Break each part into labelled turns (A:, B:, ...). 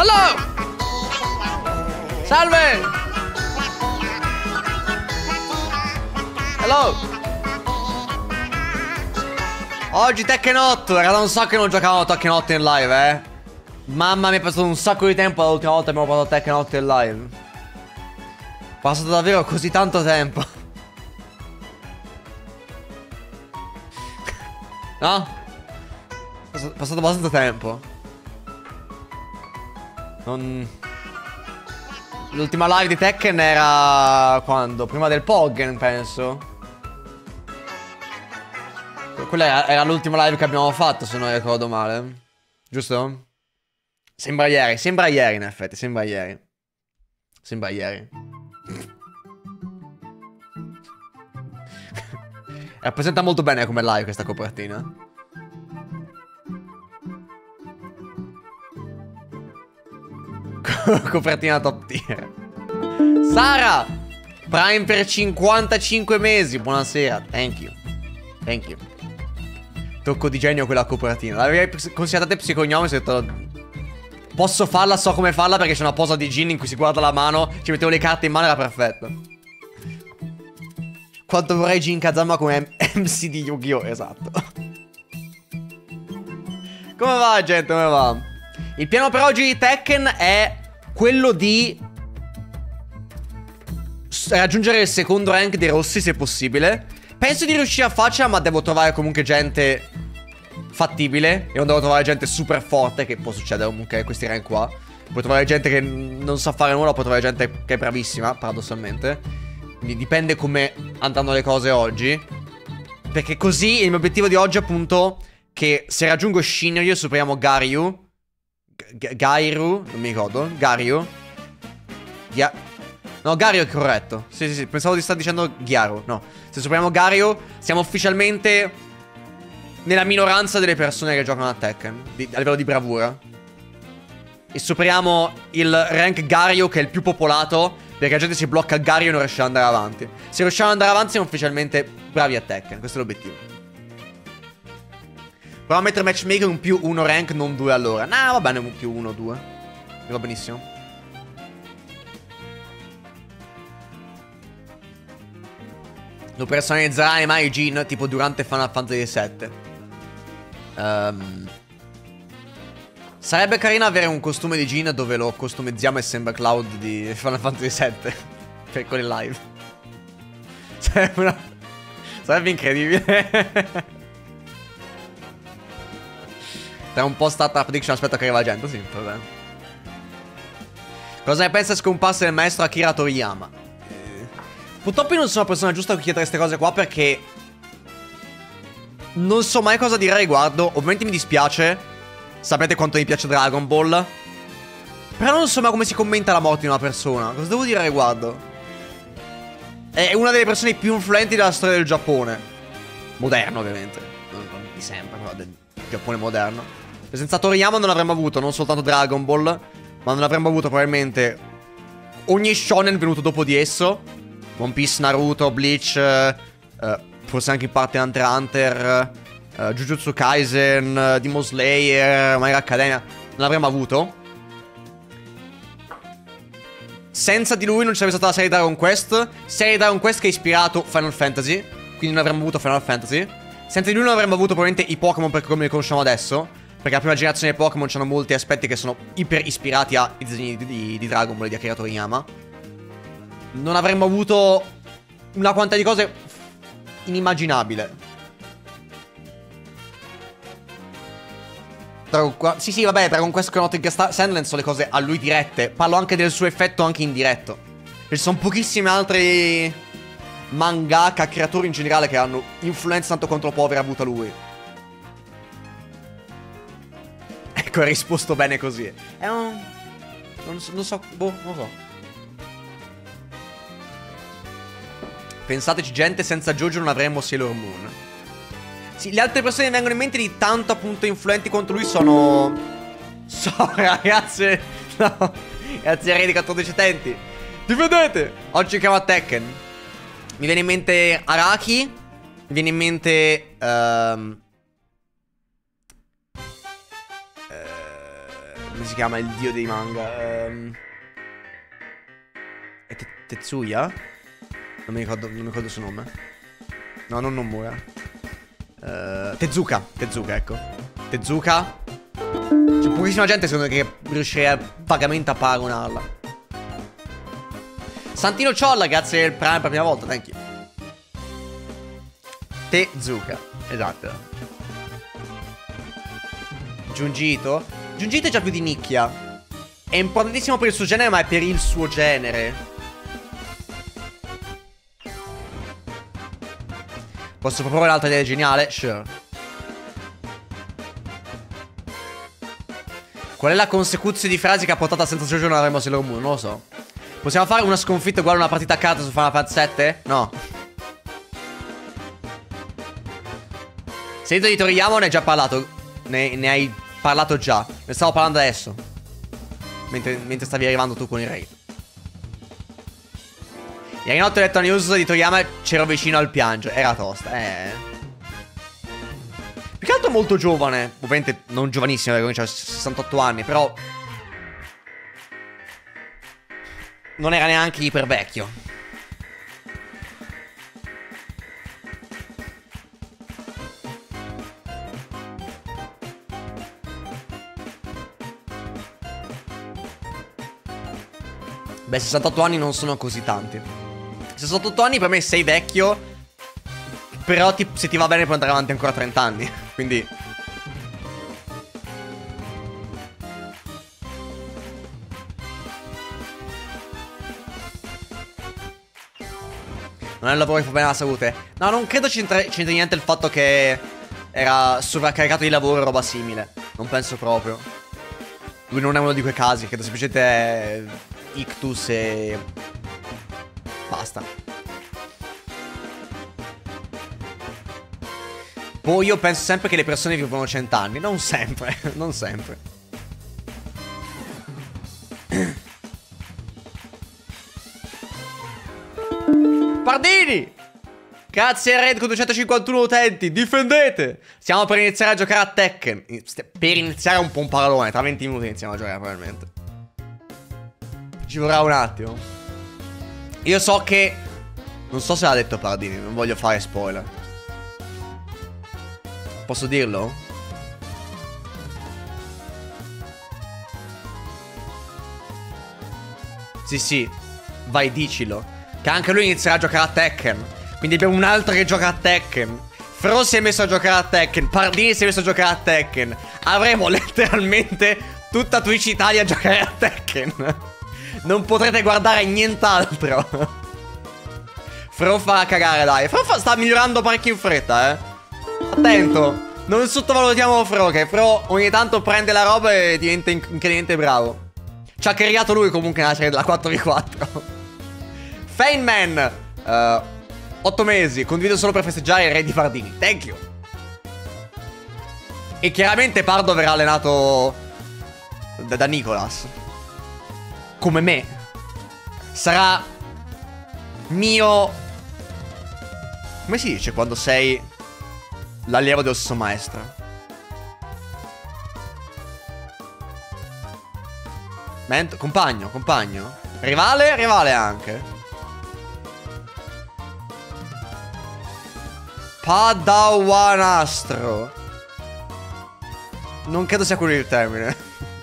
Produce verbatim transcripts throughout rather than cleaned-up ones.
A: Hello! Salve! Hello! Oggi Tekken otto, era da un sacco che non giocavamo a Tekken otto in live, eh. Mamma mia, è passato un sacco di tempo dall'ultima volta che abbiamo portato Tekken otto in live. È passato davvero così tanto tempo. No? È passato abbastanza tempo. Non... L'ultima live di Tekken era... quando? Prima del Poggen, penso. Quella era, era l'ultima live che abbiamo fatto, se non ricordo male. Giusto? Sembra ieri, sembra ieri in effetti, sembra ieri. Sembra ieri. Rappresenta molto bene come live questa copertina. Copertina top tier. Sara Prime per cinquantacinque mesi. Buonasera, thank you. Thank you. Tocco di genio quella copertina. L'avrei considerata psicognome se ho detto posso farla, so come farla, perché c'è una posa di Jin in cui si guarda la mano, ci mettevo le carte in mano, era perfetto. Quanto vorrei Jin Kazama come M C di Yu-Gi-Oh! Esatto. Come va, gente? Come va? Il piano per oggi di Tekken è quello di raggiungere il secondo rank dei rossi, se possibile. Penso di riuscire a farcela, ma devo trovare comunque gente fattibile. E non devo trovare gente super forte, che può succedere comunque a questi rank qua. Puoi trovare gente che non sa fare nulla, puoi trovare gente che è bravissima, paradossalmente. Quindi dipende come andranno le cose oggi. Perché così il mio obiettivo di oggi è appunto che se raggiungo Shinryu superiamo Garyu. G Gairu, non mi ricordo. Garyu. Gia No, Garyu è corretto. Sì, sì, sì, pensavo di stare dicendo Gyaru. No, se superiamo Garyu siamo ufficialmente nella minoranza delle persone che giocano a Tekken di, a livello di bravura. E superiamo il rank Garyu, che è il più popolato, perché la gente si blocca a Garyu e non riesce ad andare avanti. Se riusciamo ad andare avanti siamo ufficialmente bravi a Tekken. Questo è l'obiettivo. Proviamo a mettere matchmaker un più uno rank, non due all'ora. No, va bene, un più uno, due. Va benissimo. Lo personalizzerai mai Jin tipo durante Final Fantasy sette? um, Sarebbe carino avere un costume di Jin dove lo customizziamo e sembra Cloud di Final Fantasy sette per quelli live. Sarebbe una... Sarebbe incredibile. Tra un po' startup prediction, aspetta che arriva la gente. Sì, va bene. Cosa ne pensa scomparsa del maestro Akira Toriyama? Eh, purtroppo io non sono la persona giusta a cui chiedere queste cose qua, perché non so mai cosa dire a riguardo. Ovviamente mi dispiace. Sapete quanto mi piace Dragon Ball. Però non so mai come si commenta la morte di una persona. Cosa devo dire a riguardo? È una delle persone più influenti della storia del Giappone moderno, ovviamente. Non, non di sempre, però del Giappone moderno. Senza Toriyama non avremmo avuto non soltanto Dragon Ball, ma non avremmo avuto probabilmente ogni shonen venuto dopo di esso. One Piece, Naruto, Bleach, eh, forse anche in parte Hunter x Hunter, eh, Jujutsu Kaisen, eh, Demon Slayer, My Hero Academia. Non l'avremmo avuto. Senza di lui non ci sarebbe stata la serie Dragon Quest. Serie Dragon Quest che ha ispirato Final Fantasy, quindi non avremmo avuto Final Fantasy. Senza di lui non avremmo avuto probabilmente i Pokémon per come li conosciamo adesso, perché la prima generazione dei Pokémon hanno molti aspetti che sono iper ispirati ai disegni di, di, di Dragon Ball e di Akira Toriyama. Non avremmo avuto una quantità di cose inimmaginabile. Dragon Quest, sì sì vabbè, Dragon Quest Chronotic Sandland sono le cose a lui dirette. Parlo anche del suo effetto anche indiretto. Ci sono pochissimi altri mangaka, creatori in generale, che hanno influenza tanto quanto può aver avuto lui. Ecco, hai risposto bene così. È un... Non so, non so, boh, non so. Pensateci, gente, senza Jojo non avremmo Sailor Moon. Sì, le altre persone che mi vengono in mente di tanto appunto influenti quanto lui sono... So, ragazzi. No. Grazie a Redi quattordici Tenti. Ti vedete? Oggi chiamo a Tekken. Mi viene in mente Araki. Mi viene in mente... Um... Come si chiama il dio dei manga? Um... È te Tetsuya? Non mi ricordo, non mi ricordo il suo nome. No, non Nomura. Uh, Tezuka, Tezuka, ecco. Tezuka. C'è pochissima gente secondo me che riuscirà vagamente a paragonarla. Santino Ciolla, grazie del Prime per la prima volta, thank you. Tezuka, esatto. Giungito. Giungito è già più di nicchia. È importantissimo per il suo genere, ma è per il suo genere. Posso proporre un'altra idea geniale? Sure. Qual è la consecuzione di frasi che ha portato a senza Jojo non avremo Sailor Moon? Non lo so. Possiamo fare una sconfitta uguale a una partita a carte su Final Fantasy sette? No. Se di Toriyama ne hai già parlato. Ne, ne hai parlato già. Ne stavo parlando adesso. Mentre, mentre stavi arrivando tu con il raid. Ieri notte ho letto la news di Toriyama. C'ero vicino al piangere. Era tosta. Eh. Più che altro molto giovane. Ovviamente non giovanissimo perché comincia a sessantotto anni. Però non era neanche iper vecchio. Beh, sessantotto anni non sono così tanti. sessantotto anni per me sei vecchio. Però ti, se ti va bene puoi andare avanti ancora trenta anni. Quindi non è il lavoro che fa bene alla salute. No, non credo c'entri niente il fatto che era sovraccaricato di lavoro o roba simile. Non penso proprio. Lui non è uno di quei casi. Credo semplicemente è ictus e basta. Poi io penso sempre che le persone vivono cent'anni. Non sempre, non sempre. Pardini! Grazie a Red con duecentocinquantuno utenti. Difendete! Stiamo per iniziare a giocare a Tekken. Per iniziare un po' un parolone. Tra venti minuti iniziamo a giocare probabilmente. Ci vorrà un attimo. Io so che non so se l'ha detto Pardini. Non voglio fare spoiler. Posso dirlo? Sì sì. Vai dicilo. Che anche lui inizierà a giocare a Tekken. Quindi abbiamo un altro che gioca a Tekken. Fro si è messo a giocare a Tekken. Pardini si è messo a giocare a Tekken. Avremo letteralmente tutta Twitch Italia a giocare a Tekken. Non potrete guardare nient'altro. Fro fa cagare, dai. Fro fa, sta migliorando parecchio in fretta, eh. Attento. Non sottovalutiamo Fro, che Fro ogni tanto prende la roba e diventa incredibile bravo. Ci ha carriato lui comunque nella serie della quattro vu quattro. Feynman, uh, otto mesi, condivido solo per festeggiare il re di Pardini. Thank you. E chiaramente Pardo verrà allenato da, da Nicolas. Come me. Sarà mio... Come si dice quando sei l'allievo dello stesso maestro? Ment compagno, compagno. Rivale, rivale anche. Padawanastro. Non credo sia quello il termine.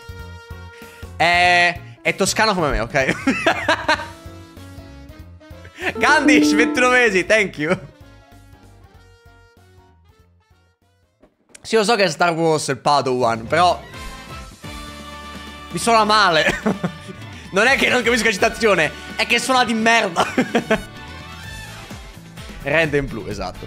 A: È... È toscano come me, ok? Gandish, ventuno mesi, thank you. Sì, lo so che è Star Wars il Padawan, però mi suona male. Non è che non capisco la citazione, è che suona di merda. Red and blu, esatto.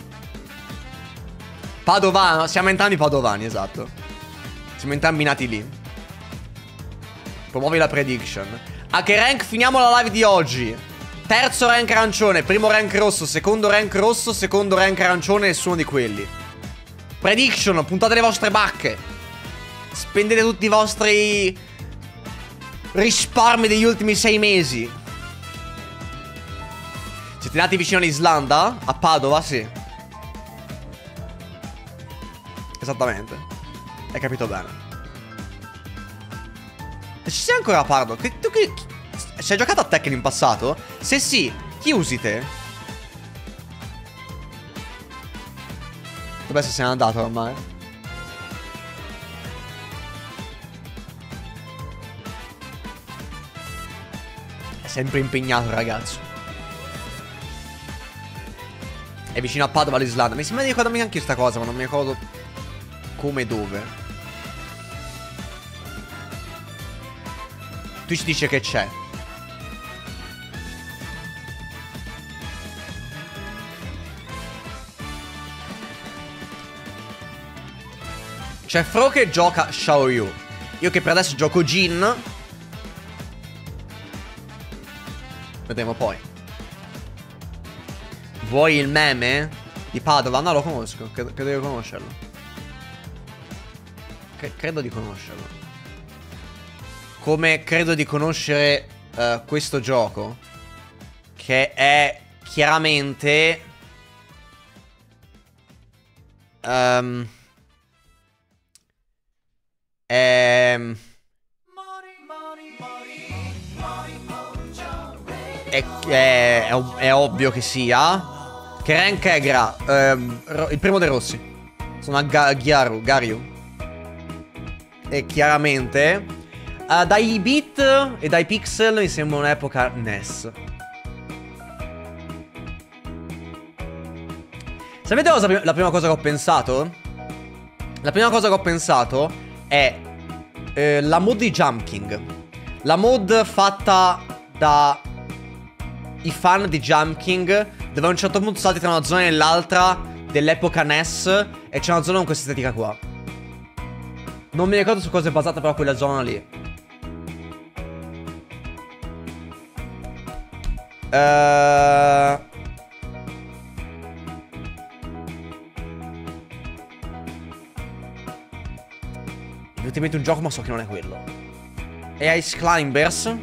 A: Padovano, siamo entrambi padovani, esatto. Siamo entrambi nati lì. Promuovi la prediction. A che rank finiamo la live di oggi? Terzo rank arancione, primo rank rosso, secondo rank rosso, secondo rank arancione, nessuno di quelli. Prediction, puntate le vostre bacche. Spendete tutti i vostri risparmi degli ultimi sei mesi. Siete nati vicino all'Islanda? A Padova, sì. Esattamente. Hai capito bene. Ci sei ancora, Pardo? Che, tu che... Ci hai giocato a Tekken in passato? Se sì, chi usi te? Dov'è se sei andato ormai? È sempre impegnato, ragazzo. È vicino a Padova all'Islanda. Mi sembra di ricordarmi anche questa cosa, ma non mi ricordo come e dove. Twitch dice che c'è. C'è Fro che gioca Xiaoyu. Io che per adesso gioco Jin. Vedremo poi. Vuoi il meme di Padova? No, lo conosco. Credo, credo di conoscerlo. Cre credo di conoscerlo. Come credo di conoscere uh, questo gioco, che è chiaramente um, è, è, è, è ovvio che sia che Rank Egra, um, il primo dei rossi. Sono a Ga Gyaru, Garyu. E chiaramente uh, dai bit e dai pixel mi sembra un'epoca N E S. Sapete cosa, la prima cosa che ho pensato? La prima cosa che ho pensato è eh, la mod di Jump King. La mod fatta da i fan di Jump King, dove a un certo punto salti tra una zona e l'altra dell'epoca N E S e c'è una zona con questa estetica qua. Non mi ricordo su cosa è basata però quella zona lì. Uh... Mi è venuto in mente un gioco ma so che non è quello. È Ice Climbers.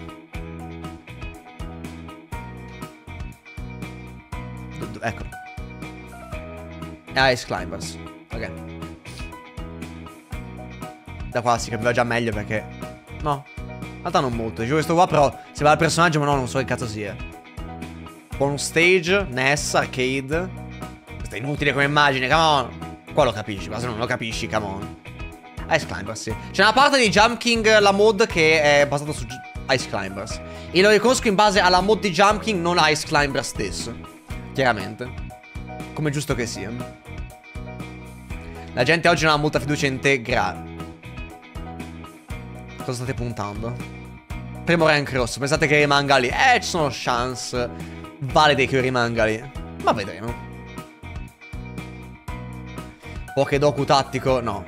A: Ecco. È Ice Climbers. Ok. Da qua si capiva già meglio perché... No, in realtà non molto. Dicevo questo qua però se va al personaggio ma no, non so che cazzo sia. Bonus stage, N E S, arcade. Questo è inutile come immagine, come on. Qua lo capisci, ma se non lo capisci, come on. Ice Climbers, sì. C'è una parte di Jump King, la mod, che è basata su Ice Climbers. E lo riconosco in base alla mod di Jump King, non Ice Climbers stesso. Chiaramente. Come giusto che sia. La gente oggi non ha molta fiducia in te, gra... Cosa state puntando? Primo rank rosso, pensate che rimanga lì? Eh, ci sono chance valide che io rimanga lì. Ma vedremo. Pokédoku tattico, no.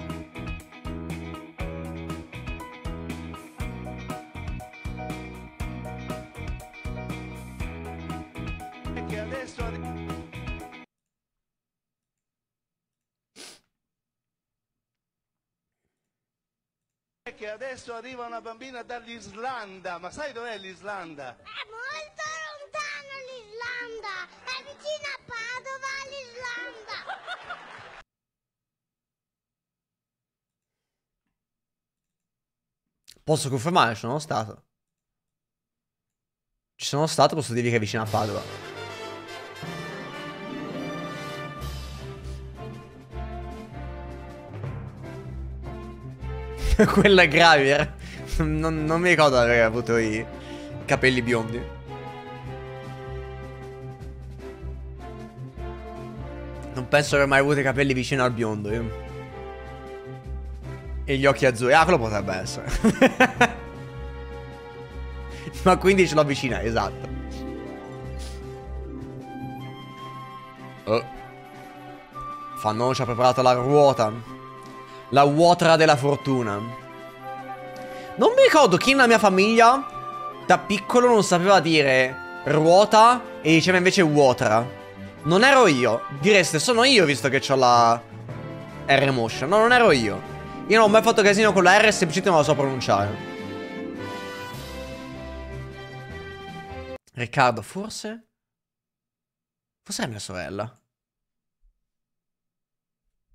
B: Che adesso... che adesso arriva una bambina dall'Islanda, ma sai dov'è l'Islanda?
C: È molto lontano l'Islanda, è vicino a Padova l'Islanda.
A: Posso confermare, ci sono stato. Ci sono stato, posso dirvi che è vicino a Padova. Quella è Gravier. Non, non mi ricordo di aver avuto i capelli biondi. Non penso di aver mai avuto i capelli vicino al biondo io. E gli occhi azzurri. Ah, quello potrebbe essere. Ma quindi ce l'ho vicina, esatto. Oh. Fanno ci ha preparato la ruota. La Wuotra della fortuna. Non mi ricordo chi nella mia famiglia da piccolo non sapeva dire ruota e diceva invece Wuotra. Non ero io. Direste sono io visto che ho la R motion. No, non ero io. Io non ho mai fatto casino con la R, semplicemente non la so pronunciare. Riccardo, forse? Forse è mia sorella.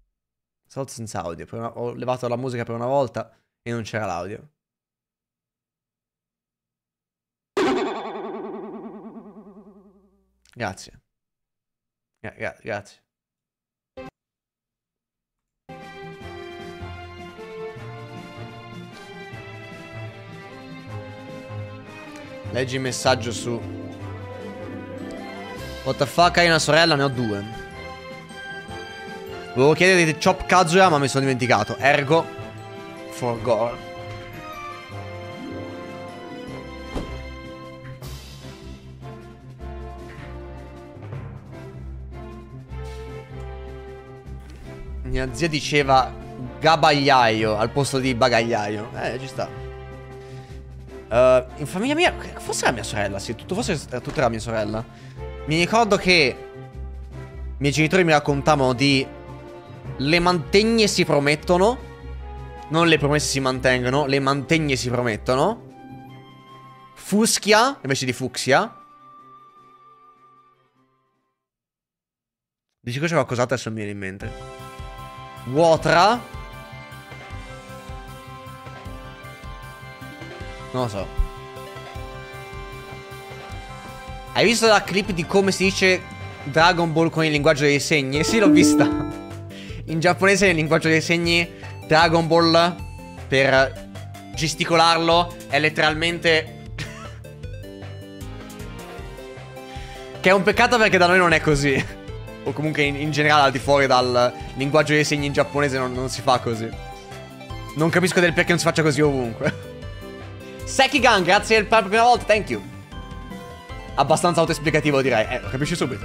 A: Salto senza audio. Una... Ho levato la musica per una volta e non c'era l'audio. Grazie. Gra gra grazie. Leggi il messaggio su what the fuck, hai una sorella? Ne ho due. Volevo chiedere di Chop Kazuya ma mi sono dimenticato. Ergo forgot. Mia zia diceva gabagliaio al posto di bagagliaio. Eh, ci sta. Uh, in famiglia mia, forse era mia sorella, sì, tutto, forse tutta era mia sorella. Mi ricordo che i miei genitori mi raccontavano di le mantegne si promettono. Non le promesse si mantengono, le mantegne si promettono. Fuschia invece di fucsia. Dici che c'è qualcos'altro, adesso mi viene in mente. Vuotra. Non lo so. Hai visto la clip di come si dice Dragon Ball con il linguaggio dei segni? Sì, l'ho vista. In giapponese nel linguaggio dei segni Dragon Ball, per gesticolarlo, è letteralmente che è un peccato perché da noi non è così. O comunque in, in generale al di fuori dal linguaggio dei segni in giapponese non, non si fa così. Non capisco del perché non si faccia così ovunque. Sekigan, grazie per la prima volta, thank you. Abbastanza autoesplicativo direi. Eh, lo capisci subito.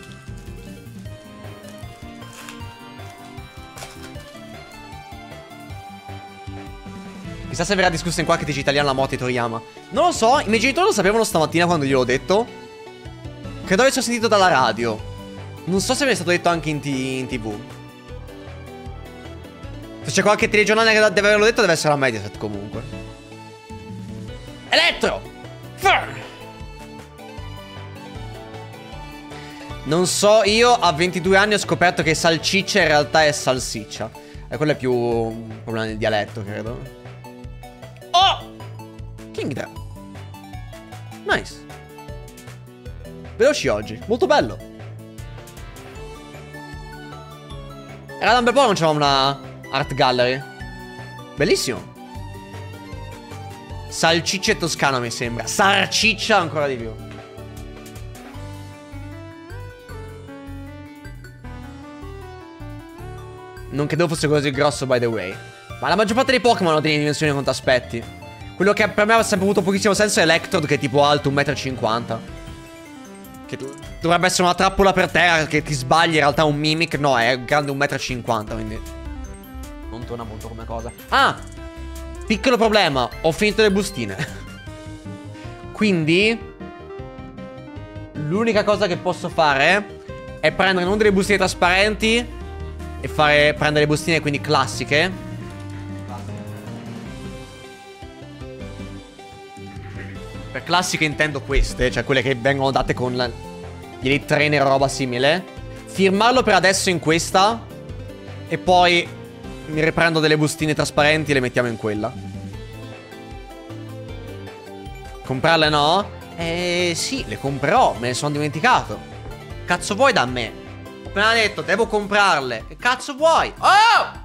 A: Chissà se verrà discussa in qualche T G italiano la morte di Toriyama. Non lo so, i miei genitori lo sapevano stamattina quando gliel'ho detto. Credo avessero sentito dalla radio. Non so se mi è stato detto anche in, in tv. Se c'è qualche telegiornale che deve averlo detto, deve essere la Mediaset comunque. Elettro! Non so, io a ventidue anni ho scoperto che salciccia in realtà è salsiccia. E quello è più un problema del dialetto, credo. Oh! Kingdom. Nice. Veloci oggi, molto bello. Era da un bel po' non c'era una art gallery. Bellissimo. Salciccia toscana mi sembra. Sarciccia ancora di più. Non credevo fosse così grosso, by the way. Ma la maggior parte dei Pokémon hanno delle dimensioni quanto aspetti. Quello che per me ha sempre avuto pochissimo senso è Electrode, che è tipo alto un metro e cinquanta. Che dovrebbe essere una trappola per terra, che ti sbagli, in realtà è un Mimic. No, è grande un metro e cinquanta, quindi non torna molto come cosa. Ah! Piccolo problema, ho finito le bustine. Quindi l'unica cosa che posso fare è prendere non delle bustine trasparenti e fare prendere le bustine quindi classiche. Per classiche intendo queste, cioè quelle che vengono date con la, gli Elite Trainer o roba simile. Firmarlo per adesso in questa e poi mi riprendo delle bustine trasparenti e le mettiamo in quella. Comprarle no? Eh sì, le comprerò, me ne sono dimenticato. Cazzo vuoi da me? Ho appena detto, devo comprarle. Che cazzo vuoi? Oh!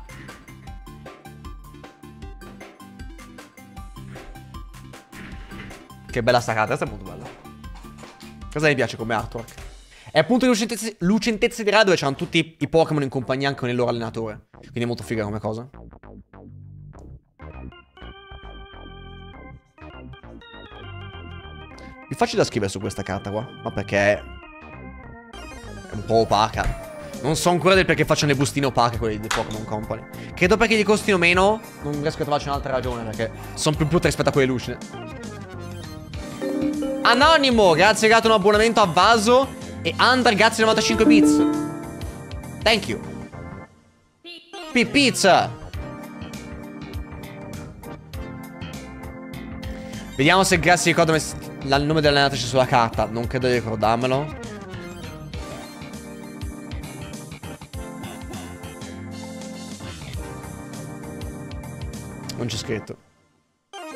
A: Che bella sta carta, questa è molto bella. Cosa mi piace come artwork? È appunto lucentezze, lucentezze di radio dove c'erano tutti i Pokémon in compagnia anche con il loro allenatore. Quindi è molto figa come cosa. È facile da scrivere su questa carta qua. Ma perché è un po' opaca. Non so ancora del perché facciano le bustine opache quelli di Pokémon Company. Credo perché gli costino meno. Non riesco a trovarci un'altra ragione, perché sono più brutte rispetto a quelle lucide. Anonimo, grazie, grato un abbonamento a Vaso. E Under, grazie novantacinque bits. Thank you. P Pizza. Vediamo se grazie ricordo il nome dell'allenatrice sulla carta. Non credo di ricordarmelo. Non c'è scritto.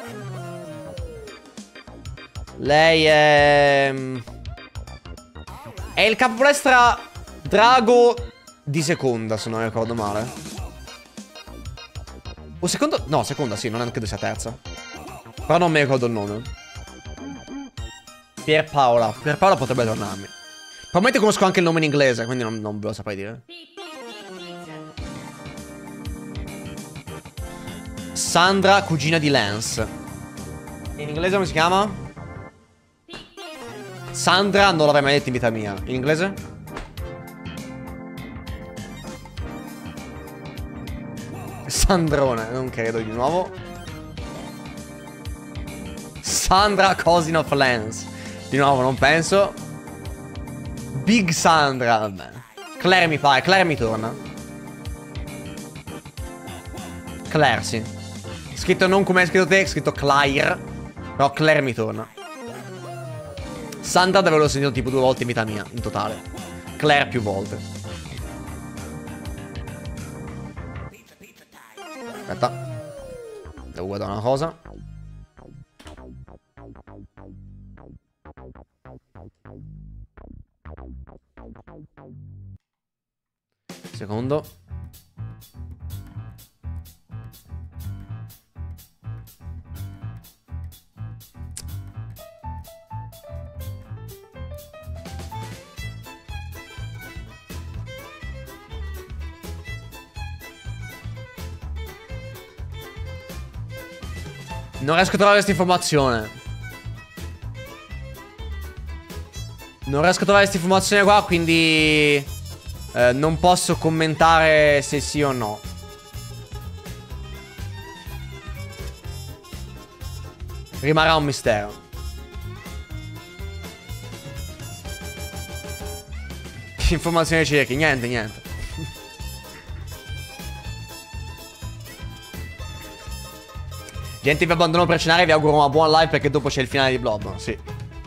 A: Lei è È il capopalestra Drago di seconda, se non ricordo male. O seconda? No, seconda, sì, non credo sia terza. Però non mi ricordo il nome. Pierpaola. Pierpaola potrebbe tornarmi. Probabilmente conosco anche il nome in inglese, quindi non, non ve lo saprei dire. Sandra, cugina di Lance. In inglese come si chiama? Sandra non l'avrei mai detto in vita mia. In inglese? Sandrone, non credo di nuovo. Sandra, cousin of Lance. Di nuovo, non penso. Big Sandra. Vabbè. Claire mi pare, Claire mi torna. Claire, sì. Scritto non come hai scritto te, scritto Claire. Però Claire mi torna. Sandra dove l'ho sentito tipo due volte in vita mia, in totale. Claire più volte. Aspetta. Devo guardare una cosa. Secondo. Non riesco a trovare questa informazione. Non riesco a trovare questa informazione qua, quindi eh, non posso commentare se sì o no. Rimarrà un mistero. Che informazioni cerchi? Niente, niente. Gente, vi abbandono per cenare, vi auguro una buona live perché dopo c'è il finale di Bloodborne, sì.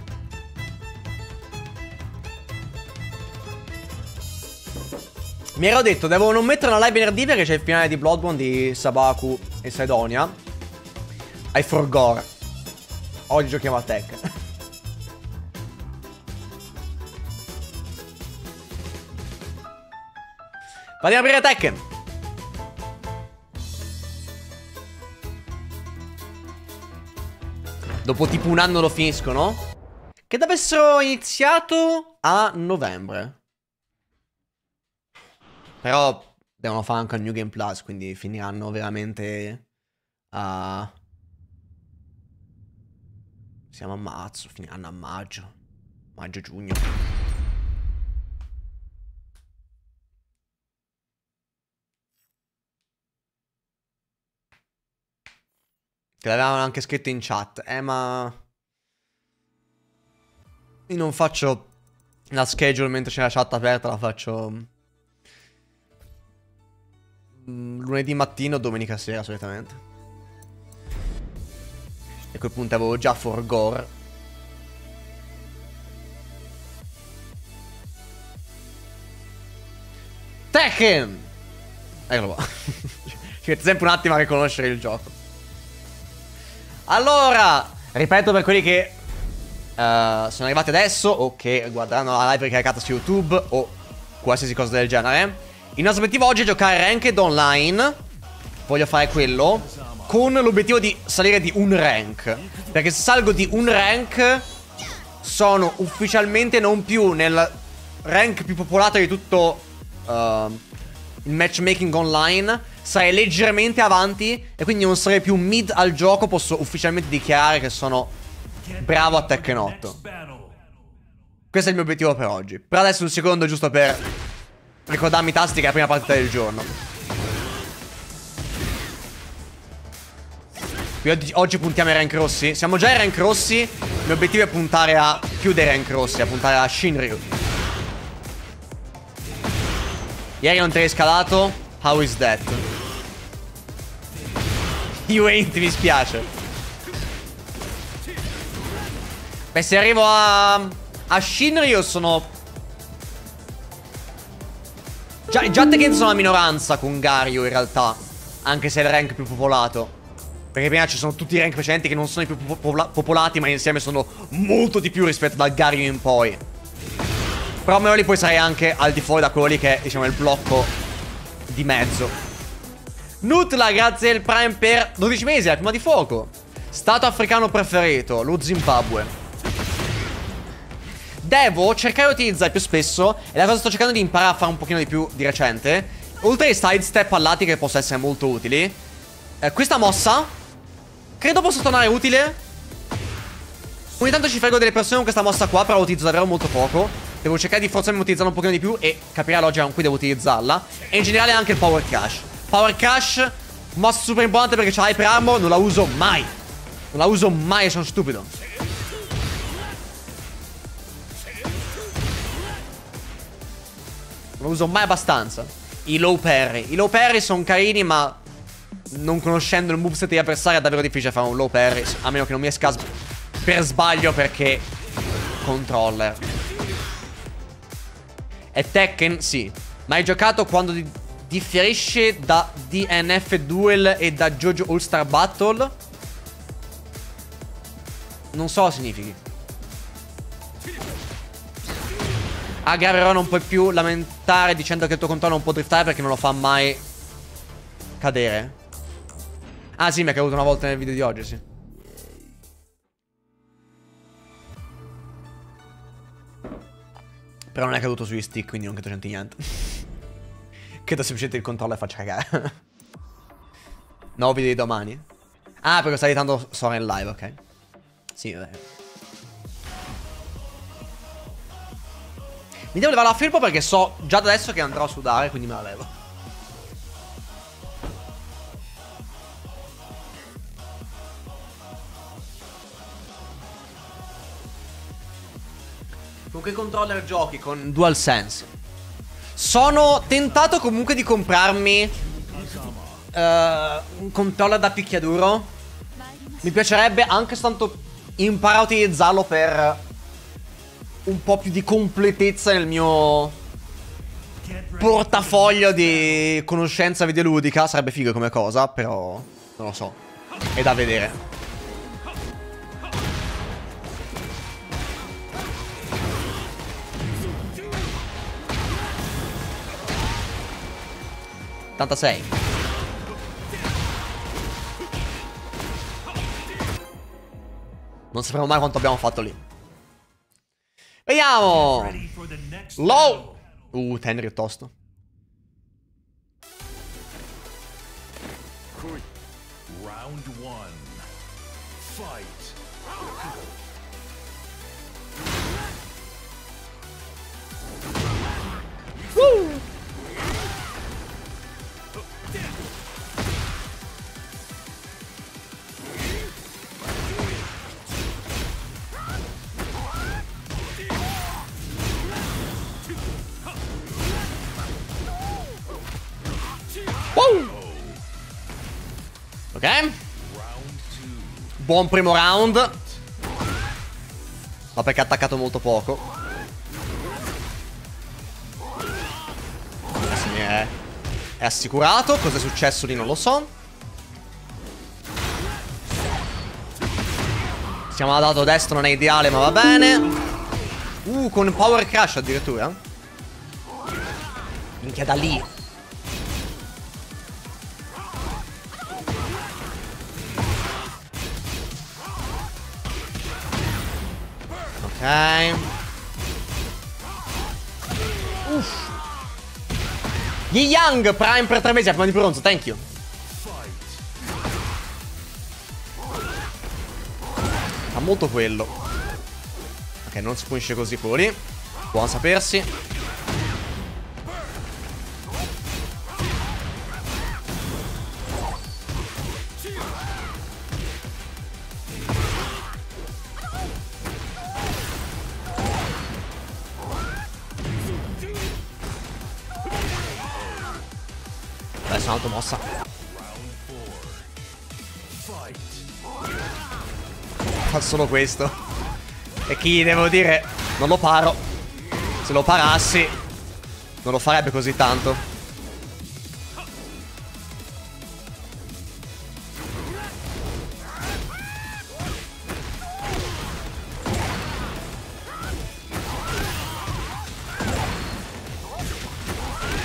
A: Mi ero detto, devo non mettere una live venerdì perché c'è il finale di Bloodborne di Sabaku e Sidonia. I forgot. Oggi giochiamo a Tekken. Vado ad aprire Tekken. Dopo tipo un anno lo finiscono. Che avessero iniziato a novembre. Però devono fare anche il New Game Plus, quindi finiranno veramente a... Siamo a marzo, finiranno a maggio. Maggio-giugno. Che l'avevano anche scritto in chat. Eh ma... Io non faccio la schedule mentre c'è la chat aperta, la faccio... lunedì mattino o domenica sera solitamente. E a quel punto avevo già forgot. Tekken! Eccolo qua. Ci mette sempre un attimo a riconoscere il gioco. Allora, ripeto per quelli che uh, sono arrivati adesso o che guarderanno la live caricata su YouTube o qualsiasi cosa del genere. Il nostro obiettivo oggi è giocare Ranked Online. Voglio fare quello con l'obiettivo di salire di un rank. Perché se salgo di un rank sono ufficialmente non più nel rank più popolato di tutto uh, il matchmaking online. Sarei leggermente avanti e quindi non sarei più mid al gioco. Posso ufficialmente dichiarare che sono bravo a Tekken otto. Questo è il mio obiettivo per oggi. Per adesso un secondo giusto per ricordarmi i tasti che è la prima partita del giorno. Oggi, oggi puntiamo ai rank rossi. Siamo già ai rank rossi. Il mio obiettivo è puntare a più dei rank rossi, a puntare a Shinryu. Ieri non ti hai scalato. How is that? You ain't, mi spiace. Beh, se arrivo a A Shinryu sono Già, già Tekken sono la minoranza con Garyu in realtà. Anche se è il rank più popolato. Perché prima ci sono tutti i rank precedenti che non sono i più popola popolati, ma insieme sono molto di più rispetto dal Garyu in poi. Però almeno lì poi sarei anche al di fuori da quello lì che è, diciamo, il blocco di mezzo. Nutla, grazie al Prime per dodici mesi, la prima di fuoco. Stato africano preferito, lo Zimbabwe. Devo cercare di utilizzare più spesso, e la cosa che sto cercando di imparare a fare un pochino di più di recente, oltre ai sidestep al lati che possono essere molto utili, eh, questa mossa credo possa tornare utile. Ogni tanto ci frego delle persone con questa mossa qua, però la utilizzo davvero molto poco. Devo cercare di forzarmi a utilizzarla un pochino di più e capire la logica con cui devo utilizzarla. E in generale anche il Power Crash. Power Crash, mossa super importante perché c'ha Hyper Armor, non la uso mai. Non la uso mai, sono stupido. Non la uso mai abbastanza. I low parry. I low parry sono carini, ma non conoscendo il moveset degli avversari è davvero difficile fare un low parry. A meno che non mi esca per sbaglio perché controller. E Tekken, sì. Ma hai giocato quando di differisce da D N F Duel e da JoJo All-Star Battle? Non so cosa significhi. Ah, Gabriel, non puoi più lamentare dicendo che il tuo controllo non può driftare perché non lo fa mai cadere. Ah sì, mi è caduto una volta nel video di oggi, sì. Però non è caduto sugli stick, quindi non credo c'entri niente. Credo semplicemente il controller faccia cagare. Nuovo video di domani. Ah, perché stai editando Sora in live, ok. Sì, vabbè. Mi devo levare la felpa perché so già da adesso che andrò a sudare, quindi me la levo. Con che controller giochi? Con DualSense. Sono tentato comunque di comprarmi uh, un controller da picchiaduro. Mi piacerebbe anche soltanto imparare a utilizzarlo per un po' più di completezza nel mio portafoglio di conoscenza videoludica. Sarebbe figo come cosa, però non lo so. È da vedere. ottantasei. Non sapremo mai quanto abbiamo fatto lì. Vediamo. Low. Uh, Tenry tosto.
D: Round one. Fight.
A: Woo. Ok. Buon primo round. Ma perché ha attaccato molto poco. Adesso mi è, è assicurato. Cosa è successo lì non lo so. Siamo al lato destro, non è ideale ma va bene. Uh, con Power Crash addirittura. Minchia, da lì. Ok. Uff. Yi Yang Prime per tre mesi a prima di bronzo, thank you. Fa molto quello. Ok, non si punisce così fuori. Buon sapersi. Adesso un'altra mossa. Fa solo questo. E chi devo dire non lo paro. Se lo parassi non lo farebbe così tanto.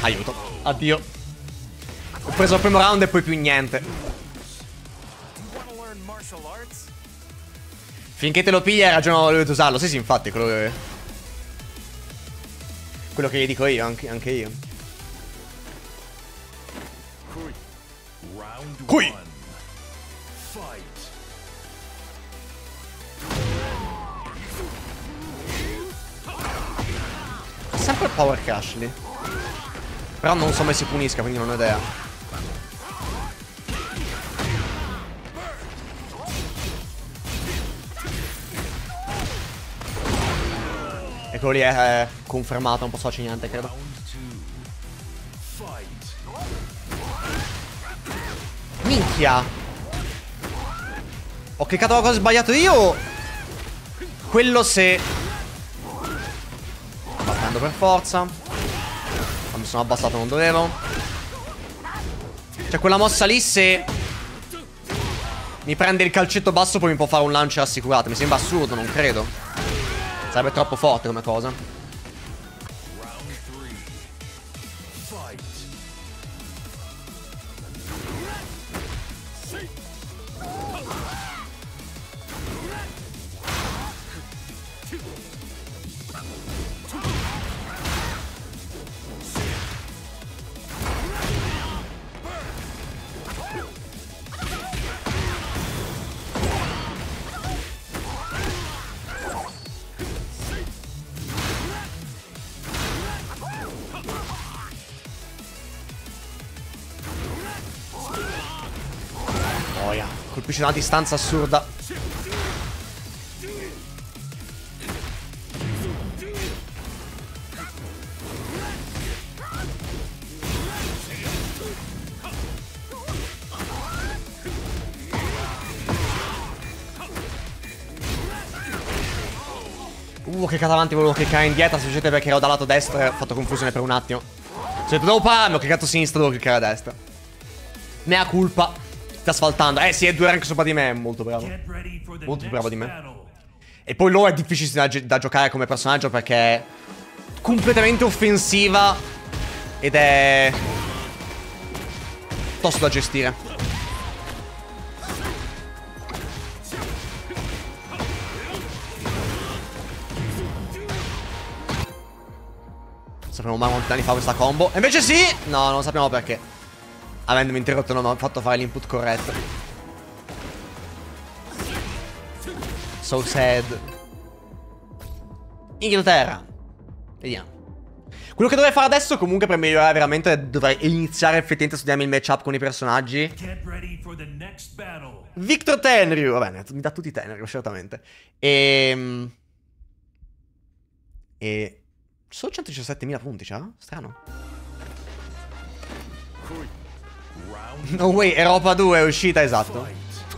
A: Aiuto. Addio. Ho preso il primo round e poi più niente. Finché te lo piglia hai ragione di usarlo. Sì, sì, infatti, quello che... Quello che gli dico io, anche, anche io. Qui. È sempre il power crash lì. Però non so come si punisca, quindi non ho idea. E quello lì è, è confermato, non posso farci niente, credo. Minchia. Ho cliccato la cosa sbagliata io. Quello se... Battendo per forza. Ma mi sono abbassato, non dovevo. Cioè quella mossa lì se... Mi prende il calcetto basso poi mi può fare un lancio assicurato. Mi sembra assurdo, non credo. Sarebbe troppo forte come cosa. Colpisce da una distanza assurda. Uh, che avanti, volevo cliccare indietro, semplicemente perché ero dal lato destro e ho fatto confusione per un attimo. Se devo pararmi, ho cliccato a sinistra, devo cliccare a destra. Mea culpa. Sta asfaltando. Eh sì, è due rank sopra di me. È molto bravo. Molto più bravo di me. E poi loro è difficile da, da giocare come personaggio perché è completamente offensiva. Ed è tosto da gestire. Sappiamo mai quanti anni fa questa combo. E invece sì. No, non sappiamo perché. Avendomi interrotto non ho fatto fare l'input corretto. So sad. Inghilterra. Vediamo. Quello che dovrei fare adesso comunque per migliorare veramente dovrei iniziare effettivamente a studiarmi il matchup con i personaggi. Victor Tenryu. Vabbè, mi dà tutti i Tenryu, certamente. E... E... Solo centodiciassettemila punti, c'ha? Strano. No way, Europa due è uscita, esatto.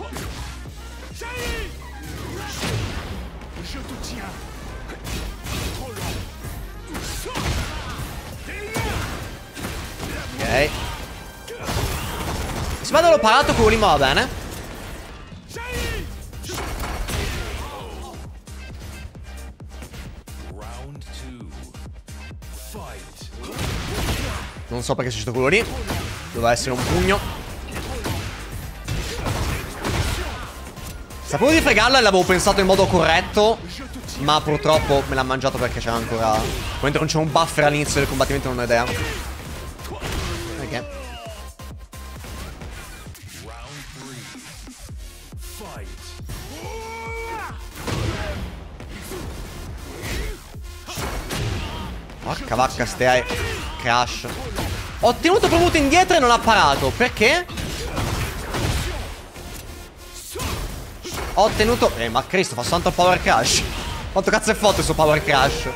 A: Ok. Se vado l'ho parato quello lì, ma va bene. Non so perché c'è stato quello lì. Doveva essere un pugno. Sapevo di fregarla e l'avevo pensato in modo corretto, ma purtroppo me l'ha mangiato perché c'era ancora... Mentre non c'è un buffer all'inizio del combattimento non ho idea. Ok. Porca vacca ste crash. Ho tenuto premuto indietro e non ha parato. Perché? Ho tenuto... Eh ma Cristo, fa soltanto il power crash. Quanto cazzo è forte il suo power crash?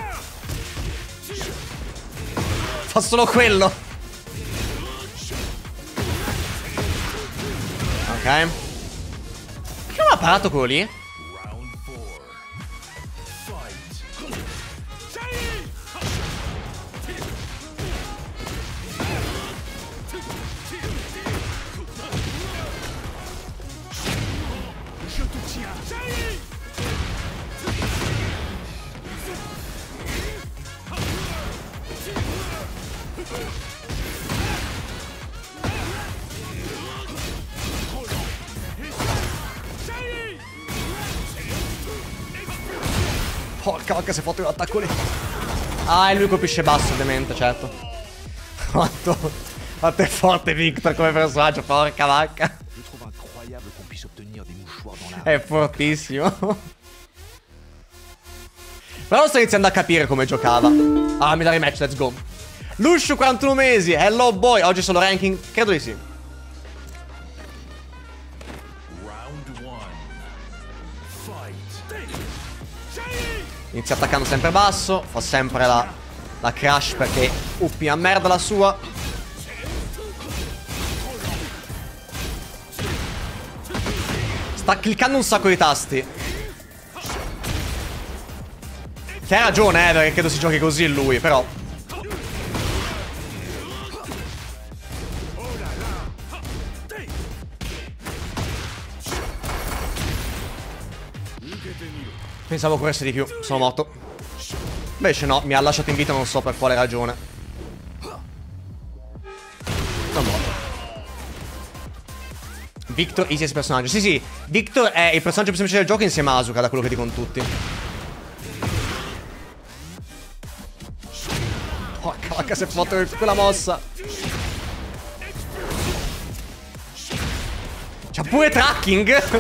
A: Fa solo quello. Ok. Perché non ha parato quello lì? Porca vacca, se fotte un attacco lì. Ah, e lui colpisce basso, ovviamente, certo. Quanto, quanto è forte Victor come personaggio, porca vacca. È fortissimo. Però sto iniziando a capire come giocava. Ah, mi da rematch, let's go. Luscio, quarantuno mesi, hello boy. Oggi solo ranking, credo di sì. Inizia attaccando sempre basso. Fa sempre la, la crash perché uppi a merda la sua. Sta cliccando un sacco di tasti. Che ha ragione, eh, perché credo si giochi così lui, però. Pensavo corresse di più, sono morto. Invece no, mi ha lasciato in vita non so per quale ragione. Sono morto. Victor, easiest personaggio. Sì, sì, Victor è il personaggio più semplice del gioco insieme a Asuka, da quello che dicono tutti. Porca vacca, se foto quella mossa. C'ha pure tracking.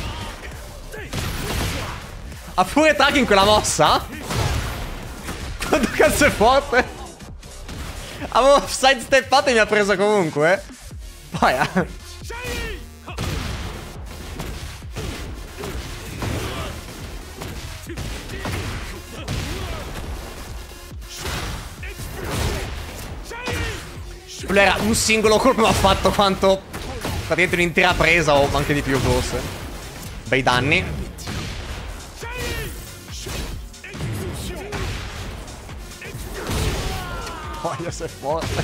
A: Ha pure tracking quella mossa? Quanto cazzo è forte? Avevo sidesteppato e mi ha preso comunque. Poi eh. Quello era un singolo colpo ma ha fatto quanto praticamente un'intera presa o anche di più forse. Bei danni. Voglio se forte.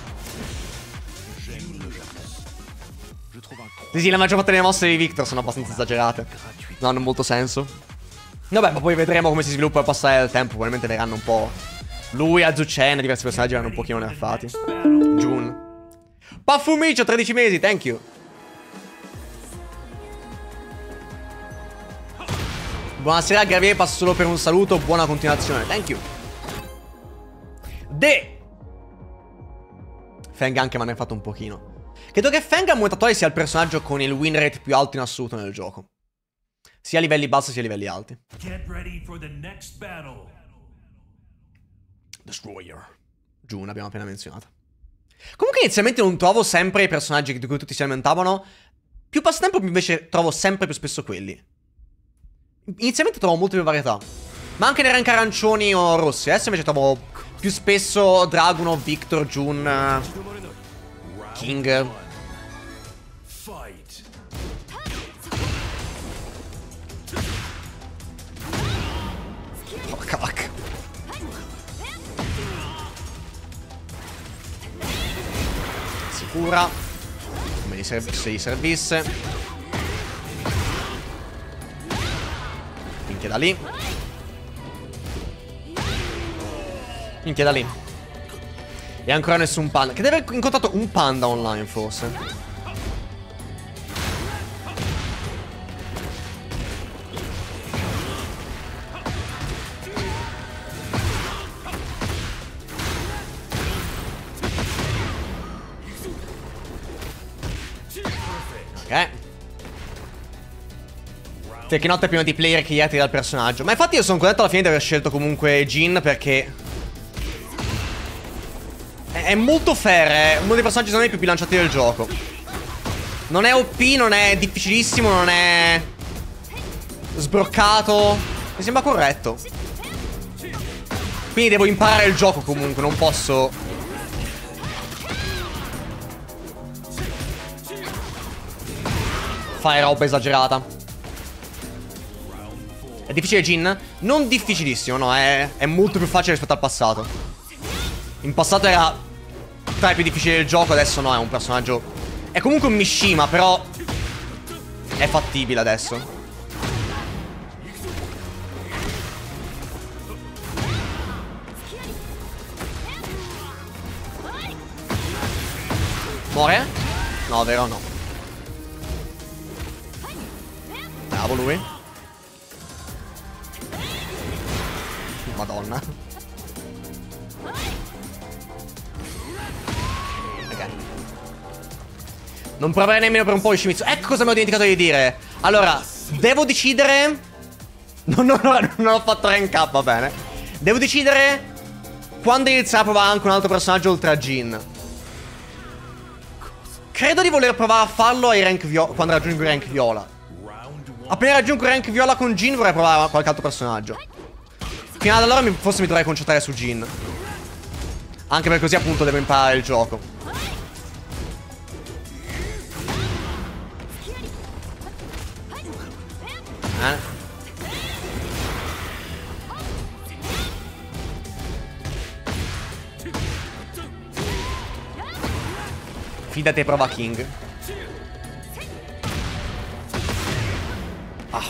A: Sì, sì, la maggior parte delle mosse di Victor sono abbastanza esagerate. Non hanno molto senso. Vabbè, ma poi vedremo come si sviluppa il passare del tempo. Probabilmente verranno un po'. Lui, Azucena, diversi personaggi verranno un pochino nerfati. June. Paffumicio, tredici mesi, thank you. Buonasera, Gabriele, passo solo per un saluto. Buona continuazione, thank you. De Feng anche mi hanno fatto un pochino. Credo che Feng al momento attuale sia il personaggio con il win rate più alto in assoluto nel gioco. Sia a livelli bassi sia a livelli alti. Destroyer. June abbiamo appena menzionato. Comunque inizialmente non trovo sempre i personaggi di cui tutti si lamentavano. Più passa tempo invece trovo sempre più spesso quelli. Inizialmente trovo molte più varietà. Ma anche nei rank arancioni o rossi. Adesso invece trovo più spesso Dragunov, Victor, June, King. Porca vacca. Sicura. Come se gli servisse. Minchia da lì. Minchia da lì. E ancora nessun panda. Che deve aver incontrato un panda online forse. Ok. Perché notte prima di player che gli altri dal personaggio. Ma infatti io sono contento alla fine di aver scelto comunque Jin perché è molto fair, è uno dei personaggi secondo me più bilanciati del gioco. Non è O P, non è difficilissimo, non è sbroccato. Mi sembra corretto. Quindi devo imparare il gioco comunque, non posso fare roba esagerata. È difficile Jin? Non difficilissimo, no, è, è molto più facile rispetto al passato. In passato era tra i più difficili del gioco, adesso no, è un personaggio. È comunque un Mishima, però è fattibile adesso. Muore? No, vero no. Bravo lui. Madonna. Ok. Non proverei nemmeno per un po' Yoshimitsu. Ecco cosa mi ho dimenticato di dire. Allora, devo decidere... No, no, no, non ho fatto rank up, va bene. Devo decidere quando iniziare a provare anche un altro personaggio oltre a Jin. Credo di voler provare a farlo ai rank viola, quando raggiungo il rank viola. Appena raggiungo il rank viola con Jin vorrei provare qualche altro personaggio. Fino ad allora mi, forse mi dovrei concentrare su Jin. Anche per così appunto devo imparare il gioco. Eh? Fidate, prova King. Ah.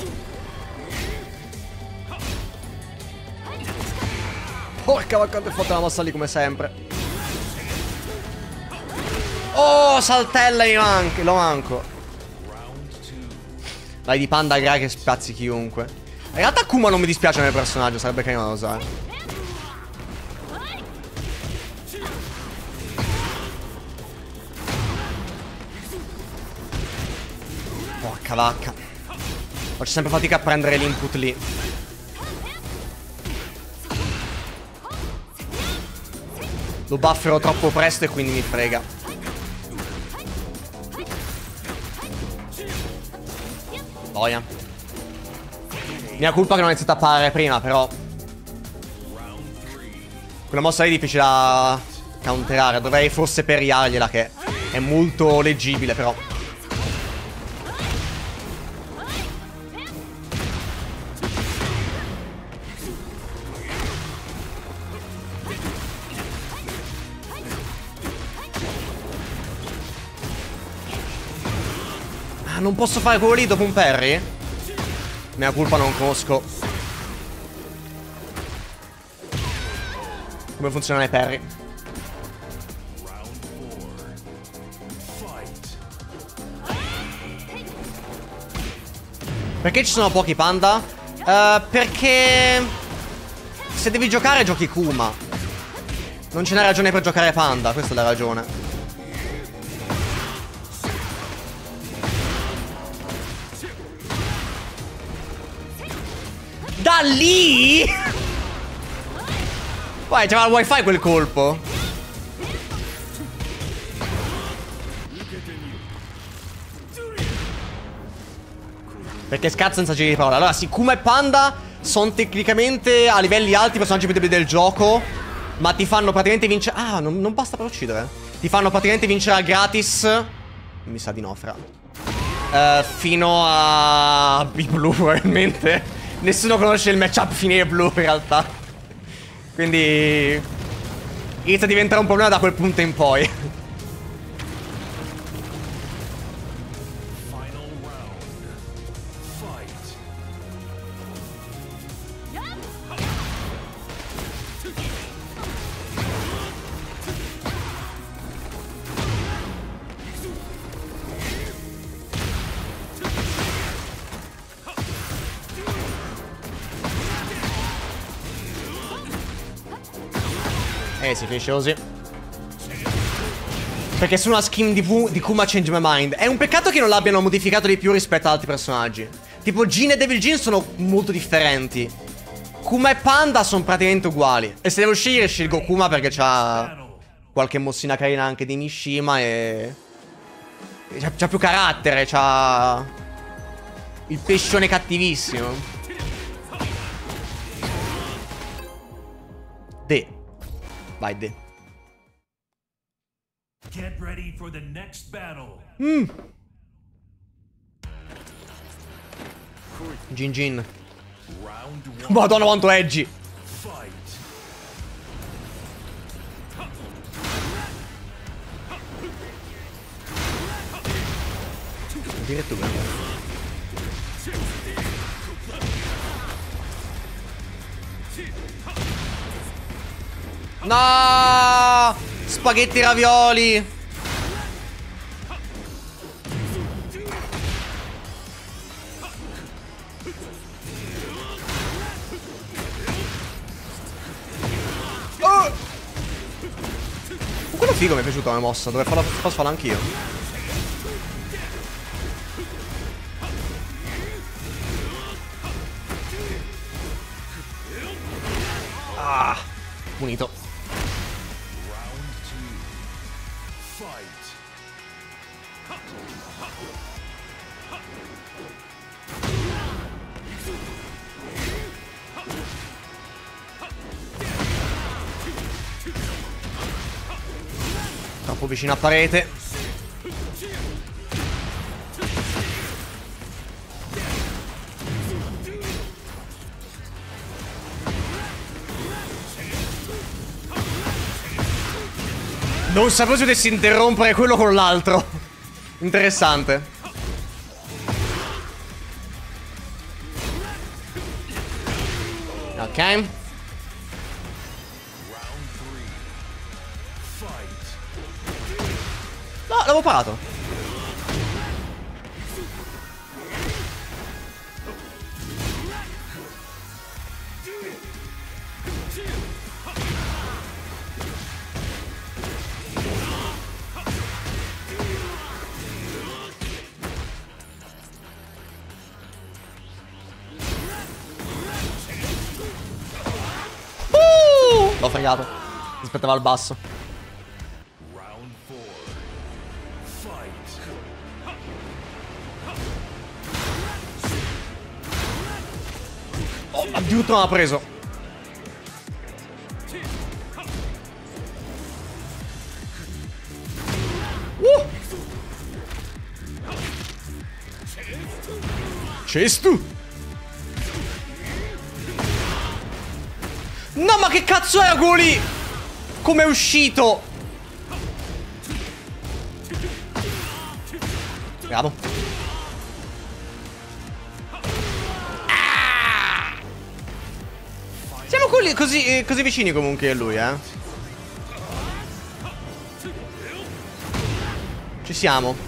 A: Porca vacca, quanto è fatta la mossa lì come sempre. Oh, saltella mi manca, lo manco. Dai, di Panda Gra che spazzi chiunque. In realtà Kuma non mi dispiace nel personaggio, sarebbe carino da usare. Porca vacca. Faccio sempre fatica a prendere l'input lì. Lo bufferò troppo presto e quindi mi frega. Boia. Mia colpa che non ho iniziato a parare prima, però. Quella mossa lì è difficile da counterare. Dovrei forse periargliela, che è molto leggibile, però. Non posso fare quello lì dopo un parry? Mia colpa, non conosco come funzionano i parry. Perché ci sono pochi panda? Uh, perché se devi giocare giochi Kuma. Non ce n'è ragione per giocare panda, questa è la ragione. Da lì? Vai, c'era il wifi quel colpo. Perché scazzo senza giri di parola. Allora, sì, Kuma e Panda sono tecnicamente a livelli alti i personaggi più deboli del gioco, ma ti fanno praticamente vincere... Ah, non, non basta per uccidere. Ti fanno praticamente vincere a gratis. Mi sa di no, fra. uh, Fino a B-Blue, probabilmente. Nessuno conosce il matchup finire blu in realtà. Quindi inizia a diventare un problema da quel punto in poi. Eh, si finisce così. Perché su una skin di, v di Kuma Change My Mind. È un peccato che non l'abbiano modificato di più rispetto ad altri personaggi. Tipo Jin e Devil Jin sono molto differenti. Kuma e Panda sono praticamente uguali. E se devo scegliere scelgo Kuma perché c'ha qualche mossina carina anche di Mishima e... C'ha più carattere, c'ha... il pescione cattivissimo. De. Vai, De.
D: Get ready for the next battle.
A: Mm. Jin Jin. Madonna quanto edgy.
D: Fight.
A: Addirittura. No! Spaghetti ravioli. figo, mi è piaciuta come mossa. Dovrei farla, posso farla anch'io. Ah, munito. Troppo vicino a parete. Non sapevo se potessi interrompere quello con l'altro. Interessante. Ok. No, l'avevo parato. Uh, l'ho fregato. Aspettava il basso. Oh, addirittura l'ha preso. Uh. Cestu. No, ma che cazzo era quello lì? Come è uscito? Bravo. Ah! Siamo quelli così, eh, così vicini comunque a lui, eh. Ci siamo.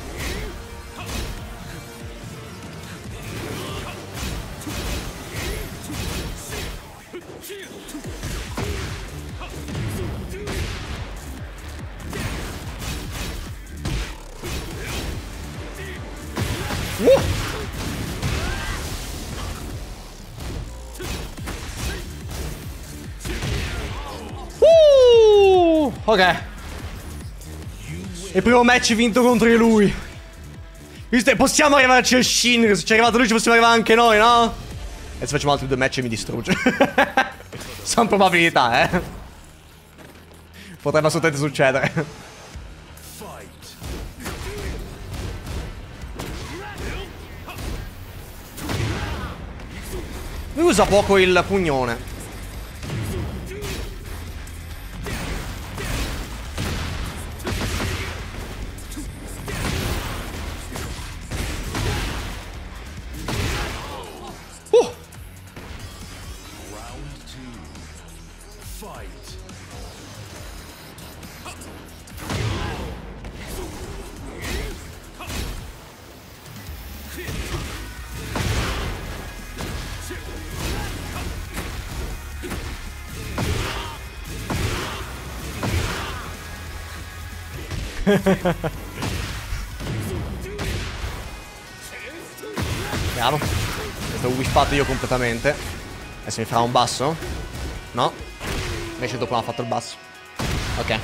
A: Uh! Uh! Ok. Il primo match vinto contro di lui. Visto, possiamo arrivarci a Shinra. Se ci è arrivato lui ci possiamo arrivare anche noi, no? E se facciamo altri due match mi distrugge. Sono probabilità, eh. Potrebbe assolutamente succedere. Lui usa poco il pugnone. Uh. Bravo. Questo ho wiffato io completamente. Adesso mi farà un basso? No. Invece dopo non ha fatto il basso. Ok.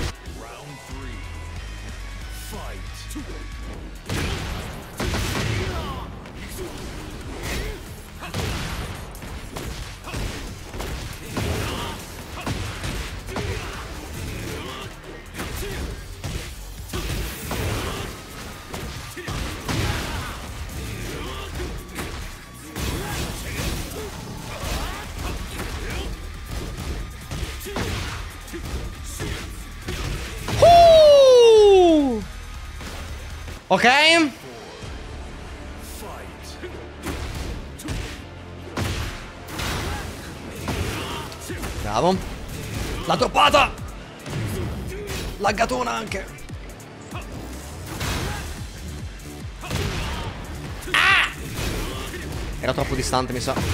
A: Ok. Bravo. La toppata. Laggatona anche. Ah! Era troppo distante, mi sa.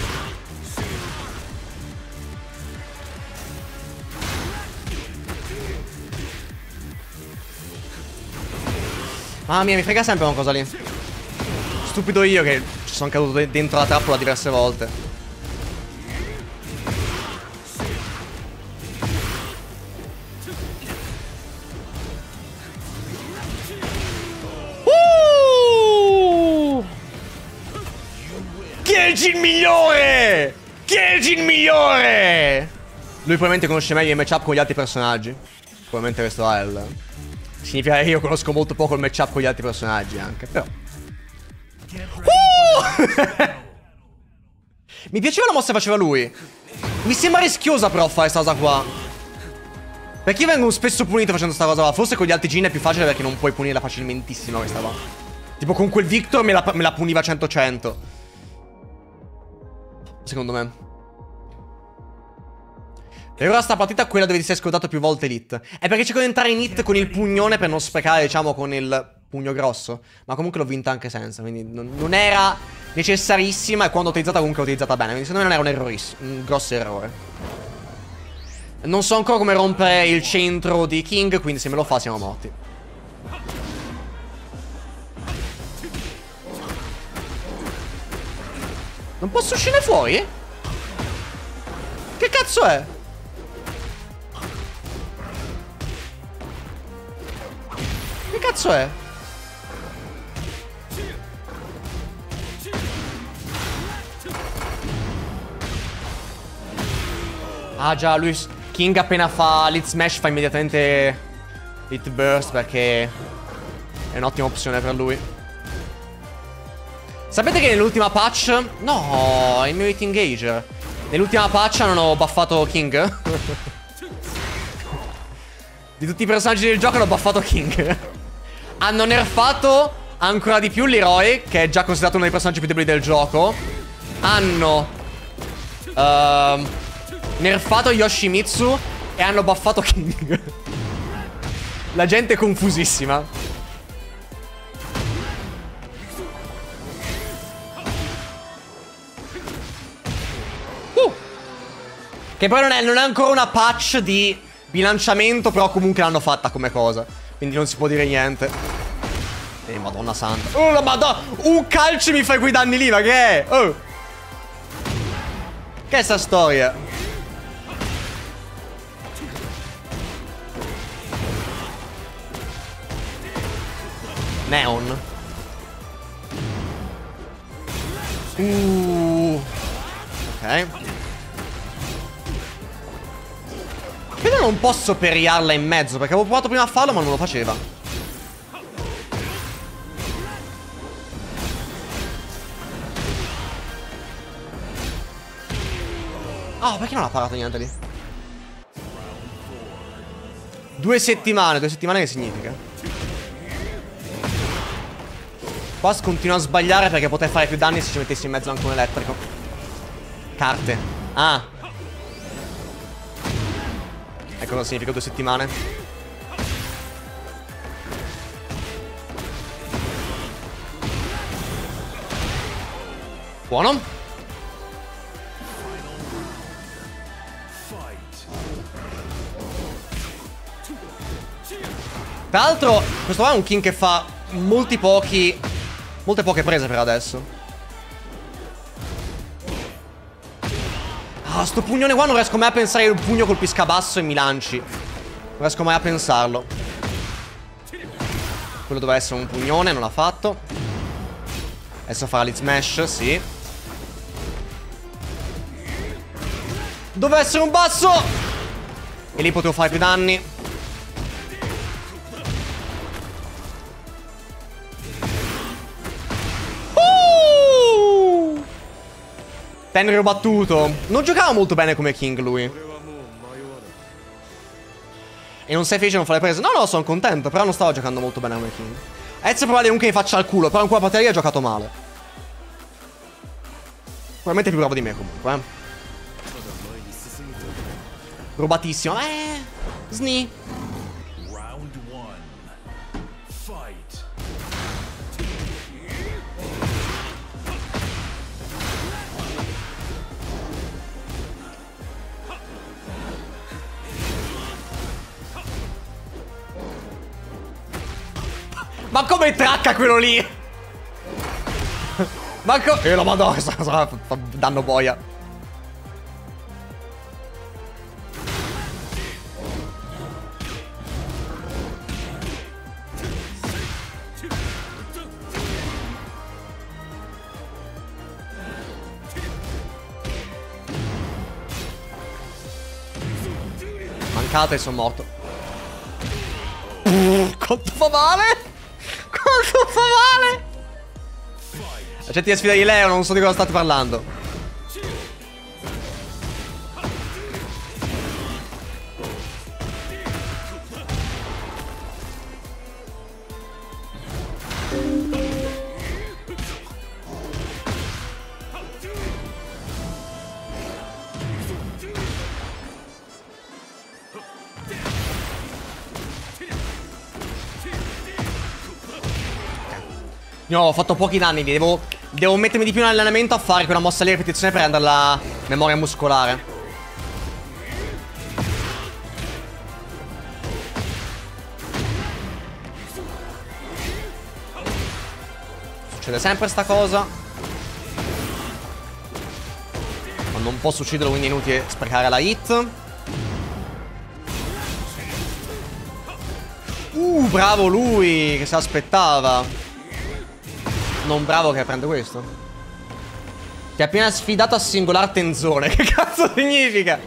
A: Mamma mia, mi frega sempre una cosa lì. Stupido io che ci sono caduto dentro la trappola diverse volte. Uh! Chi è il Jin migliore? Chi è il Jin migliore? Lui probabilmente conosce meglio i matchup con gli altri personaggi. Probabilmente questo è il... Significa che io conosco molto poco il matchup con gli altri personaggi anche, però. Uh! Mi piaceva la mossa che faceva lui. Mi sembra rischiosa però fare sta cosa qua. Perché io vengo spesso punito facendo sta cosa qua. Forse con gli altri Jin è più facile perché non puoi punirla facilmentissima questa qua. Tipo con quel Victor me la, me la puniva cento cento. Secondo me. Per ora sta partita quella dove ti sei scordato più volte l'hit. È perché cerco di entrare in hit con il pugnone per non sprecare, diciamo, con il pugno grosso. Ma comunque l'ho vinta anche senza. Quindi non, non era necessarissima. E quando ho utilizzata comunque l'ho utilizzata bene. Quindi secondo me non era un errorissimo. Un grosso errore. Non so ancora come rompere il centro di King. Quindi se me lo fa siamo morti. Non posso uscire fuori? Che cazzo è? Che cazzo è? Ah già, lui King appena fa l'hit smash fa immediatamente hit burst perché è un'ottima opzione per lui. Sapete che nell'ultima patch... No, è il mio hit engager. Nell'ultima patch hanno buffato King. Di tutti i personaggi del gioco hanno buffato King. Hanno nerfato ancora di più l'eroe, che è già considerato uno dei personaggi più deboli del gioco. Hanno uh, nerfato Yoshimitsu e hanno buffato King. La gente è confusissima. Uh. Che poi non è, non è ancora una patch di bilanciamento, però comunque l'hanno fatta come cosa. Quindi non si può dire niente. Eh, madonna santa. Oh, la madonna. Un calcio mi fai quei danni lì, ma che è? Oh. Che è sta storia? Neon. Uh. Ok. Credo non posso periarla in mezzo, perché avevo provato prima a farlo ma non lo faceva. Ah, oh, perché non ha parato niente lì? Due settimane, due settimane che significa? Qua continua a sbagliare perché potrei fare più danni se ci mettessi in mezzo anche un elettrico. Carte. Ah. Ecco cosa significa due settimane. Buono. Tra l'altro questo qua è un King che fa molti pochi Molte poche prese per adesso. Ah, sto pugnone qua non riesco mai a pensare che un pugno colpisca basso e mi lanci. Non riesco mai a pensarlo. Quello doveva essere un pugnone, non l'ha fatto. Adesso farà l'hit smash, sì. Doveva essere un basso! E lì potevo fare più danni. Uh! Tenrio battuto. Non giocava molto bene come King lui. E non sei felice di non fare le prese? No, no, sono contento. Però non stava giocando molto bene come King. Ezio probabile comunque mi faccia al culo. Però in quella batteria ha giocato male. Probabilmente è più bravo di me comunque, eh. Rubatissimo. Eh. Sni.
D: Round one. Fight.
A: Ma Ma come tracca quello lì? Ma come... Eh, la madonna, fa danno boia. Mancata e sono morto. Quanto fa male? Quanto fa male? Accetti la sfida di Leo, non so di cosa state parlando. No, ho fatto pochi danni, devo, devo mettermi di più in allenamento a fare quella mossa lì a ripetizione per rendere la memoria muscolare. Succede sempre sta cosa. Ma non posso ucciderlo, quindi è inutile sprecare la hit. Uh, bravo lui, che si aspettava. Non bravo che prende questo. Ti ha appena sfidato a singolar tenzone. Che cazzo significa?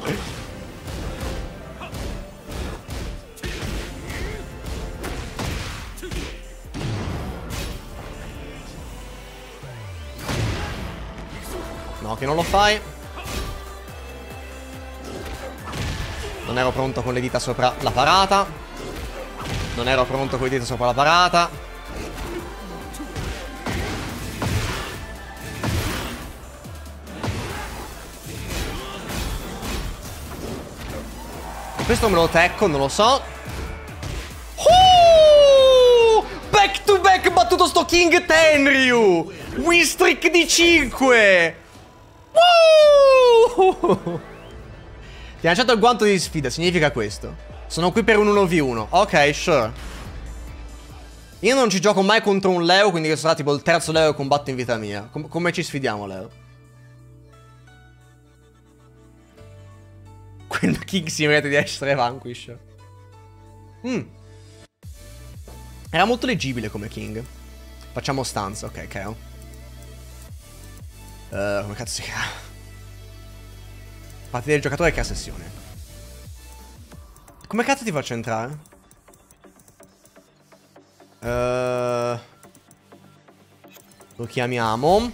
A: No, che non lo fai. Non ero pronto con le dita sopra la parata. Non ero pronto con le dita sopra la parata. Questo me lo tecco, non lo so. Oh! Back to back battuto sto King Tenryu. Win streak di cinque. Uh! Ti ha lanciato il guanto di sfida, significa questo. Sono qui per un uno vu uno. Ok, sure. Io non ci gioco mai contro un Leo, quindi che sarà tipo il terzo Leo che combatto in vita mia. Com come ci sfidiamo, Leo? Quando King si merita di essere Vanquish. Mm. Era molto leggibile come King. Facciamo stanza, ok, Keo. Uh, come cazzo si chiama? Partita del giocatore che ha sessione. Come cazzo ti faccio entrare? Uh, lo chiamiamo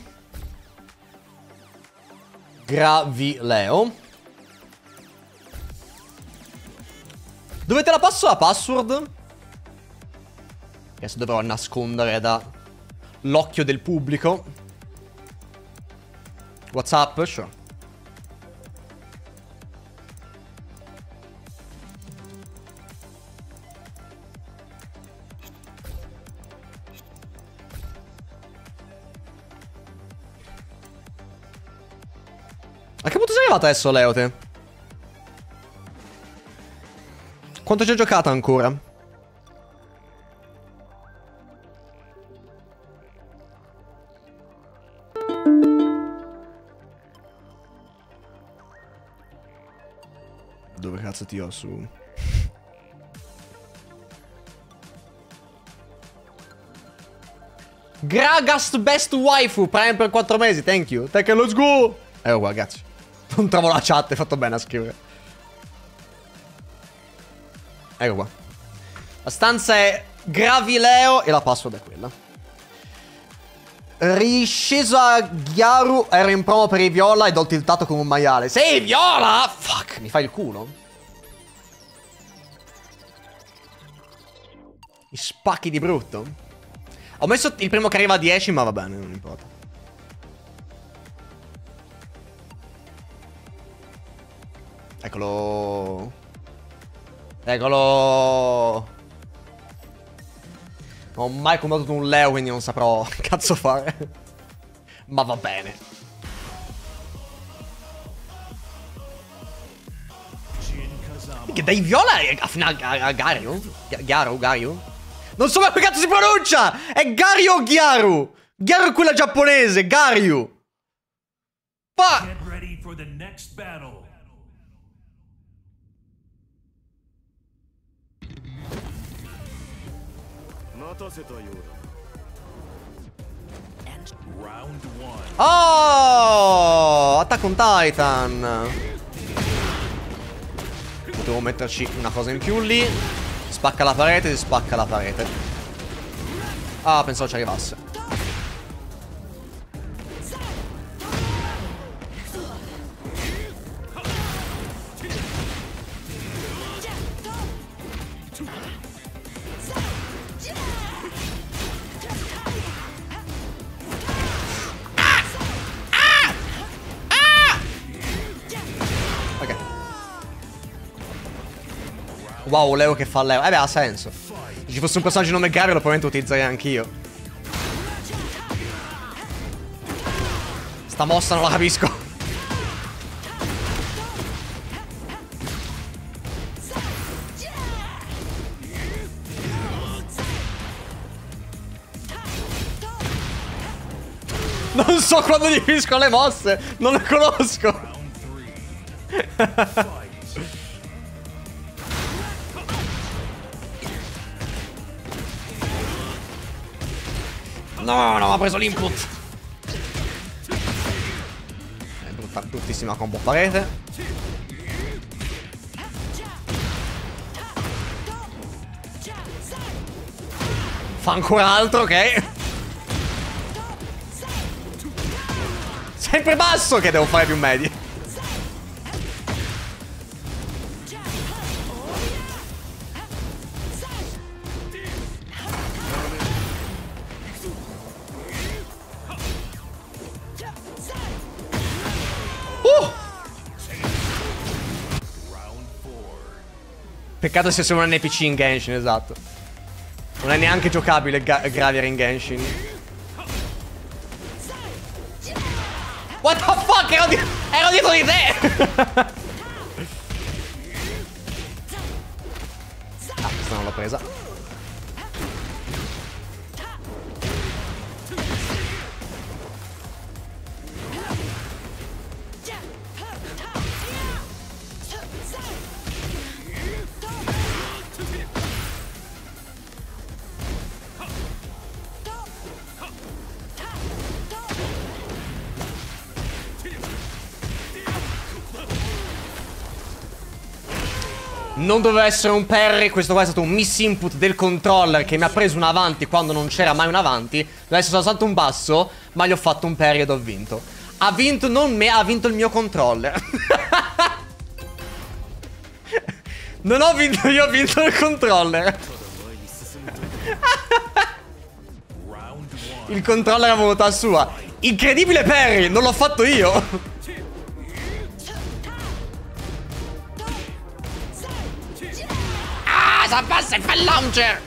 A: Gravileo. Dove te la passo la password? Adesso dovrò nascondere da l'occhio del pubblico. WhatsApp, sure. A che punto sei arrivato adesso, Leote? Quanto ci hai giocato ancora? Dove cazzo ti ho su? Gragast Best Waifu, Prime per quattro mesi, thank you. Thank you, let's go. Eh, oh, ragazzi. Non trovo la chat, hai fatto bene a scrivere. Ecco qua. La stanza è Gravileo e la password è quella. Risceso a Gyaru, ero in promo per i Viola ed ho tiltato come un maiale. Sei Viola? Fuck, mi fai il culo? Mi spacchi di brutto. Ho messo il primo che arriva a dieci, ma va bene, non importa. Eccolo. Eccolo. Non ho mai combattuto un Leo, quindi non saprò che cazzo fare. Ma va bene. Che dai Viola a, a, a Gario? Gario? Gario? Non so mai come cazzo si pronuncia! È Garyu o Gyaru? Gyaru è quella giapponese, Garyu. Fa...
D: Get ready for the next battle. Round one.
A: Oh! Attack on Titan. Potevo metterci una cosa in più lì. Spacca la parete, si spacca la parete. Ah, pensavo ci arrivasse. Wow, Leo che fa Leo. Eh beh, ha senso. Se ci fosse un personaggio di nome Garyu lo probabilmente utilizzerei anch'io. Sta mossa non la capisco. Non so quando definisco le mosse. Non le conosco. No, no, ha preso l'input. È brutta, bruttissima combo parete. Fa ancora altro, ok. Sempre basso che devo fare più medi. Peccato sia solo un N P C in Genshin, esatto. Non è neanche giocabile Gravier in Genshin. What the fuck? Ero, di ero dietro di te! Ah, questa non l'ho presa. Non doveva essere un parry, questo qua è stato un misinput del controller che mi ha preso un avanti quando non c'era mai un avanti. Deve essere soltanto un basso, ma gli ho fatto un parry ed ho vinto. Ha vinto non me, ha vinto il mio controller. Non ho vinto io, ho vinto il controller. Il controller ha volontà sua. Incredibile parry, non l'ho fatto io. S'abbassa e fa il launcher.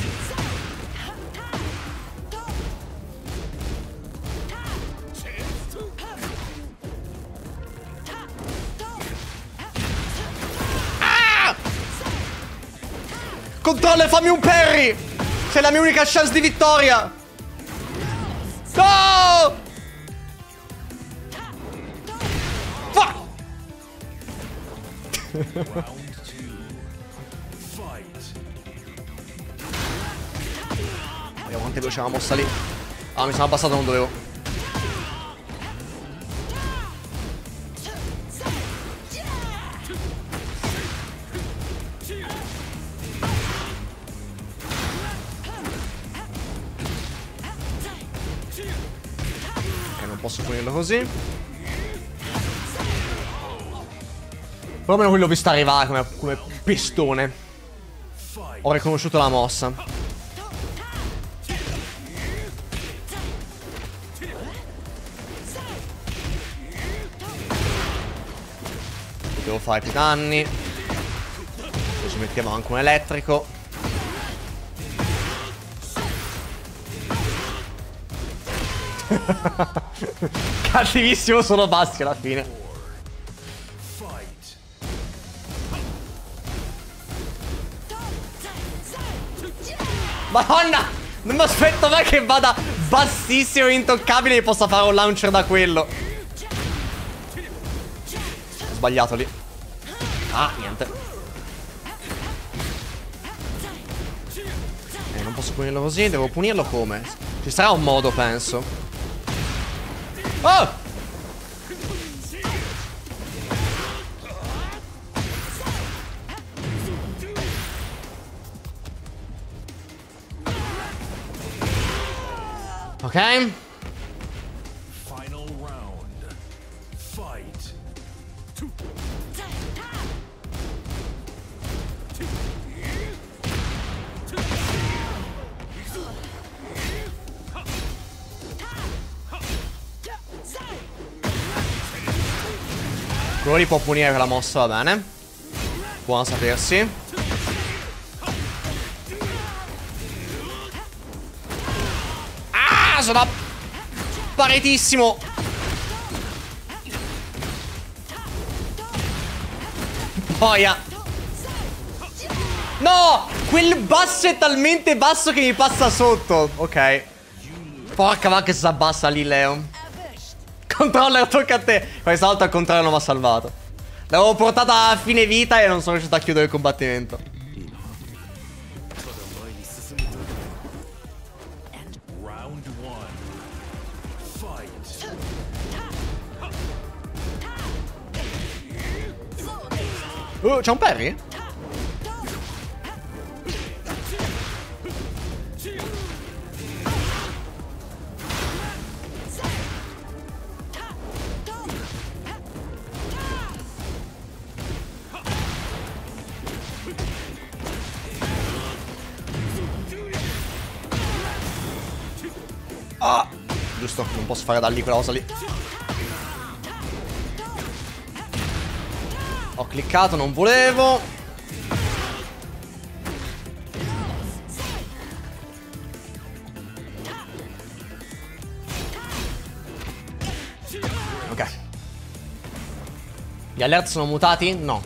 A: Ah! Controller, fammi un parry. Sei la mia unica chance di vittoria. No! Fuck! Vediamo quanto è veloce la mossa lì. Ah, mi sono abbassato, non dovevo. Ok, non posso punirlo così. Però almeno qui l'ho visto arrivare come, come pistone. Ho riconosciuto la mossa. Devo fare più danni. Poi ci mettiamo anche un elettrico. Cattivissimo, sono bassi alla fine. Madonna! Non mi aspetto mai che vada bassissimo e intoccabile e possa fare un launcher da quello. Ho sbagliato lì. Ah, niente. Eh, non posso punirlo così, devo punirlo come? Ci sarà un modo, penso. Oh! Ok.
D: Final round. Fight.
A: Quello li può punire con la mossa, va bene. Buono sapersi. Ah, sono paretissimo. Boia. No, quel basso è talmente basso che mi passa sotto. Ok. Porca vacca, si abbassa lì Leo. Controller, tocca a te. Questa volta il controller non mi ha salvato. L'avevo portata a fine vita e non sono riuscito a chiudere il combattimento.
D: Round one. Fight.
A: Uh, c'è un parry? Ah, giusto, non posso fare da lì quella cosa lì. Ho cliccato, non volevo. Ok. Gli alert sono mutati? No.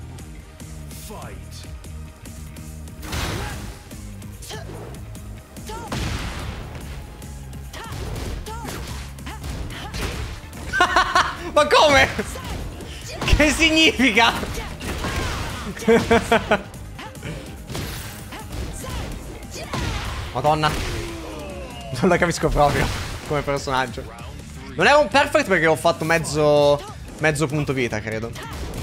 A: Ma come? Che significa? Madonna. Non la capisco proprio come personaggio. Non era un perfect perché ho fatto mezzo Mezzo punto vita, credo.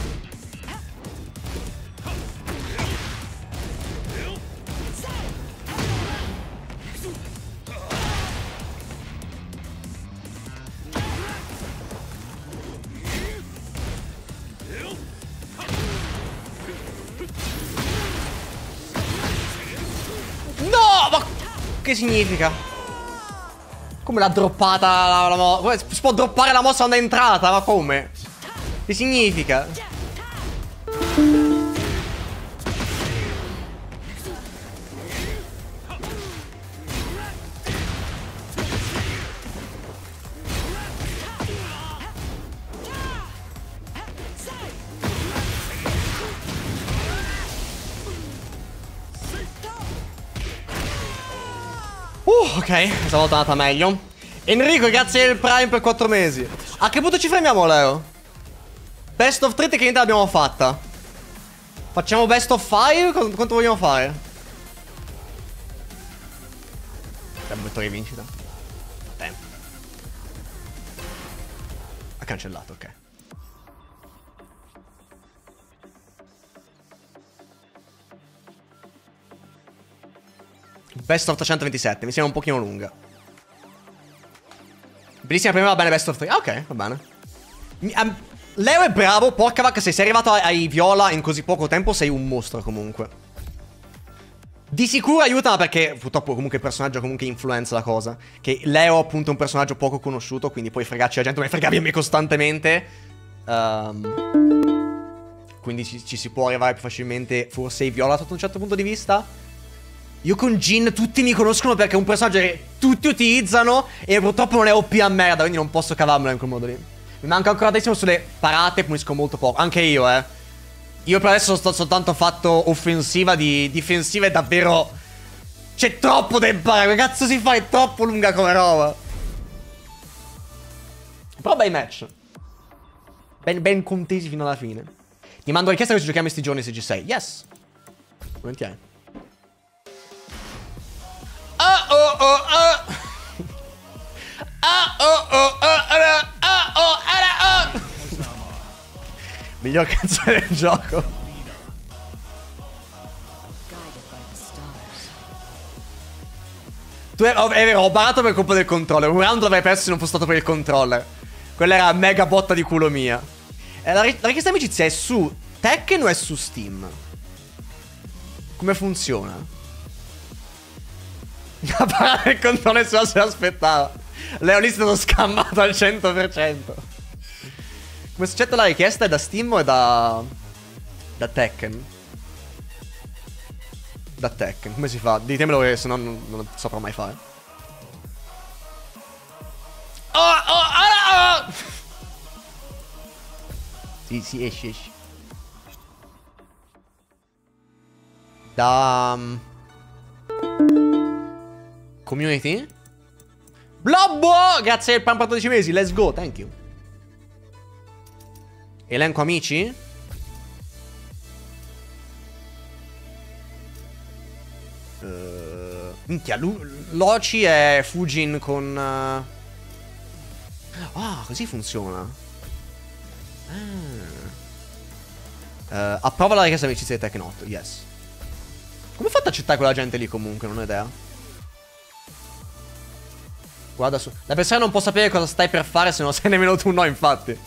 A: Che significa? Come l'ha droppata la, la mossa? Si può droppare la mossa quando è entrata? Ma come? Che significa? Uh, ok, questa volta è andata meglio. Enrico, grazie del Prime per quattro mesi. A che punto ci fermiamo, Leo? Best of tre tecnicamente l'abbiamo fatta. Facciamo best of five? Quanto vogliamo fare? Abbiamo detto rivincita. Beh. Ha cancellato, ok. Best of trecentoventisette, mi sembra un pochino lunga. Bellissima prima, va bene, best of tre. Ah, ok, va bene. Mi, um, Leo è bravo, porca vacca, se sei arrivato ai, ai viola in così poco tempo sei un mostro comunque. Di sicuro aiuta perché purtroppo comunque il personaggio comunque influenza la cosa. Che Leo appunto è un personaggio poco conosciuto, quindi puoi fregarci la gente come fregavi a me costantemente. um, Quindi ci, ci si può arrivare più facilmente forse ai viola sotto un certo punto di vista. Io con Jin tutti mi conoscono perché è un personaggio che tutti utilizzano e purtroppo non è O P a merda, quindi non posso cavarmelo in quel modo lì. Mi manca ancora tantissimo sulle parate, punisco molto poco. Anche io, eh. Io per adesso sto soltanto fatto offensiva, di difensiva è davvero C'è troppo da imparare. Che cazzo si fa? È troppo lunga come roba. Però bei match. Ben, ben contesi fino alla fine. Ti mando richiesta che ci giochiamo questi giorni se ci sei. Yes. Volentieri. Oh oh oh oh. Oh oh oh oh oh oh oh. Miglior canzone del gioco. Tu è, oh, è vero, ho barato per colpa del controller. Un round l'avrei perso se non fosse stato per il controller. Quella era mega botta di culo mia. E la, la richiesta amicizia è su Tekken o è su Steam? Come funziona? A parare il controller solo se l'aspettava. Leonis è stato scammato al cento per cento. Come succede la richiesta è da Steam o è da... da Tekken? Da Tekken, come si fa? Ditemelo che se no non, non lo saprò mai fare. Oh, oh, oh, oh! Sì, sì, esci, esci. Da... Um... Community? Blobbo! Grazie al pan per dodici mesi, let's go, thank you. Elenco amici? Uh, minchia, Loci è Fujin con... Ah, uh... oh, così funziona. Ah. Uh, approva la richiesta di amicizia di Tekken otto, yes. Come ho fatto ad accettare quella gente lì comunque, non ho idea. Guarda su. La persona non può sapere cosa stai per fare se non sai nemmeno tu, no, infatti.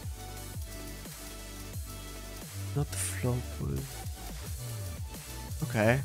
A: Not flop. Ok.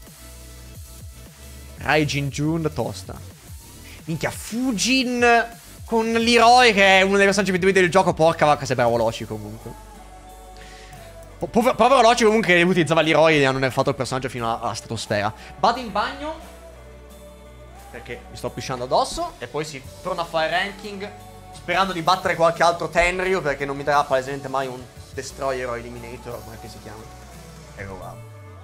A: Raijin Jun tosta. Minchia, Fujin con Leroy che è uno dei personaggi più del gioco. Porca vacca, sei bravo Loci comunque. Po povero Loci comunque che utilizzava Leroy e hanno nerfato il personaggio fino alla stratosfera. Vado in bagno perché mi sto pisciando addosso e poi si torna a fare ranking sperando di battere qualche altro Tenryu perché non mi darà palesemente mai un Destroyer o Eliminator, come si chiama. Ecco qua.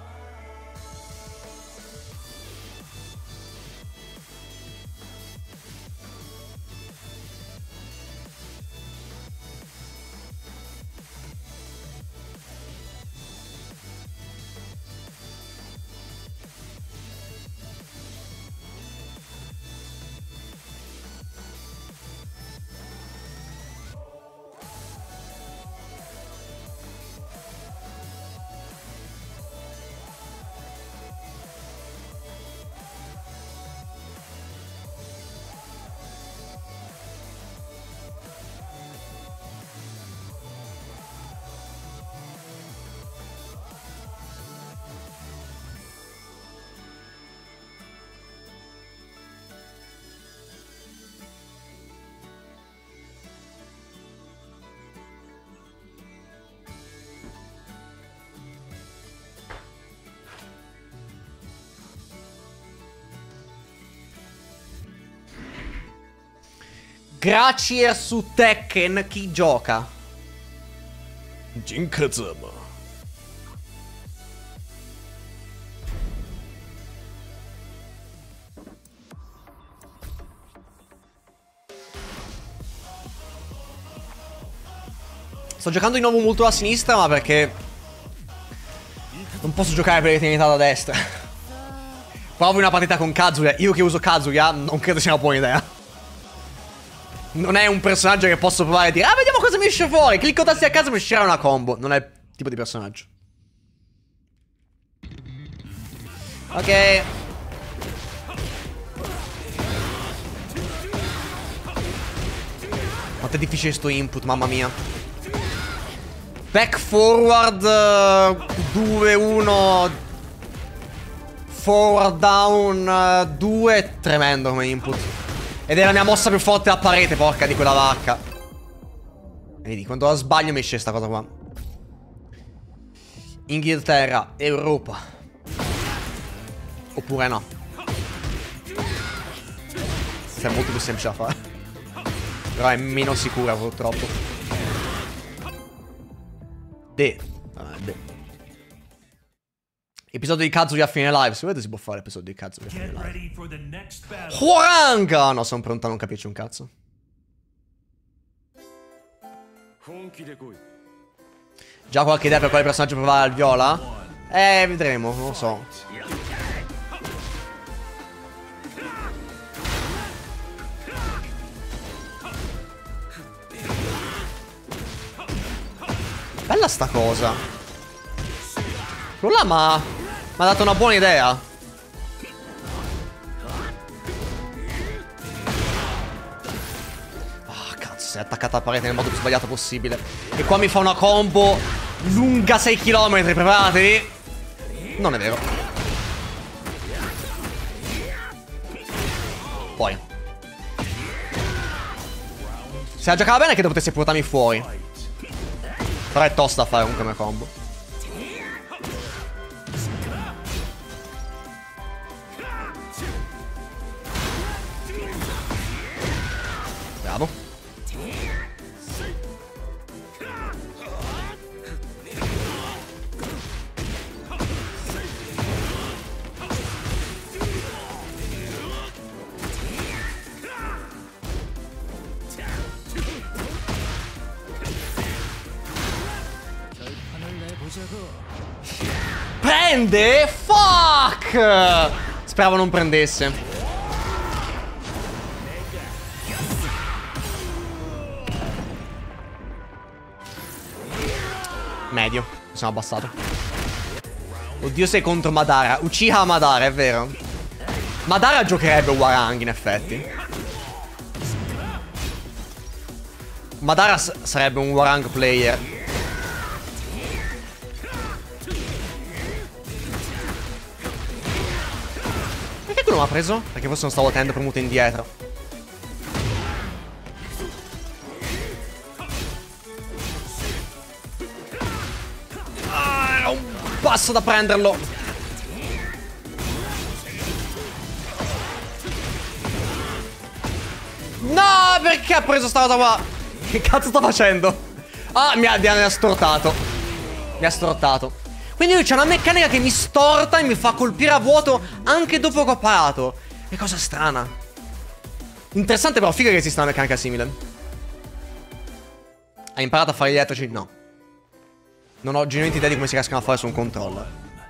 A: Gracier su Tekken, chi gioca? Jinkazama. Sto giocando di nuovo molto a sinistra, ma perché non posso giocare per l'eternità da destra. Provo una partita con Kazuya. Io che uso Kazuya non credo sia una buona idea. Non è un personaggio che posso provare a dire: ah, vediamo cosa mi esce fuori. Clicco tasti a caso e mi uscirà una combo. Non è il tipo di personaggio. Ok. Quanto è difficile sto input, mamma mia. Back forward due uno. Forward down due. Tremendo come input. Ed è la mia mossa più forte a parete, porca di quella vacca. Vedi, quando la sbaglio mi esce sta cosa qua. Inghilterra, Europa. Oppure no. Questa è molto più semplice da fare. Però è meno sicura purtroppo. De. Ah, de. Episodio di Kazuya a fine live. Se volete si può fare l'episodio di Kazuya a fine
D: Get
A: live.
D: ready for the next battle.
A: Hwoarang! Ah, no, sono pronto a non capirci un cazzo. Già qualche idea per quale personaggio provare al viola? Eh, vedremo, non lo so. Bella sta cosa. Quello là ma mi ha dato una buona idea. Ah, cazzo, si è attaccata alla parete nel modo più sbagliato possibile. E qua mi fa una combo lunga sei chilometri, preparatevi. Non è vero. Poi se la giocava bene che potesse portarmi fuori. Però è tosta da fare comunque come combo. Bravo. Prende? Fuck! Speravo non prendesse. Medio. Mi sono abbassato. Oddio, sei contro Madara. Uchiha Madara, è vero. Madara giocherebbe Hwoarang in effetti. Madara sarebbe un Hwoarang player. Perché quello mi ha preso? Perché forse non stavo tenendo premuto indietro. Ah, era un passo da prenderlo. No, perché ha preso sta cosa qua? Che cazzo sta facendo? Ah, mi ha, mi ha stortato. Mi ha stortato. Quindi lui c'è una meccanica che mi storta e mi fa colpire a vuoto anche dopo che ho parato. Che cosa strana. Interessante però, figa che esista una meccanica simile. Hai imparato a fare gli elettrici? No. Non ho genuinamente idea di come si riescano a fare su un controller.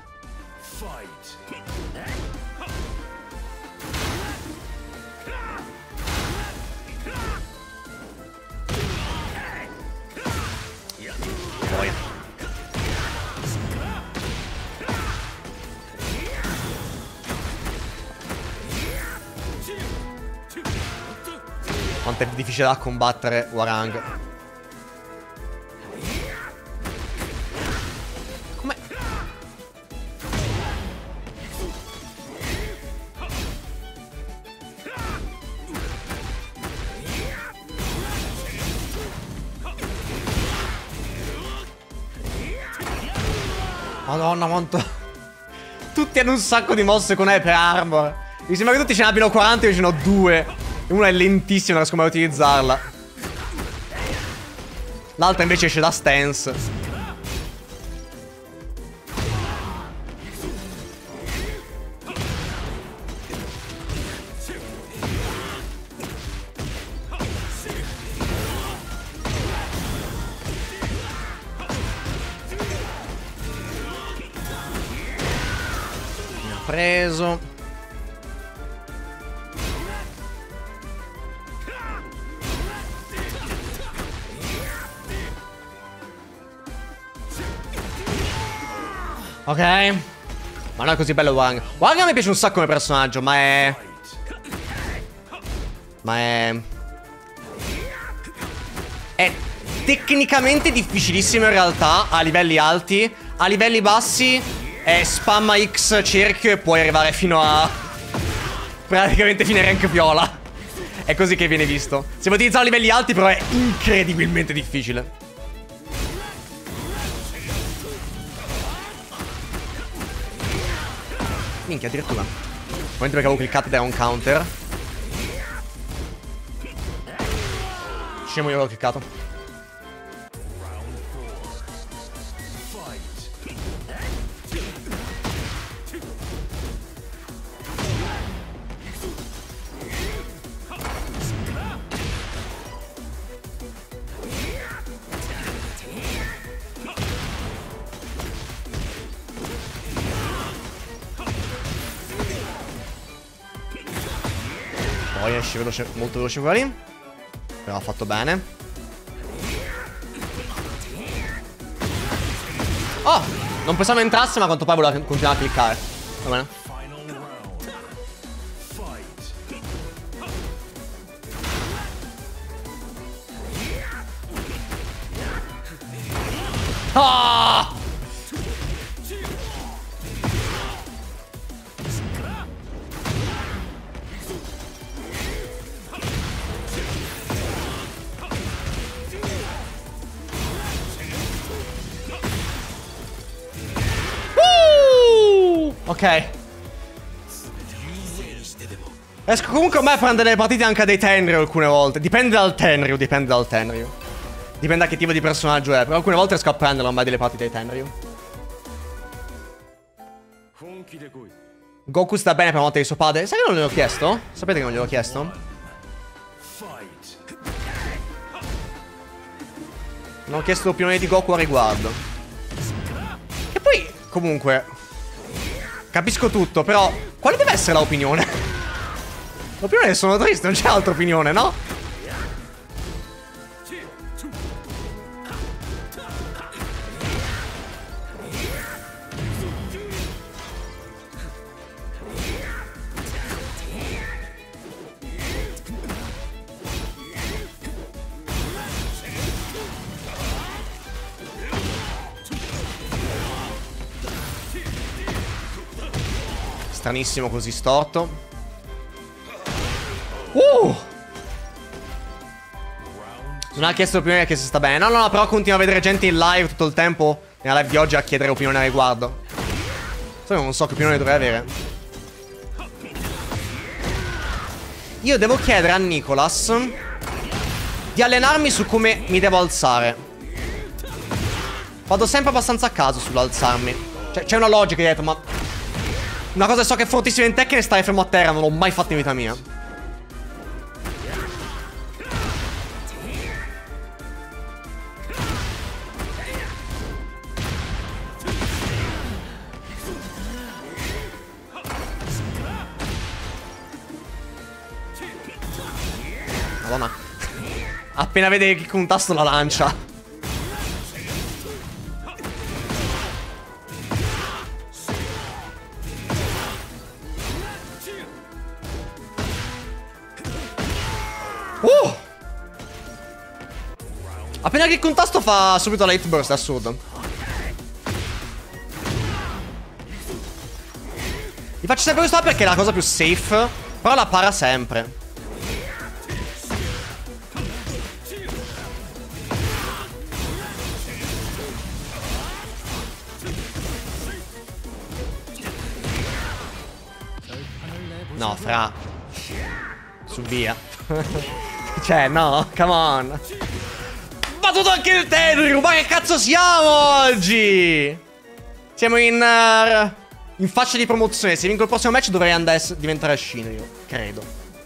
A: Poi quanto è difficile da combattere Hwoarang. Come? Madonna, quanto. Tutti hanno un sacco di mosse con Hyper Armor. Mi sembra che tutti ce ne abbiano quaranta e io ce ne ho due. E una è lentissima, non riesco mai a utilizzarla. L'altra invece esce da stance. Mi ha preso. Ok. Ma non è così bello Hwoarang. Hwoarang mi piace un sacco come personaggio, ma è... Ma è... È tecnicamente difficilissimo in realtà a livelli alti. A livelli bassi è spamma X cerchio e puoi arrivare fino a... praticamente fine rank viola. È così che viene visto. Si può utilizzare a livelli alti però è incredibilmente difficile. Minchia, addirittura. Momento perché avevo cliccato ed era un counter. Scemo, io avevo cliccato. Poi esce veloce, molto veloce quello lì. Però ha fatto bene. Oh! Non pensavo entrasse, ma a quanto pare voleva continuare a cliccare. Va bene. Ah! Ok. Esco comunque a me a prendere le partite anche a dei Tenryu alcune volte. Dipende dal Tenryu, dipende dal Tenryu. Dipende da che tipo di personaggio è. Però alcune volte riesco a prenderlo a me delle partite dei Tenryu. Goku sta bene per la morte di suo padre. Sai che non gliel'ho chiesto? Sapete che non gliel'ho chiesto? Non ho chiesto l'opinione di Goku a riguardo. E poi, comunque... Capisco tutto, però quale deve essere l'opinione? L'opinione sono triste, non c'è altra opinione, no? Stranissimo così storto. Uh! Non ha chiesto opinione che se sta bene. No, no, no, però continua a vedere gente in live tutto il tempo. Nella live di oggi a chiedere opinione a riguardo. Solo non so che opinione dovrei avere. Io devo chiedere a Nicholas di allenarmi su come mi devo alzare. Vado sempre abbastanza a caso sull'alzarmi. Cioè, c'è una logica dietro, ma... Una cosa che so che è fortissima in tecnica è stare fermo a terra. Non l'ho mai fatto in vita mia. Madonna. Appena vede che con un tasto la lancia. Uh! Appena che con tasto fa subito la hit burst, è assurdo. Gli faccio sempre questo perché è la cosa più safe. Però la para sempre. No, fra. Su via. Cioè, no, come on. Battuto anche il Tenryu. Ma che cazzo siamo oggi? Siamo in uh, in faccia di promozione. Se vinco il prossimo match dovrei andare a diventare Shinryu, credo.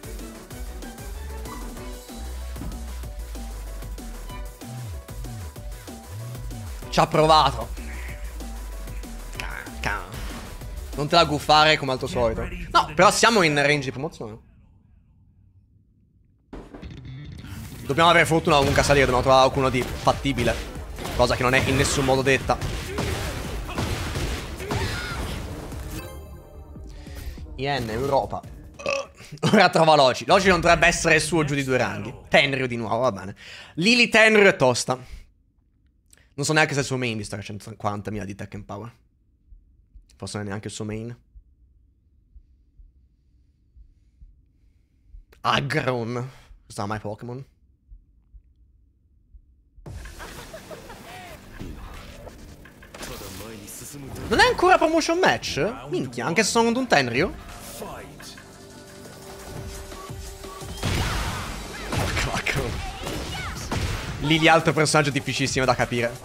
A: Ci ha provato. Non te la guffare come al tuo solito. No, però siamo in range di promozione. Dobbiamo avere fortuna comunque a salire. Dobbiamo trovare qualcuno di fattibile. Cosa che non è in nessun modo detta. I N Europa. Ora trova Logi. Logi non dovrebbe essere il suo giù di due ranghi. Tenryu di nuovo, va bene. Lily Tenryu è tosta. Non so neanche se è il suo main, visto che ha centoquarantamila di Tekken Power. Forse non è neanche il suo main. Aggron. Questo è mai Pokémon. Non è ancora promotion match? Minchia, anche se sono con un Tenryu? Porca vacca. Lily altro personaggio difficilissimo da capire.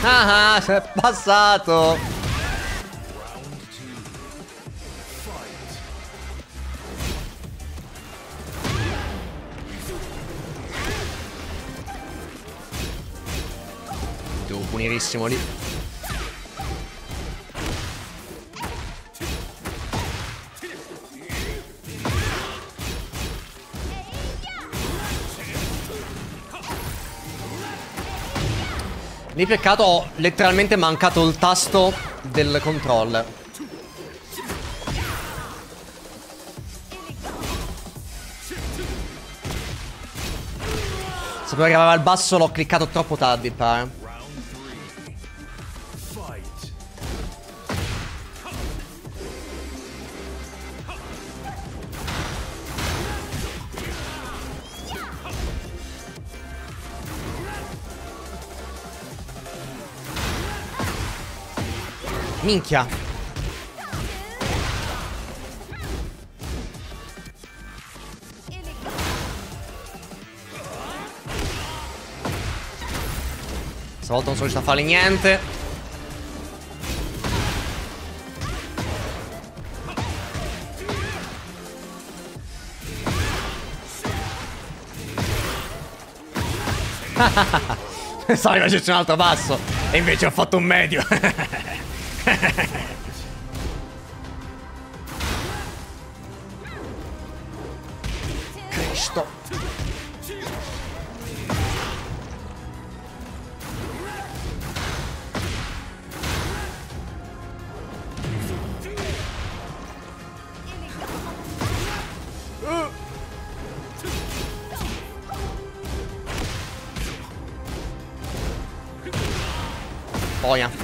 A: Ah, ah, è passato. Devo punirissimo lì. Lì peccato ho letteralmente mancato il tasto del controller. Sapevo che aveva il basso, l'ho cliccato troppo tardi, pare. Minchia. Stavolta non sono riuscito a fare niente. Pensavo che facessi un altro passo e invece ho fatto un medio. Cristo. Boia.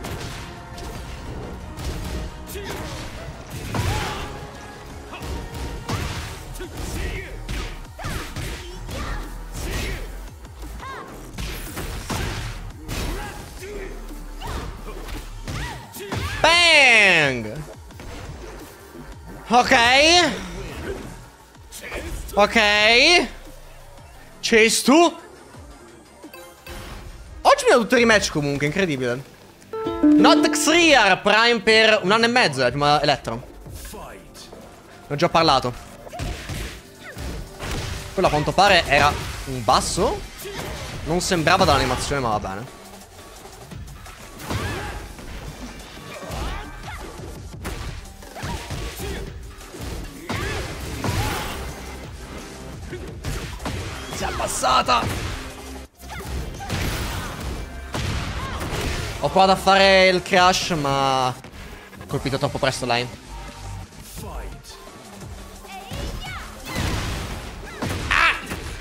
A: Bang! Ok. Ok. Chase tu. Oggi mi ha tutto i rematch comunque, incredibile. Not Xriar Prime per un anno e mezzo, è prima Elettro. Ne ho già parlato. Quello a quanto pare era un basso. Non sembrava dall'animazione, ma va bene. Si è abbassata. Ho provato a fare il crash, ma ho colpito troppo presto lei. Ah!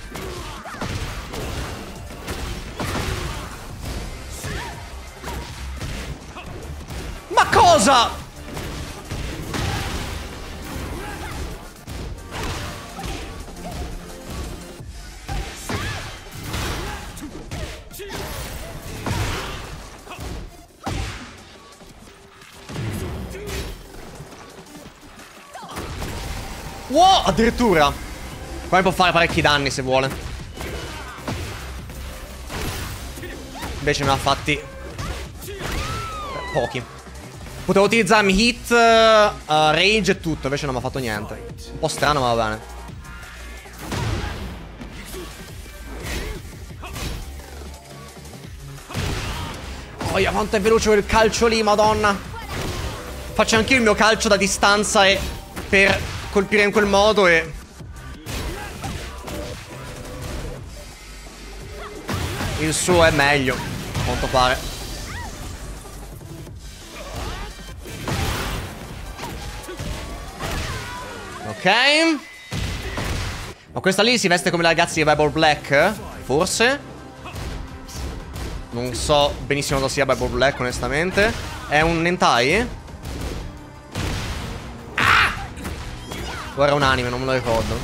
A: Ma cosa? Wow, addirittura. Qua mi può fare parecchi danni se vuole. Invece ne ha fatti pochi. Potevo utilizzarmi hit, uh, rage e tutto. Invece non mi ha fatto niente. Un po' strano, ma va bene. Oh, quanto è veloce quel calcio lì, madonna. Faccio anch'io il mio calcio da distanza e per colpire in quel modo e... il suo è meglio, a quanto pare. Ok. Ma questa lì si veste come la ragazza di Bible Black? Forse? Non so benissimo cosa sia Bible Black, onestamente. È un hentai? O era un anime, non me lo ricordo.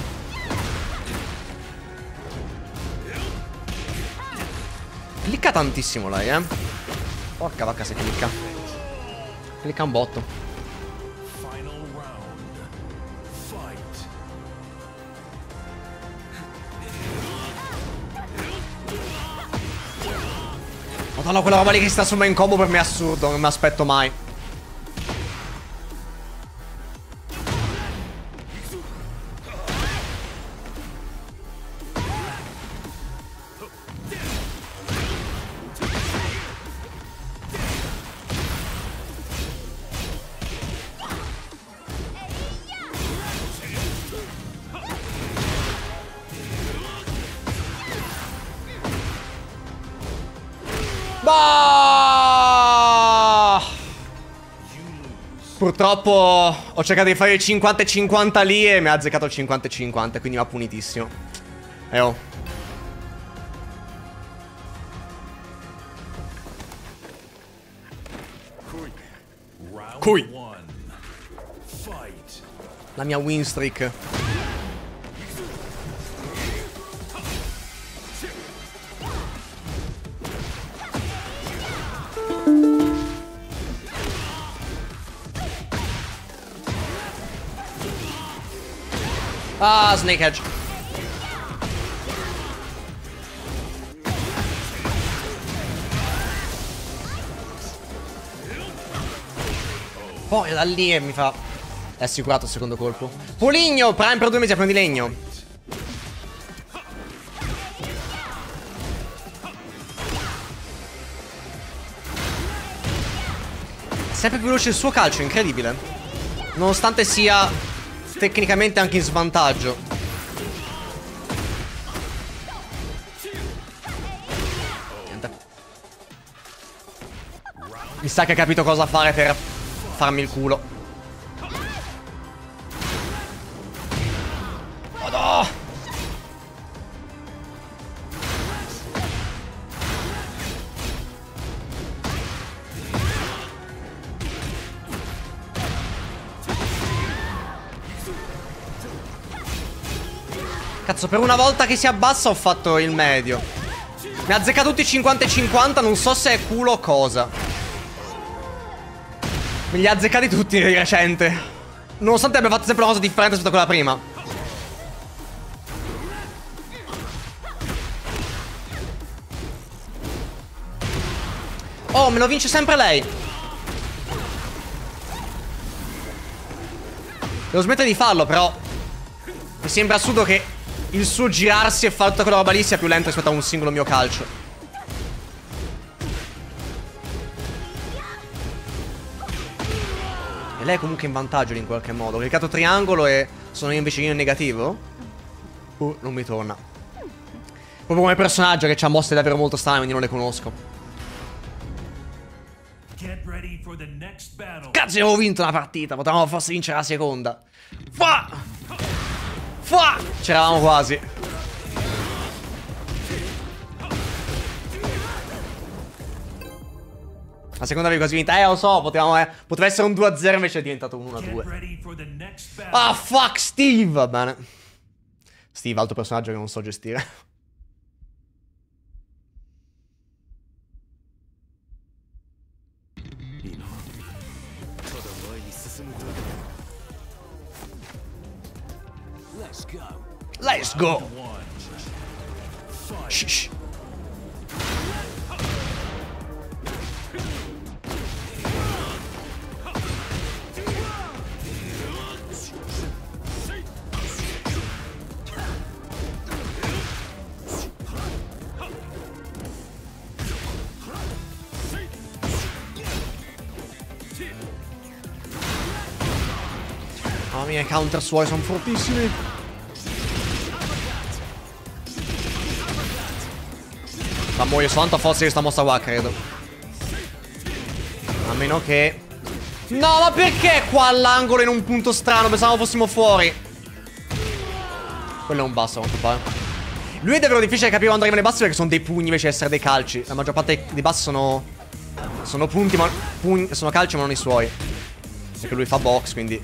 A: Clicca tantissimo lei, eh. Porca vacca se clicca. Clicca un botto. Madonna, quella roba lì che si trasforma in combo per me è assurdo. Non mi aspetto mai. Bah! Purtroppo ho cercato di fare il cinquanta e cinquanta lì e mi ha azzeccato il cinquanta e cinquanta, quindi mi ha punitissimo. E oh. Cui. La mia win streak. Ah, Snake Edge. Poi da lì e mi fa... È assicurato il secondo colpo. Poligno, Prime per due mesi a prima di legno. Sempre più veloce il suo calcio, incredibile. Nonostante sia tecnicamente anche in svantaggio. Niente. Mi sa che ha capito cosa fare per farmi il culo. Oh no! Cazzo, per una volta che si abbassa ho fatto il medio. Mi ha azzeccato tutti i cinquanta e cinquanta, non so se è culo o cosa. Me li ha azzeccati tutti di recente. Nonostante abbia fatto sempre una cosa differente rispetto a quella prima. Oh, me lo vince sempre lei. Devo smettere di farlo, però mi sembra assurdo che il suo girarsi e fare tutta quella roba lì sia più lento rispetto a un singolo mio calcio. E lei è comunque in vantaggio in qualche modo. Ho cliccato triangolo e sono io invece io in negativo. Uh, non mi torna. Proprio come personaggio che ha mosse davvero molto strane, quindi non le conosco. Cazzo, avevo vinto una partita. Potevamo forse vincere la seconda. Fa! Fa! C'eravamo quasi. La seconda avevi quasi vinta. Eh, lo so, potevamo, eh, poteva essere un due a zero, invece è diventato un uno a due. Ah, fuck, Steve! Va bene. Steve, altro personaggio che non so gestire. Let's go. Shh, shh. Mamma mia, i counter suoi sono fortissimi. Ma muoio soltanto a forza di questa mossa qua, credo. A meno che... No, ma perché qua all'angolo in un punto strano? Pensavo fossimo fuori. Quello è un basso, a quanto pare. Lui è davvero difficile capire quando arrivano i bassi, perché sono dei pugni invece di essere dei calci. La maggior parte dei bassi sono... Sono punti, ma... Pugni... Sono calci, ma non i suoi. Perché lui fa box, quindi...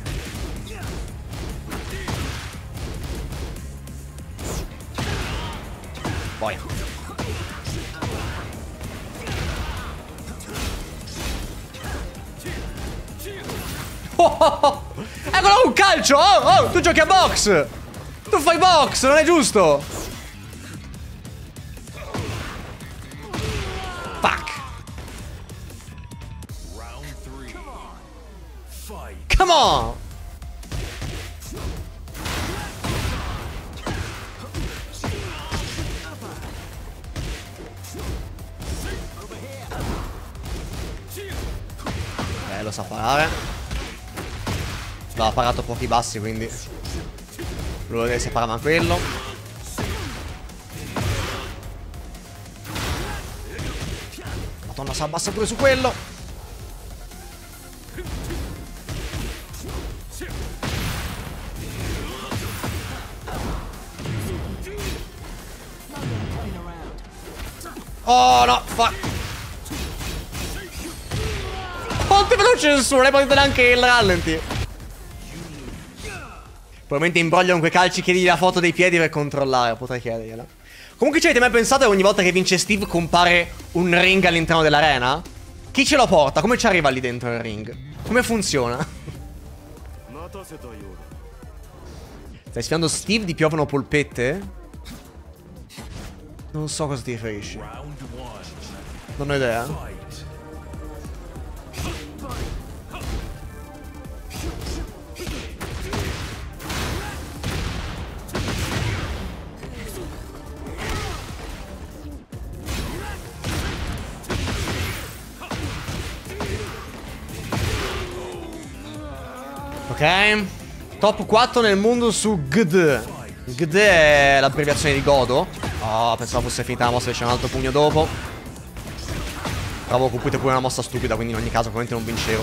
A: Poi... Oh, oh, oh. Eccolo un calcio. Oh, oh, tu giochi a box. Tu fai box, non è giusto. Fuck. Come on! Eh, lo sa parare. L'ha parato a pochi bassi, quindi lo deve separare ma quello. Madonna, si abbassa pure su quello. Oh no, fuck. Quanto è veloce nessuno, non è partito neanche il rallenti. Probabilmente imbrogliano quei calci, chiedi la foto dei piedi per controllare, potrei chiedergliela. Comunque ci avete mai pensato che ogni volta che vince Steve compare un ring all'interno dell'arena? Chi ce lo porta? Come ci arriva lì dentro il ring? Come funziona? Stai sfiando Steve, di piovono polpette? Non so a cosa ti riferisci. Non ho idea. Ok. Top quattro nel mondo su G D. G D è l'abbreviazione di Godo. Oh, pensavo fosse finita la mossa, c'è un altro pugno dopo. Però avevo colpito pure una mossa stupida, quindi in ogni caso probabilmente non vincevo.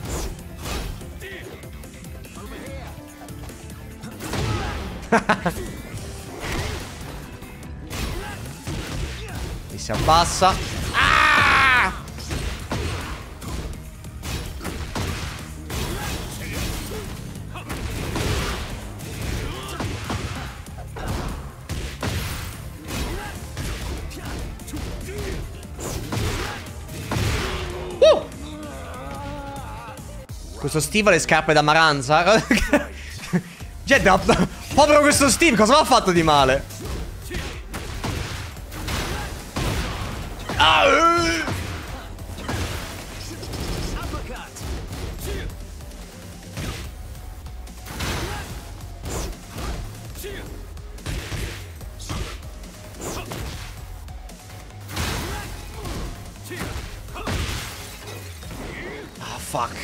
A: Mi si abbassa. Ah! Uh! Questo Steve ha le scarpe da maranza. Jet, povero questo Steve, cosa ha fatto di male? Ah, uh. Ah, fuck.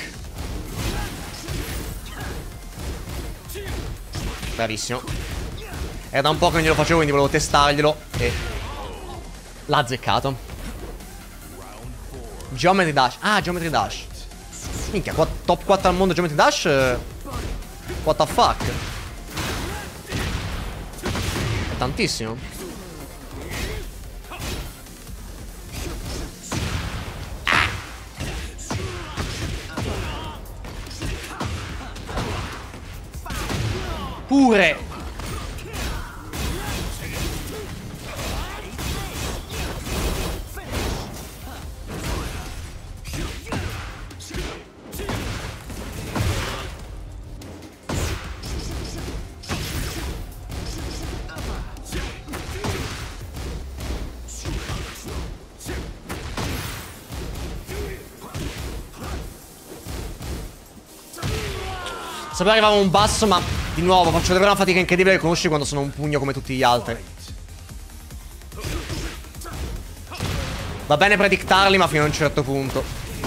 A: Bravissimo. Era da un po' che non glielo facevo, quindi volevo testarglielo. E l'ha azzeccato. Geometry Dash. Ah, Geometry Dash. Minchia, qua, top quattro al mondo Geometry Dash. What the fuck. È tantissimo. Ah! Pure. Sapevo che arrivava un basso, ma di nuovo faccio davvero una fatica incredibile che conosci quando sono un pugno come tutti gli altri. Va bene predictarli, ma fino a un certo punto.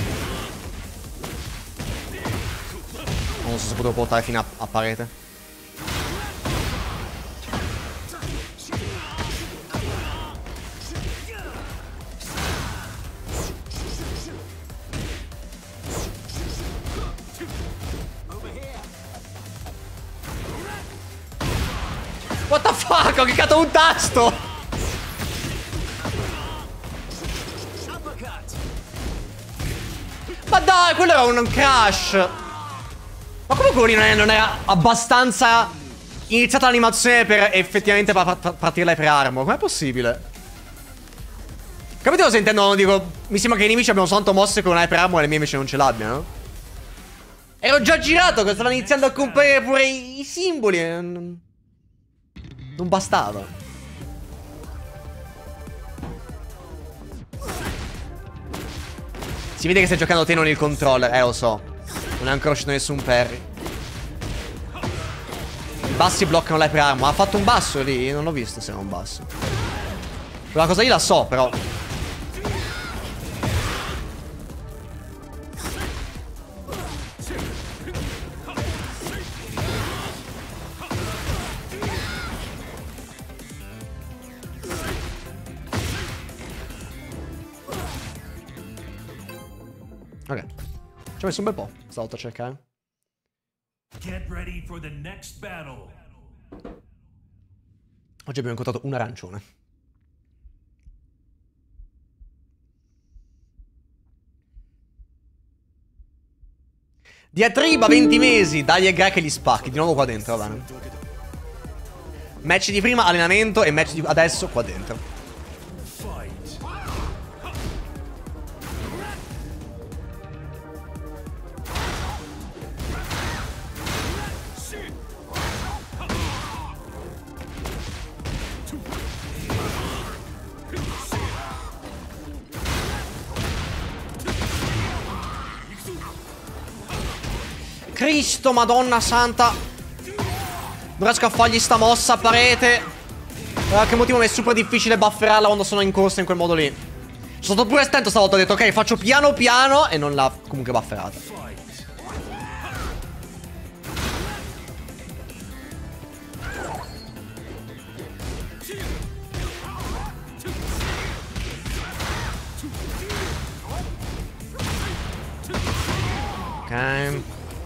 A: Non so se potevo portare fino a, a parete. What the fuck? Ho cliccato un tasto! Ma dai, quello era un crash! Ma come quello lì non, è, non era abbastanza iniziata l'animazione per effettivamente pa pa partire l'hyper armor? Com'è possibile? Capite cosa intendo? Dico, mi sembra che i nemici abbiano soltanto mosse con un hyper armor e le mie invece non ce l'abbiano. Ero già girato, che stavano iniziando a comparire pure i, i simboli. Non, non bastava. Si vede che stai giocando te, non il controller. Eh, lo so. Non è ancora uscito nessun parry. I bassi bloccano l'hyper armor. Ha fatto un basso lì? Non l'ho visto se era un basso. Quella cosa lì la so, però. Ok. Ci ho messo un bel po' stavolta a cercare.
D: Get ready for the next battle.
A: Oggi abbiamo incontrato un arancione. Diatriba venti mesi. Dai e Gai che li spacchi. Di nuovo qua dentro, va bene. Match di prima, allenamento. E match di adesso qua dentro. Cristo, Madonna Santa. Non riesco a fargli sta mossa a parete. Per che motivo mi è super difficile bufferarla quando sono in corsa in quel modo lì. Sono stato pure stento stavolta, ho detto ok, faccio piano piano. E non l'ha comunque bufferata. Ok.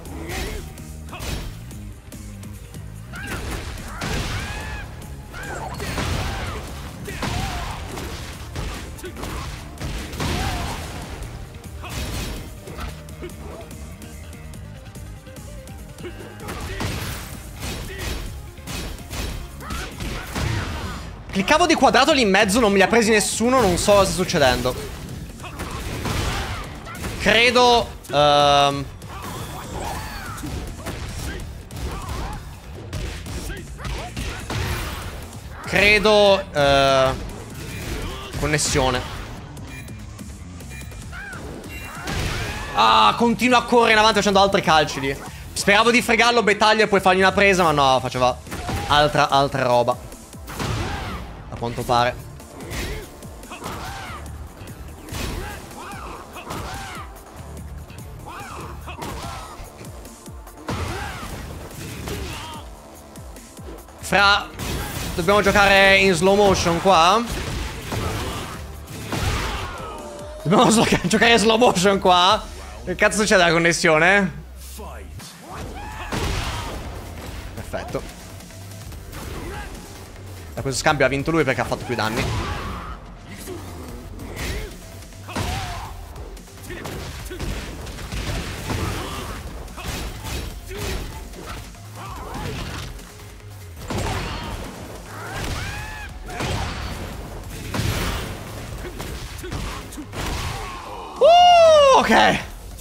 A: Cliccavo di quadrato lì in mezzo, non me li ha presi nessuno, non so cosa sta succedendo. Credo... Um... Credo... Uh... Connessione. Ah, continua a correre in avanti facendo altri calci lì. Speravo di fregarlo battaglia e poi fargli una presa, ma no, faceva altra, altra roba. A quanto pare. Fra... Dobbiamo giocare in slow motion qua? Dobbiamo giocare in slow motion qua? Che cazzo succede alla connessione? Perfetto. Da questo scambio ha vinto lui perché ha fatto più danni. Uh, ok.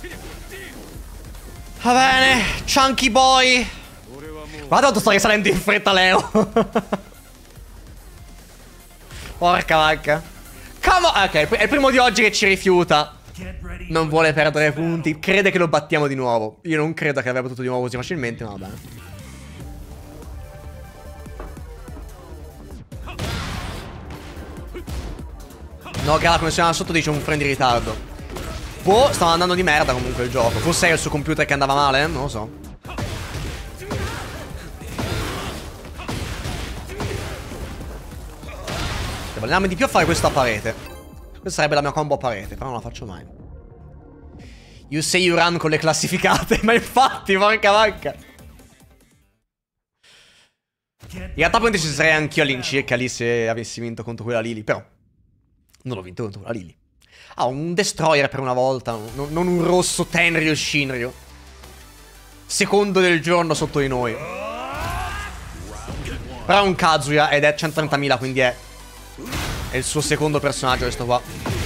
A: Va bene. Chunky boy. Guarda quanto sto risalendo in fretta Leo. Porca vacca. Come on. Ok, è il primo di oggi che ci rifiuta. Non vuole perdere punti. Crede che lo battiamo di nuovo. Io non credo che l'abbia battuto di nuovo così facilmente, ma va bene. No, che la connessione sotto dice un frame di ritardo. Boh, stava andando di merda comunque il gioco. Forse è il suo computer che andava male? Non lo so. Devo allenarmi di più a fare questa parete. Questa sarebbe la mia combo a parete, però non la faccio mai. You say you run con le classificate. Ma infatti, porca vacca. In realtà poi ci sarei anch'io all'incirca lì se avessi vinto contro quella Lily. Però non ho vinto contro quella Lily. Ah, un destroyer per una volta. Non, non un rosso Tenryu Shinryu. Secondo del giorno sotto di noi. Però è un Kazuya ed è centotrentamila, quindi è... È il suo secondo personaggio questo qua.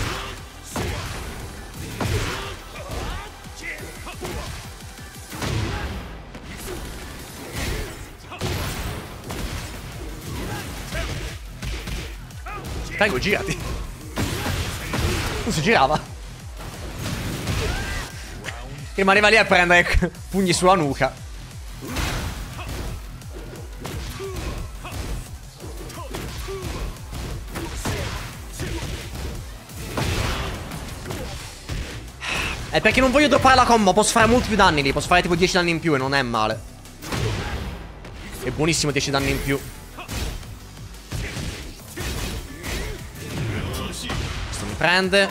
A: Prego, girati. Non si girava. Rimaneva lì a prendere pugni sulla nuca. È perché non voglio droppare la combo. Posso fare molti più danni lì. Posso fare tipo dieci danni in più e non è male. È buonissimo dieci danni in più. Questo mi prende.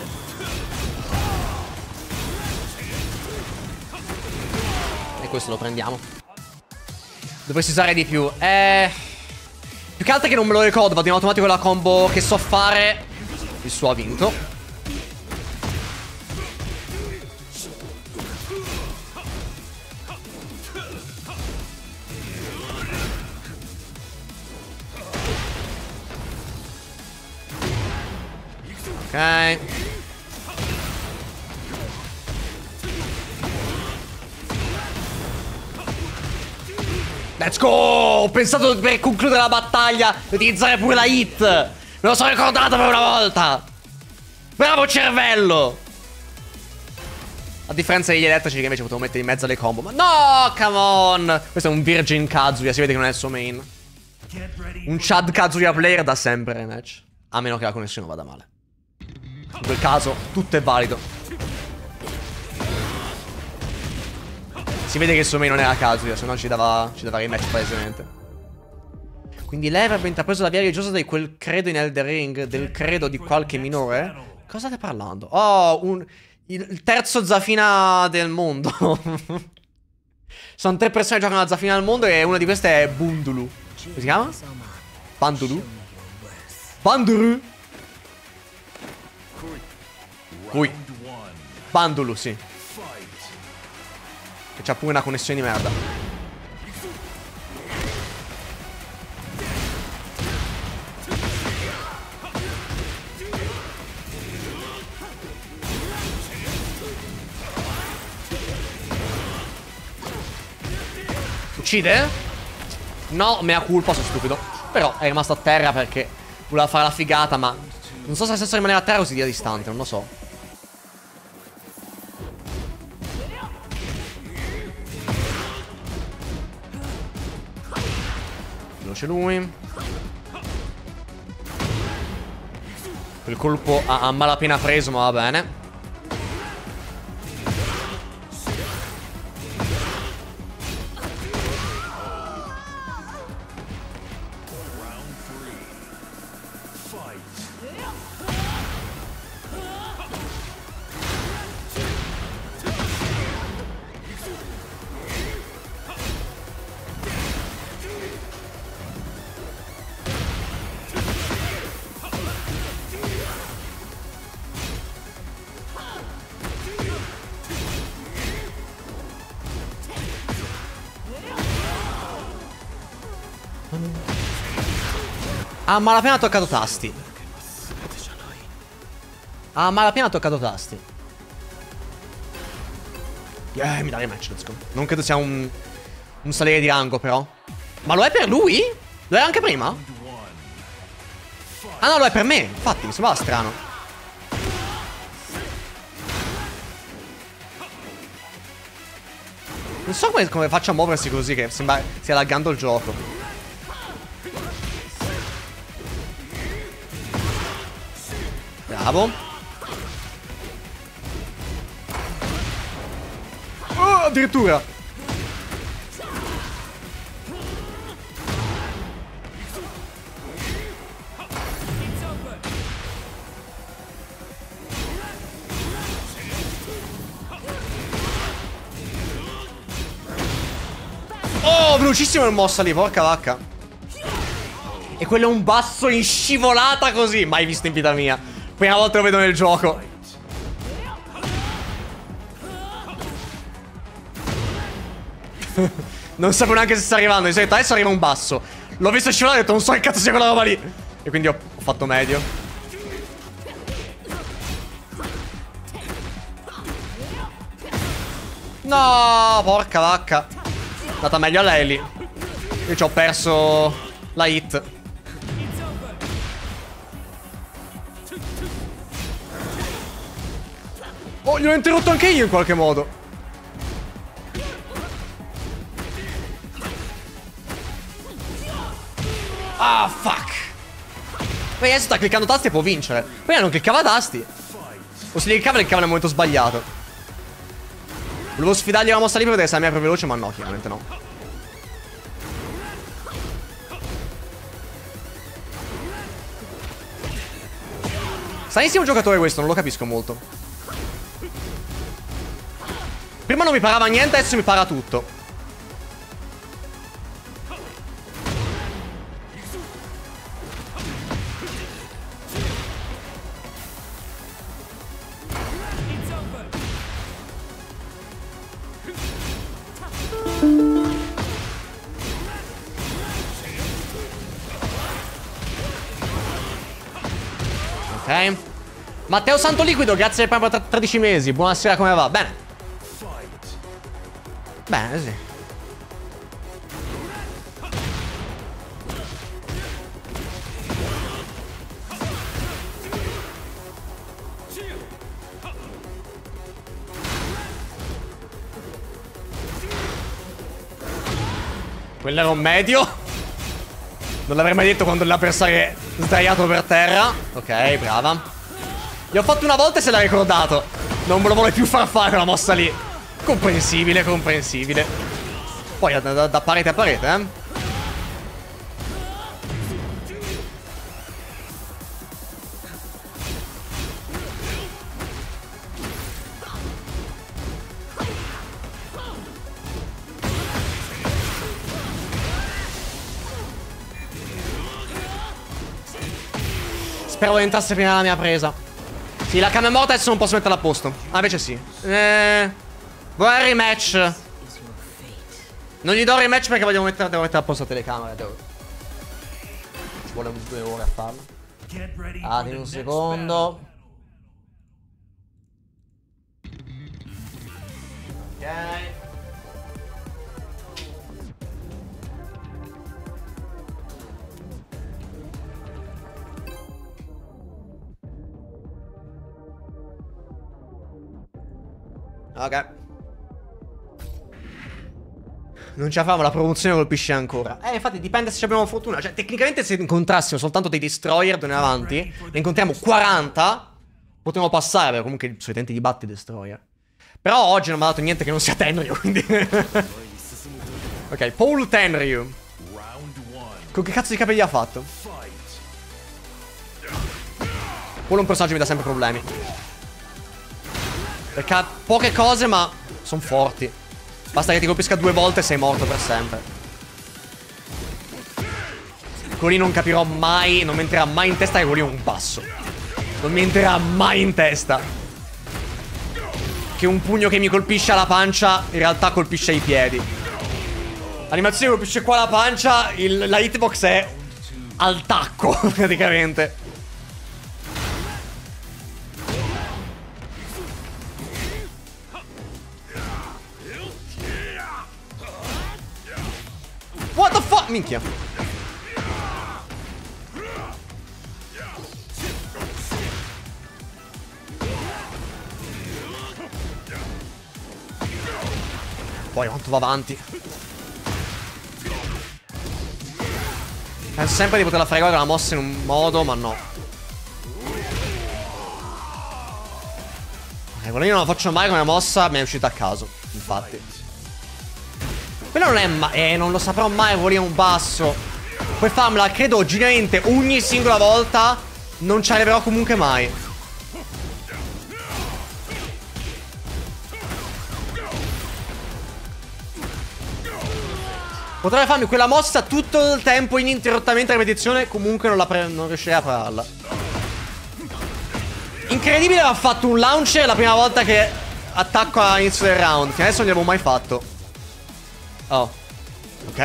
A: E questo lo prendiamo. Dovresti usare di più. Eh... Più che altro che non me lo ricordo. Vado in automatico la combo che so fare. Il suo ha vinto. Ok. Let's go! Ho pensato per concludere la battaglia di utilizzare pure la hit. Me lo sono ricordato per una volta. Bravo cervello. A differenza degli elettrici che invece potevo mettere in mezzo alle combo. Ma no, come on. Questo è un Virgin Kazuya. Si vede che non è il suo main. Un Chad Kazuya player da sempre nei match. A meno che la connessione vada male. In quel caso tutto è valido. Si vede che il suo main non era Kazuya, se no ci dava, ci dava rematch palesemente. Quindi lei avrebbe intrapreso la via religiosa di quel credo in Elden Ring, del credo di qualche minore? Cosa state parlando? Oh, un, il, il terzo Zafina del mondo. Sono tre persone che giocano alla Zafina del mondo e una di queste è Bundulu. Come si chiama? Bandulu? Banduru? Cui Bandulu, sì. Che c'ha pure una connessione di merda. Uccide? No, mea culpa, sono stupido. Però è rimasto a terra perché voleva fare la figata, ma non so se senza rimanere a terra o si dia distante, non lo so. Veloce lui. Quel colpo a, a malapena preso, ma va bene. Ah, malapena ha toccato tasti. Ah, malapena ha toccato tasti. Eh, mi dà rematch, let's go. Non credo sia un, un salire di rango, però. Ma lo è per lui? Lo è anche prima? Ah no, lo è per me. Infatti, mi sembrava strano. Non so come, come faccia a muoversi così, che sembra stia laggando il gioco. Bravo. Oh, addirittura. Oh, velocissimo il mossa lì, porca vacca. E quello è un basso in scivolata così. Mai visto in vita mia. Prima volta lo vedo nel gioco. Non sapevo neanche se sta arrivando. Di solito adesso arriva un basso. L'ho visto scivolare e ho detto non so che cazzo sia quella roba lì. E quindi ho, ho fatto meglio. No, porca vacca. È andata meglio a lei lì. Io ci ho perso la hit. Oh, gliel'ho interrotto anche io in qualche modo. Ah, fuck. Poi adesso sta cliccando tasti e può vincere. Prima non cliccava tasti. O se li cliccava, li cliccava nel momento sbagliato. Volevo sfidargli la mossa lì per vedere se la mia è più veloce, ma no, chiaramente no. Stranissimo giocatore questo, non lo capisco molto. Prima non mi parava niente, adesso mi para tutto. Ok. Matteo Santoliquido, grazie per il tredici mesi. Buonasera, come va? Bene. Bene, sì. Quello era un medio. Non l'avrei mai detto quando l'avversario è sdraiato per terra. Ok, brava. Gli ho fatto una volta e se l'ha ricordato. Non me lo vuole più far fare quella mossa lì. Comprensibile, comprensibile. Poi da, da, da parete a parete, eh. Spero che entrasse prima la mia presa. Sì, la cam è morta, adesso non posso metterla a posto. Ah, invece sì. Eh, vorrei il rematch. Non gli do il rematch perché voglio mettere, devo mettere a posto la telecamera. Devo... Ci vuole due ore a farlo. Ah, di un secondo. Ok. Ok. Non ce la famo, la promozione colpisce ancora. Eh, infatti dipende se abbiamo fortuna. Cioè, tecnicamente se incontrassimo soltanto dei destroyer da in avanti, ne incontriamo quaranta, potremmo passare, perché comunque i suoi tempi di batti destroyer. Però oggi non mi ha dato niente che non sia Tenryu, quindi... Ok, Paul Tenryu. Con che cazzo di capelli ha fatto? Paul è un personaggio che mi dà sempre problemi. Perché ha poche cose ma sono forti. Basta che ti colpisca due volte e sei morto per sempre. Quello lì non capirò mai. Non mi entrerà mai in testa che quello lì è un basso. Non mi entrerà mai in testa che un pugno che mi colpisce alla pancia in realtà colpisce i piedi. L'animazione colpisce qua la pancia. il, La hitbox è al tacco praticamente. What the fuck? Minchia. Poi quanto va avanti. Penso sempre di poterla fregare con la mossa in un modo, ma no. Ok, quella io non la faccio mai come mossa. Mi è uscita a caso, infatti. Quello non è ma... Eh, non lo saprò mai, volevo un basso. Puoi farmela, credo, genuinamente ogni singola volta. Non ci arriverò comunque mai. Potrei farmi quella mossa tutto il tempo ininterrottamente a ripetizione. Comunque non, la pre... non riuscirei a pararla. Incredibile aver fatto un launcher la prima volta che attacco all'inizio del round, che adesso non l'avevo mai fatto. Oh, ok.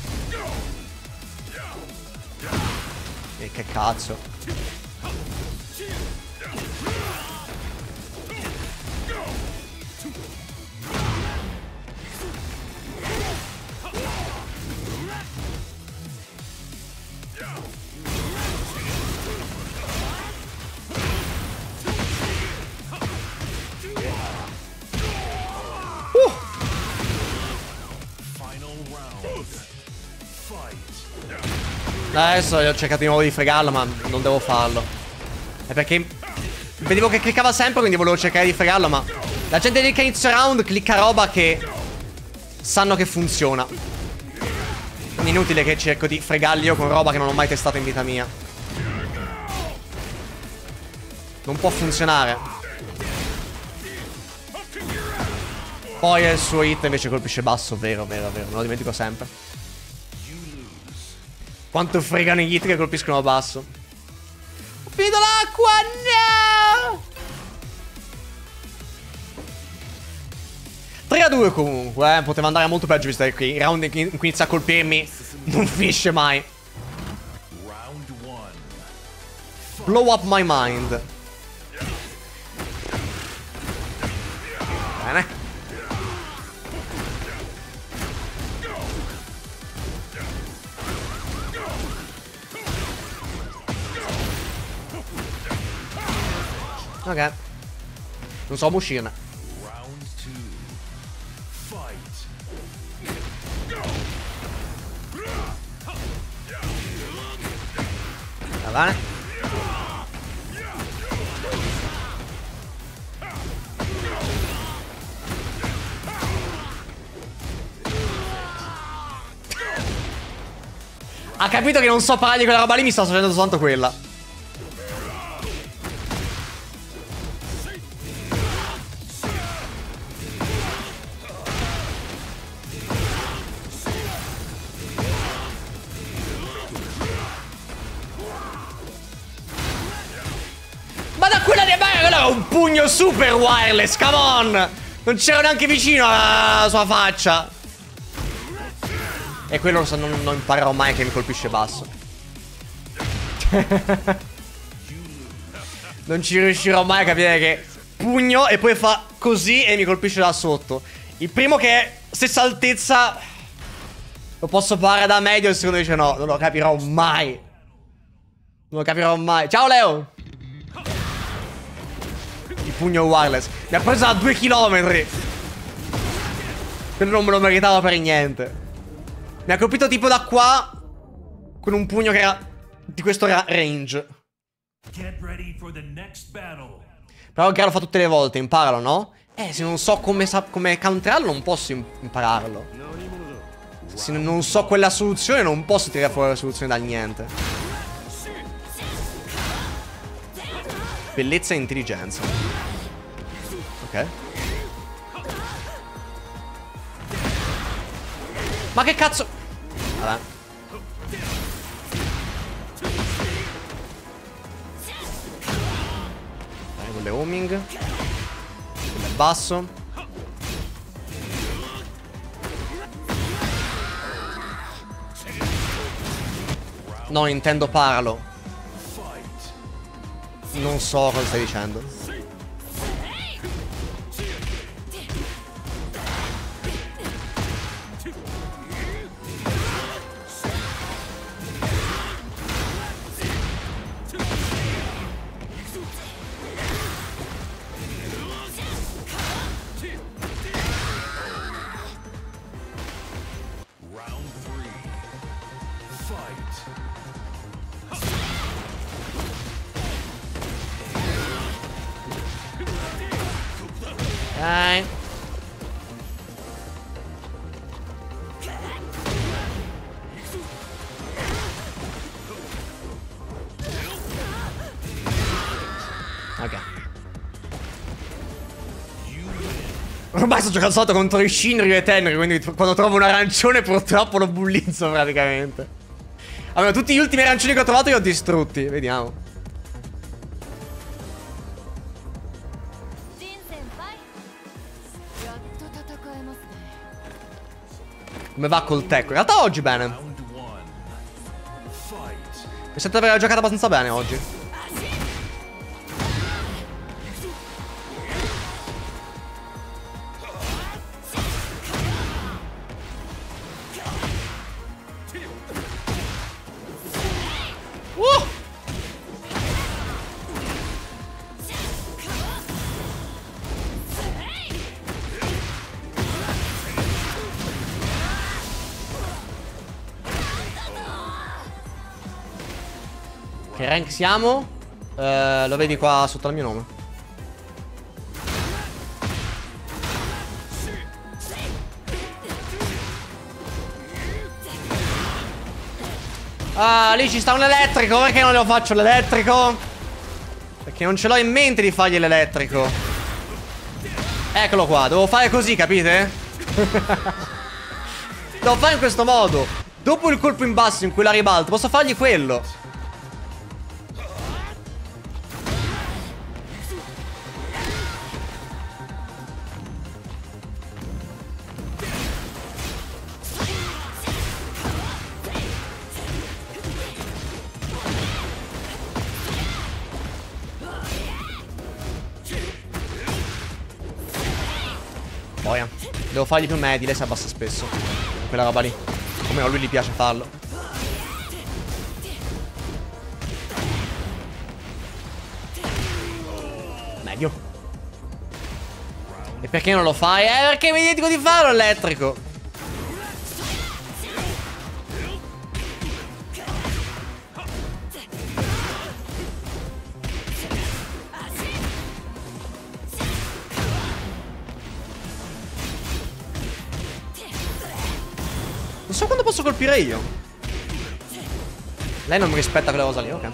A: E che cazzo. Uh. Adesso ho cercato di nuovo di fregarlo, ma non devo farlo. È perché vedevo che cliccava sempre, quindi volevo cercare di fregarlo, ma la gente che inizio round clicca roba che sanno che funziona. Quindi inutile che cerco di fregarli io con roba che non ho mai testato in vita mia. Non può funzionare. Poi il suo hit invece colpisce basso, vero, vero, vero. Me lo dimentico sempre. Quanto fregano gli hit che colpiscono basso. Ho finito l'acqua, no! tre a due comunque, eh. Poteva andare molto peggio visto che qui il round in cui inizia a colpirmi non finisce mai. Blow up my mind. Bene. Ok. Non so come uscirne. Va bene. Ha capito che non so parlargli quella roba lì, mi sta facendo soltanto quella. Ma da quella di Abara, quello era un pugno super wireless, come on! Non c'ero neanche vicino alla sua faccia. E quello non, non imparerò mai che mi colpisce basso. Non ci riuscirò mai a capire che pugno e poi fa così e mi colpisce da sotto. Il primo che è stessa altezza lo posso fare da medio, il secondo dice no, non lo capirò mai. Non lo capirò mai. Ciao Leo. Il pugno wireless mi ha preso a due chilometri. Quello non me lo meritavo per niente. Mi ha colpito tipo da qua con un pugno che era di questo range. Però che lo fa tutte le volte, imparalo, no? Eh, se non so come, come counterarlo non posso impararlo. Se non so quella soluzione non posso tirare fuori la soluzione dal niente. Bellezza e intelligenza. Ok. Ma che cazzo? Vabbè. Dai, con le homing. Con il basso. No, intendo paralo. Non so cosa stai dicendo. Dai. Ok. Ormai sto giocando sotto contro i Shinryu e Tenryu, quindi quando trovo un arancione purtroppo lo bullizzo praticamente. Allora, tutti gli ultimi arancioni che ho trovato li ho distrutti. Vediamo. Come va col tech? In realtà oggi bene. Mi sento di aver giocato abbastanza bene oggi. Uh! Che rank siamo? Uh, lo vedi qua sotto il mio nome. Ah, lì ci sta un elettrico. Perché non lo faccio l'elettrico? Perché non ce l'ho in mente di fargli l'elettrico. Eccolo qua. Devo fare così, capite? Devo fare in questo modo. Dopo il colpo in basso in cui la ribalto, posso fargli quello. Boia. Devo fargli più medi, lei si abbassa spesso. Quella roba lì. Come a lui gli piace farlo. Meglio. E perché non lo fai? Eh, perché mi dimentico di farlo elettrico. Non so quando posso colpire io. Lei non mi rispetta quella cosa lì, ok.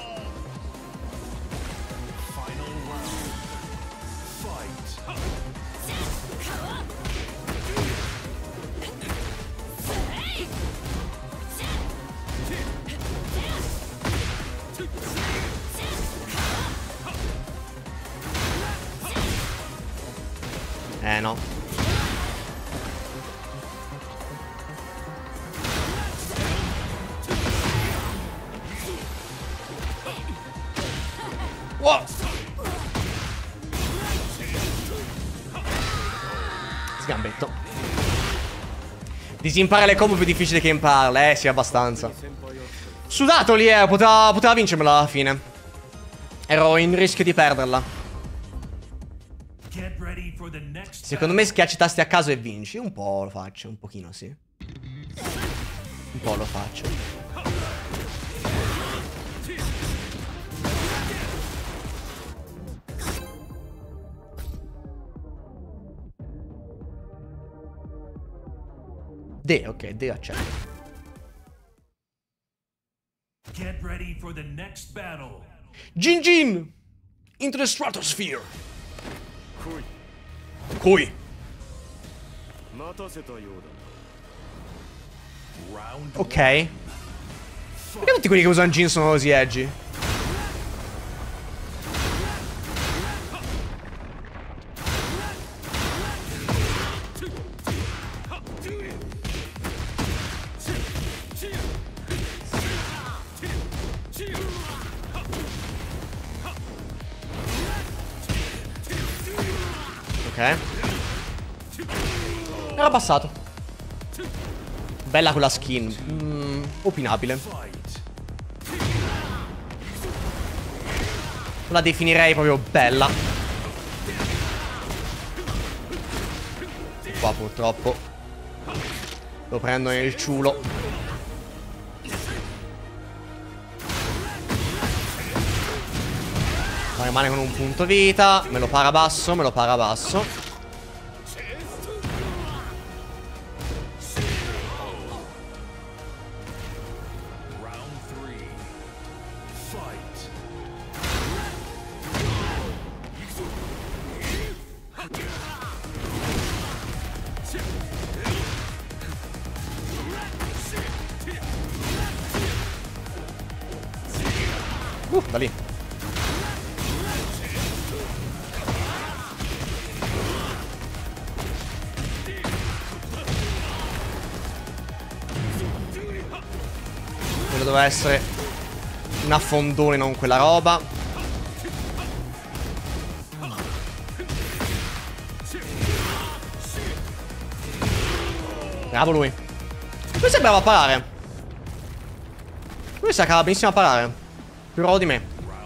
A: Eh no. Wow. Sgambetto. Disimpara le combo più difficili che impararle. Eh sì, abbastanza. Sudato lì, eh. Poteva, poteva vincermela alla fine. Ero in rischio di perderla. Secondo me schiacci i tasti a caso e vinci. Un po' lo faccio, un pochino sì. Un po' lo faccio. D, ok, D accetto.
D: Get ready for the next battle.
A: Jin Jin! Into the stratosphere! Kui. Ok. Perché tutti quelli che usano Jin sono così edgy? Ok. Era passato. Bella quella skin. mm, Opinabile. La definirei proprio bella. Qua purtroppo lo prendo nel ciulo. Rimane con un punto vita. Me lo para basso, me lo para basso. Uh, da lì. Quello doveva essere un affondone, non quella roba. Bravo lui. Lui sembrava a parare. Lui sa benissimo a parare. Più bravo di me.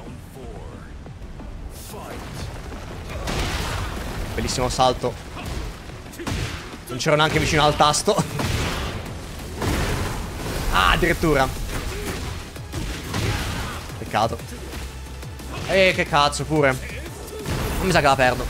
A: Bellissimo salto. Non c'ero neanche vicino al tasto. Ah, addirittura. peccato. E che cazzo pure. Non mi sa che la perdo.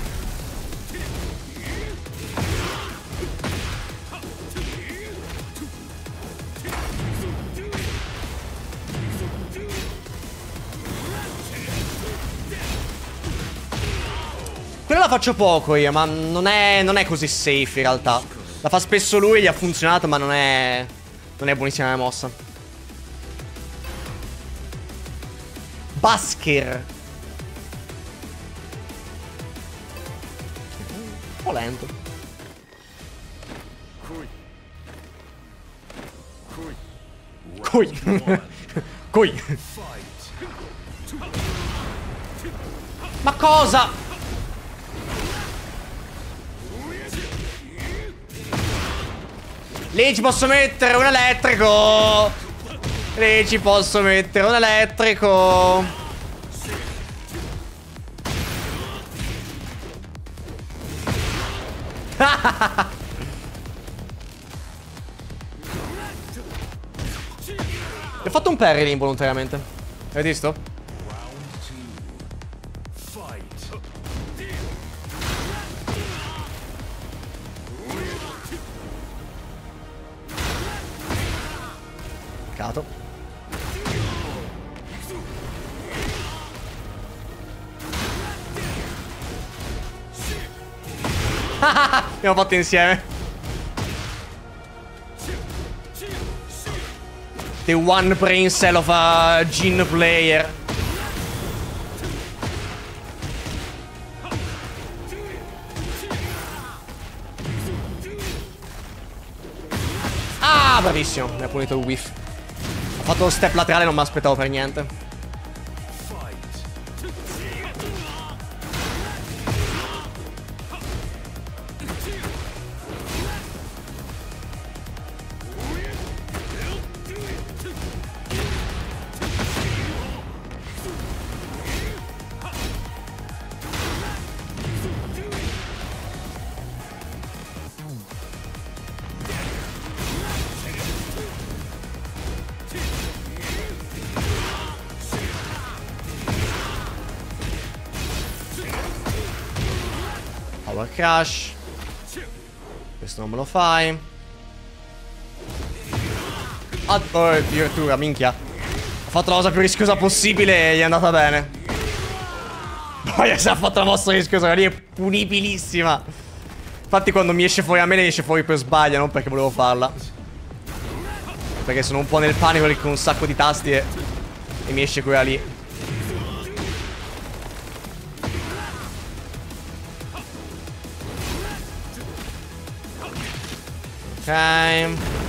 A: Quella la faccio poco io, ma non è, non è così safe in realtà. La fa spesso lui, gli ha funzionato, ma non è... Non è buonissima la mossa. Basker. Un po' lento. Coi. Coi. Ma cosa? Lì ci posso mettere un elettrico. Lì ci posso mettere un elettrico. Ho fatto un parry lì involontariamente. Hai visto? Peccato. Abbiamo fatto insieme. The one brain cell of a Jin player. Ah, bravissimo. Mi ha punito il whiff. Ho fatto lo step laterale, non mi aspettavo per niente. Power crash. Questo non me lo fai. Ah, oh, addirittura, minchia. Ho fatto la cosa più rischiosa possibile e gli è andata bene. Poi se ha fatto la mossa rischiosa, lì è punibilissima. Infatti quando mi esce fuori a me, ne esce fuori per sbaglio, non perché volevo farla. Perché sono un po' nel panico con un sacco di tasti e, e mi esce quella lì. Ok.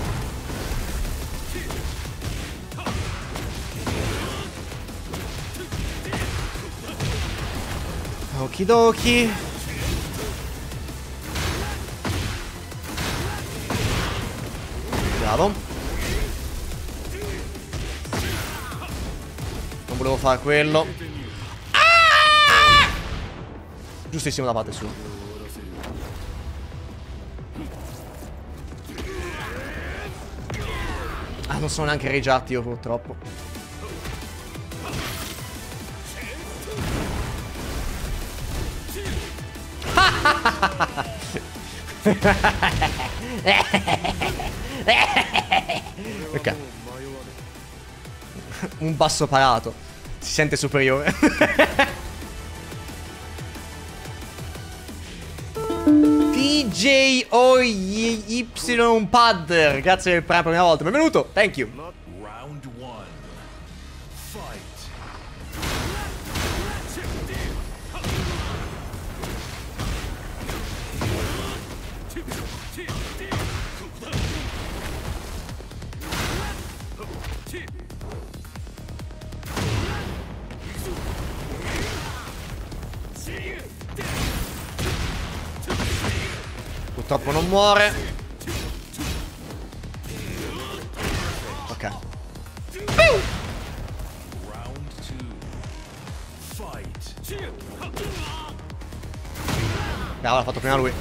A: Okidoki. Bravo. Non volevo fare quello. Ah! Giustissimo da parte sua. Ah, non sono neanche regiati io purtroppo. Ok. Un basso parato. Si sente superiore. D J O Y Padder, grazie per la prima volta. Benvenuto, thank you.
D: Round one. Fight.
A: Purtroppo non muore. Ok.
D: Round two. Fight.
A: Bravo, l'ha fatto prima lui.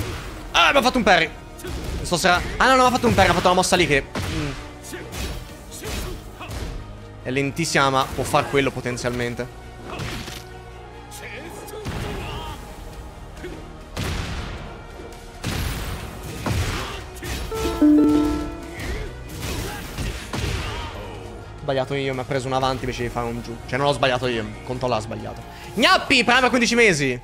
A: Ah, abbiamo fatto un parry. Non so se era... Ah no, non ha fatto un parry, ha fatto una mossa lì che... Mm. È lentissima, ma può far quello potenzialmente. Sbagliato io, mi ha preso un avanti invece di fare un giù. Cioè non l'ho sbagliato io, Conto l'ha sbagliato. Gnappi, prima per quindici mesi.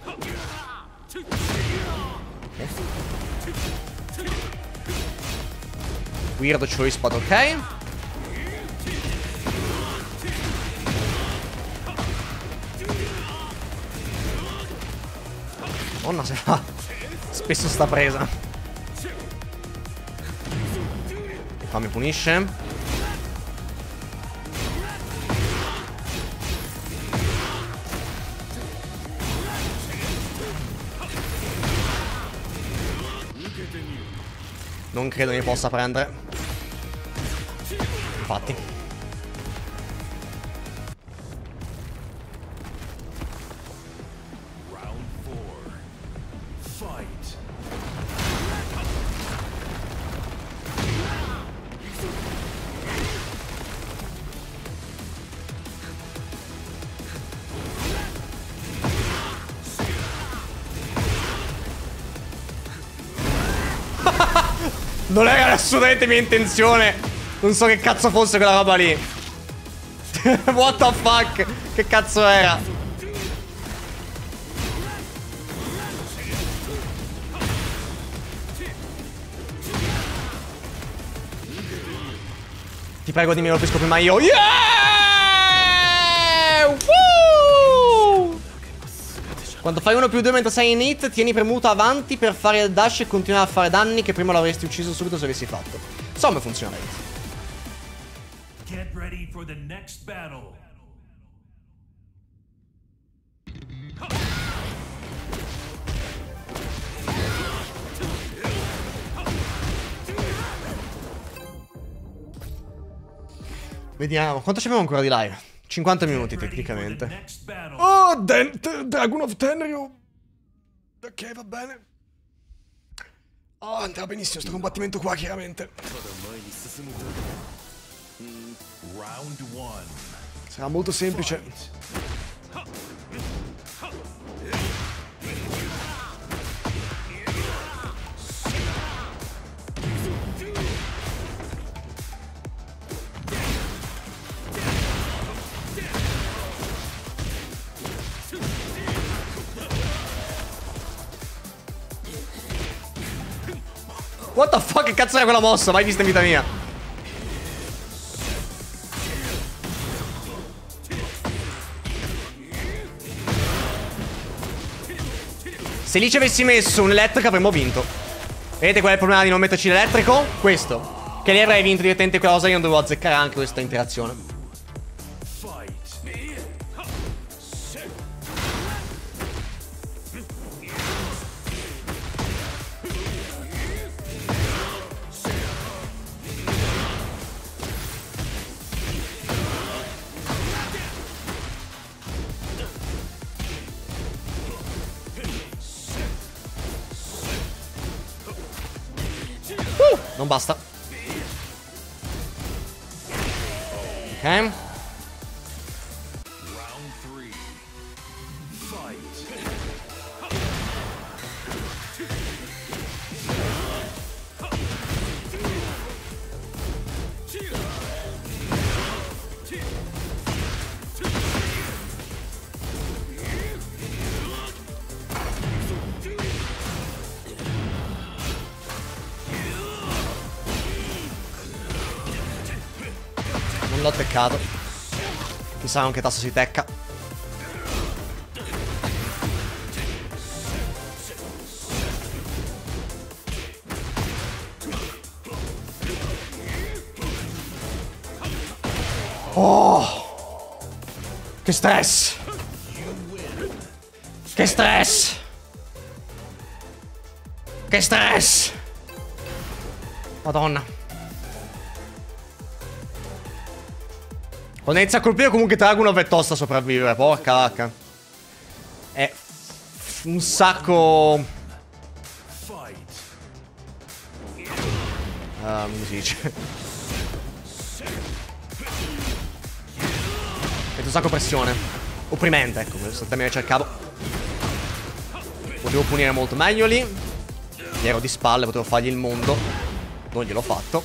A: Weird choice spot, ok. Nonna se fa. Spesso sta presa. Qua mi punisce. Non credo mi possa prendere. Infatti.
D: Round four. Fight.
A: Non era assolutamente mia intenzione. Non so che cazzo fosse quella roba lì. What the fuck? Che cazzo era? Ti prego dimmi lo pesco prima io. Yeah! Woo! Quando fai uno più due mentre sei in hit, tieni premuto avanti per fare il dash e continuare a fare danni che prima l'avresti ucciso subito se avessi fatto. Insomma funziona.
D: Get ready for the next battle.
A: Vediamo, quanto ci abbiamo ancora di live? cinquanta minuti tecnicamente.
D: Oh,
A: Oh, Dragon of Tenryu. Ok, va bene. Oh, andrà benissimo sto combattimento qua, chiaramente.
D: round one.
A: Sarà molto semplice. What the fuck, che cazzo era quella mossa? Mai vista in vita mia. Se lì ci avessi messo un'elettrica avremmo vinto. Vedete qual è il problema di non metterci l'elettrico? Questo. Che lei avrei vinto direttamente quella cosa, io non dovevo azzeccare anche questa interazione. Non basta. Ok.
D: Round three. Fight.
A: Non l'ho teccato. Chissà con che tasto si tecca. Oh! Che stress! Che stress! Che stress! Madonna. Quando inizia a colpire comunque Dragunov è tosta a sopravvivere. Porca vacca. È un sacco. Uh, come si dice? sacco pressione. Opprimente, ecco, questo termine che cercavo. Potevo punire molto meglio lì. Gli ero di spalle, potevo fargli il mondo. Non gliel'ho fatto.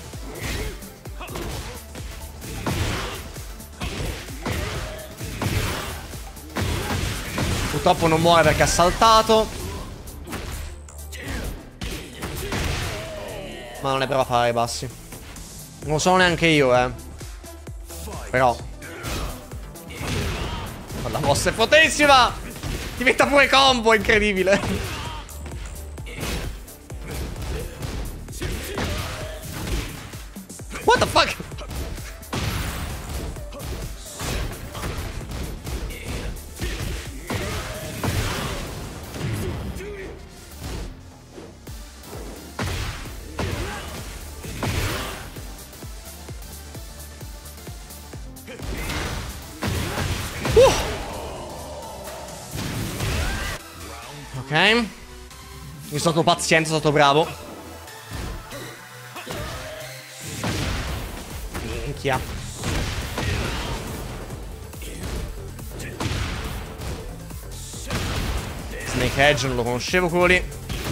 A: Purtroppo non muore perché ha saltato. Ma non è bravo a fare i bassi. Non lo so neanche io, eh. Però la mossa è potentissima. Diventa pure combo, incredibile. What the fuck? Uh. Ok. Io sono stato paziente, sono stato bravo. Minchia. Snake Edge non lo conoscevo quello lì.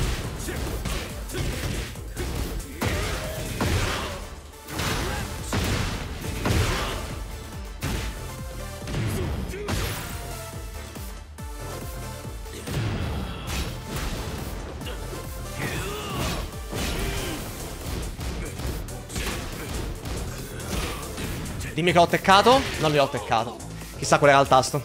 A: Dimmi che l'ho teccato. Non li ho teccato. Chissà qual era il tasto.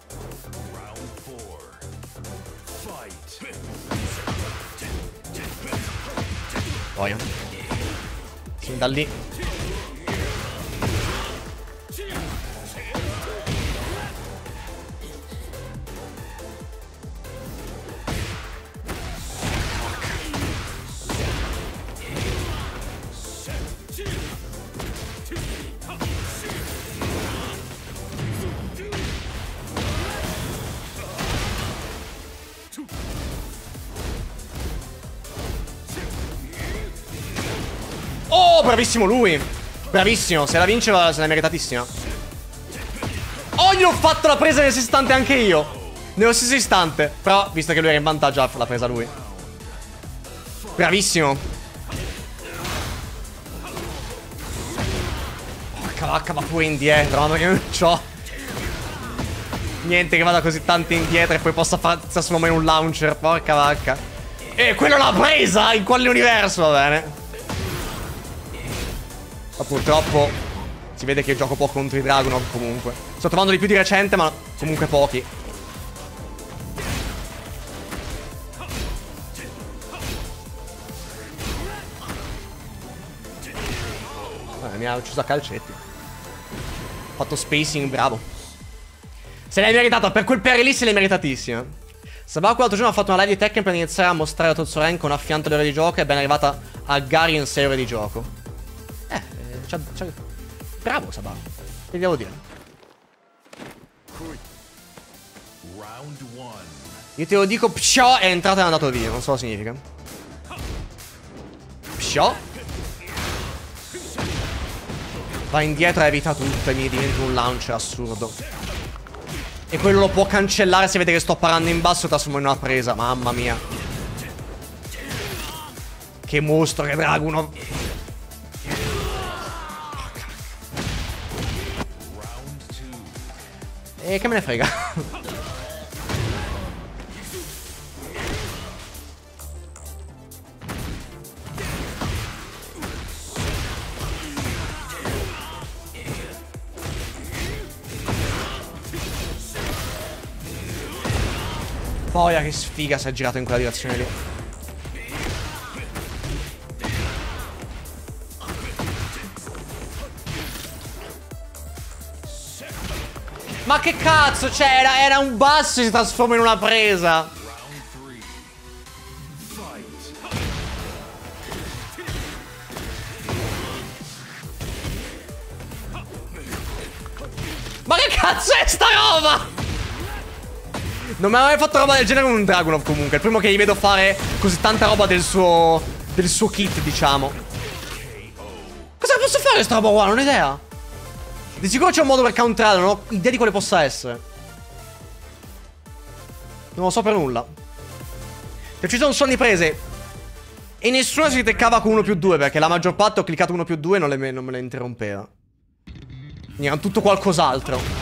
A: Voglio. Sì, da lì. Oh, bravissimo lui. Bravissimo, se la vince se l'è meritatissima. Oh, gli ho fatto la presa nello stesso istante anche io. Nello stesso istante. Però, visto che lui era in vantaggio, l'ha presa lui. Bravissimo. Porca vacca, va pure indietro. Mamma che non c'ho. Niente che vada così tanto indietro e poi possa fare solo mai un launcher. Porca vacca. E quello l'ha presa. In quale universo, va bene. Ma purtroppo si vede che gioco poco contro i Dragunov comunque. Sto trovando di più di recente, ma comunque pochi. Eh, mi ha ucciso a calcetti. Ha fatto spacing, bravo. Se l'hai meritata, per quel P R lì se l'hai meritatissima. Sabaku l'altro giorno ha fatto una live di Tekken per iniziare a mostrare a Tozzo Rank una affianto le ore di gioco. È ben arrivata a Gary in sei ore di gioco. Eh, c'ha, c'ha... bravo Sabaku. Che devo dire? Io te lo dico, psciò, è entrato e è andato via. Non so cosa significa. Psciò. Va indietro e evita tutto e mi diventa un launcher assurdo. E quello lo può cancellare se vede che sto parando in basso e trasformo in una presa. Mamma mia. Che mostro che Dragunov. E che me ne frega. Boia, che sfiga si è girato in quella direzione lì. Ma che cazzo, cioè, era, era un basso e si trasforma in una presa. Ma che cazzo è sta roba? Non mi ha mai fatto roba del genere con un Dragunov comunque. È il primo che gli vedo fare così tanta roba del suo del suo kit, diciamo. Cosa posso fare sta roba qua? Non ho idea. Di sicuro c'è un modo per countrarlo, non ho idea di quale possa essere. Non lo so per nulla. Se ci sono suoni prese e nessuno si teccava con uno più due, perché la maggior parte ho cliccato uno più due e non, le, non me le interrompeva. Era tutto qualcos'altro.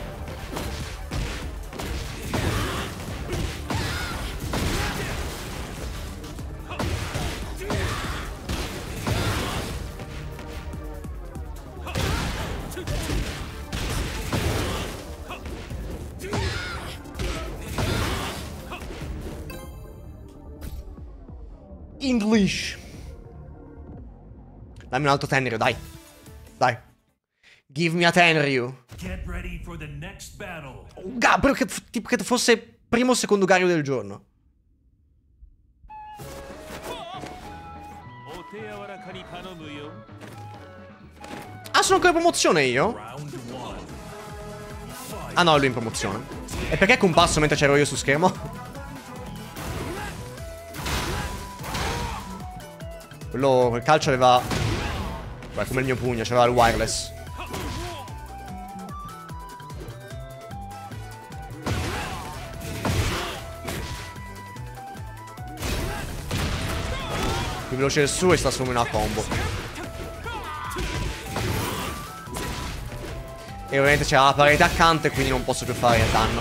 A: English. Dammi un altro Tenryu, dai. Dai. Give me a Tenryu.
D: Get ready for the next battle.
A: Un Gabbro che, tipo che fosse primo o secondo Gario del giorno. Ah, sono ancora in promozione io? Ah no, lui è in promozione. E perché è comparso mentre c'ero io su schermo? Quello, quel calcio aveva... Beh, come il mio pugno, c'aveva il wireless. Più veloce del suo e sta solo in una combo. E ovviamente c'era la parete accanto e quindi non posso più fare danno.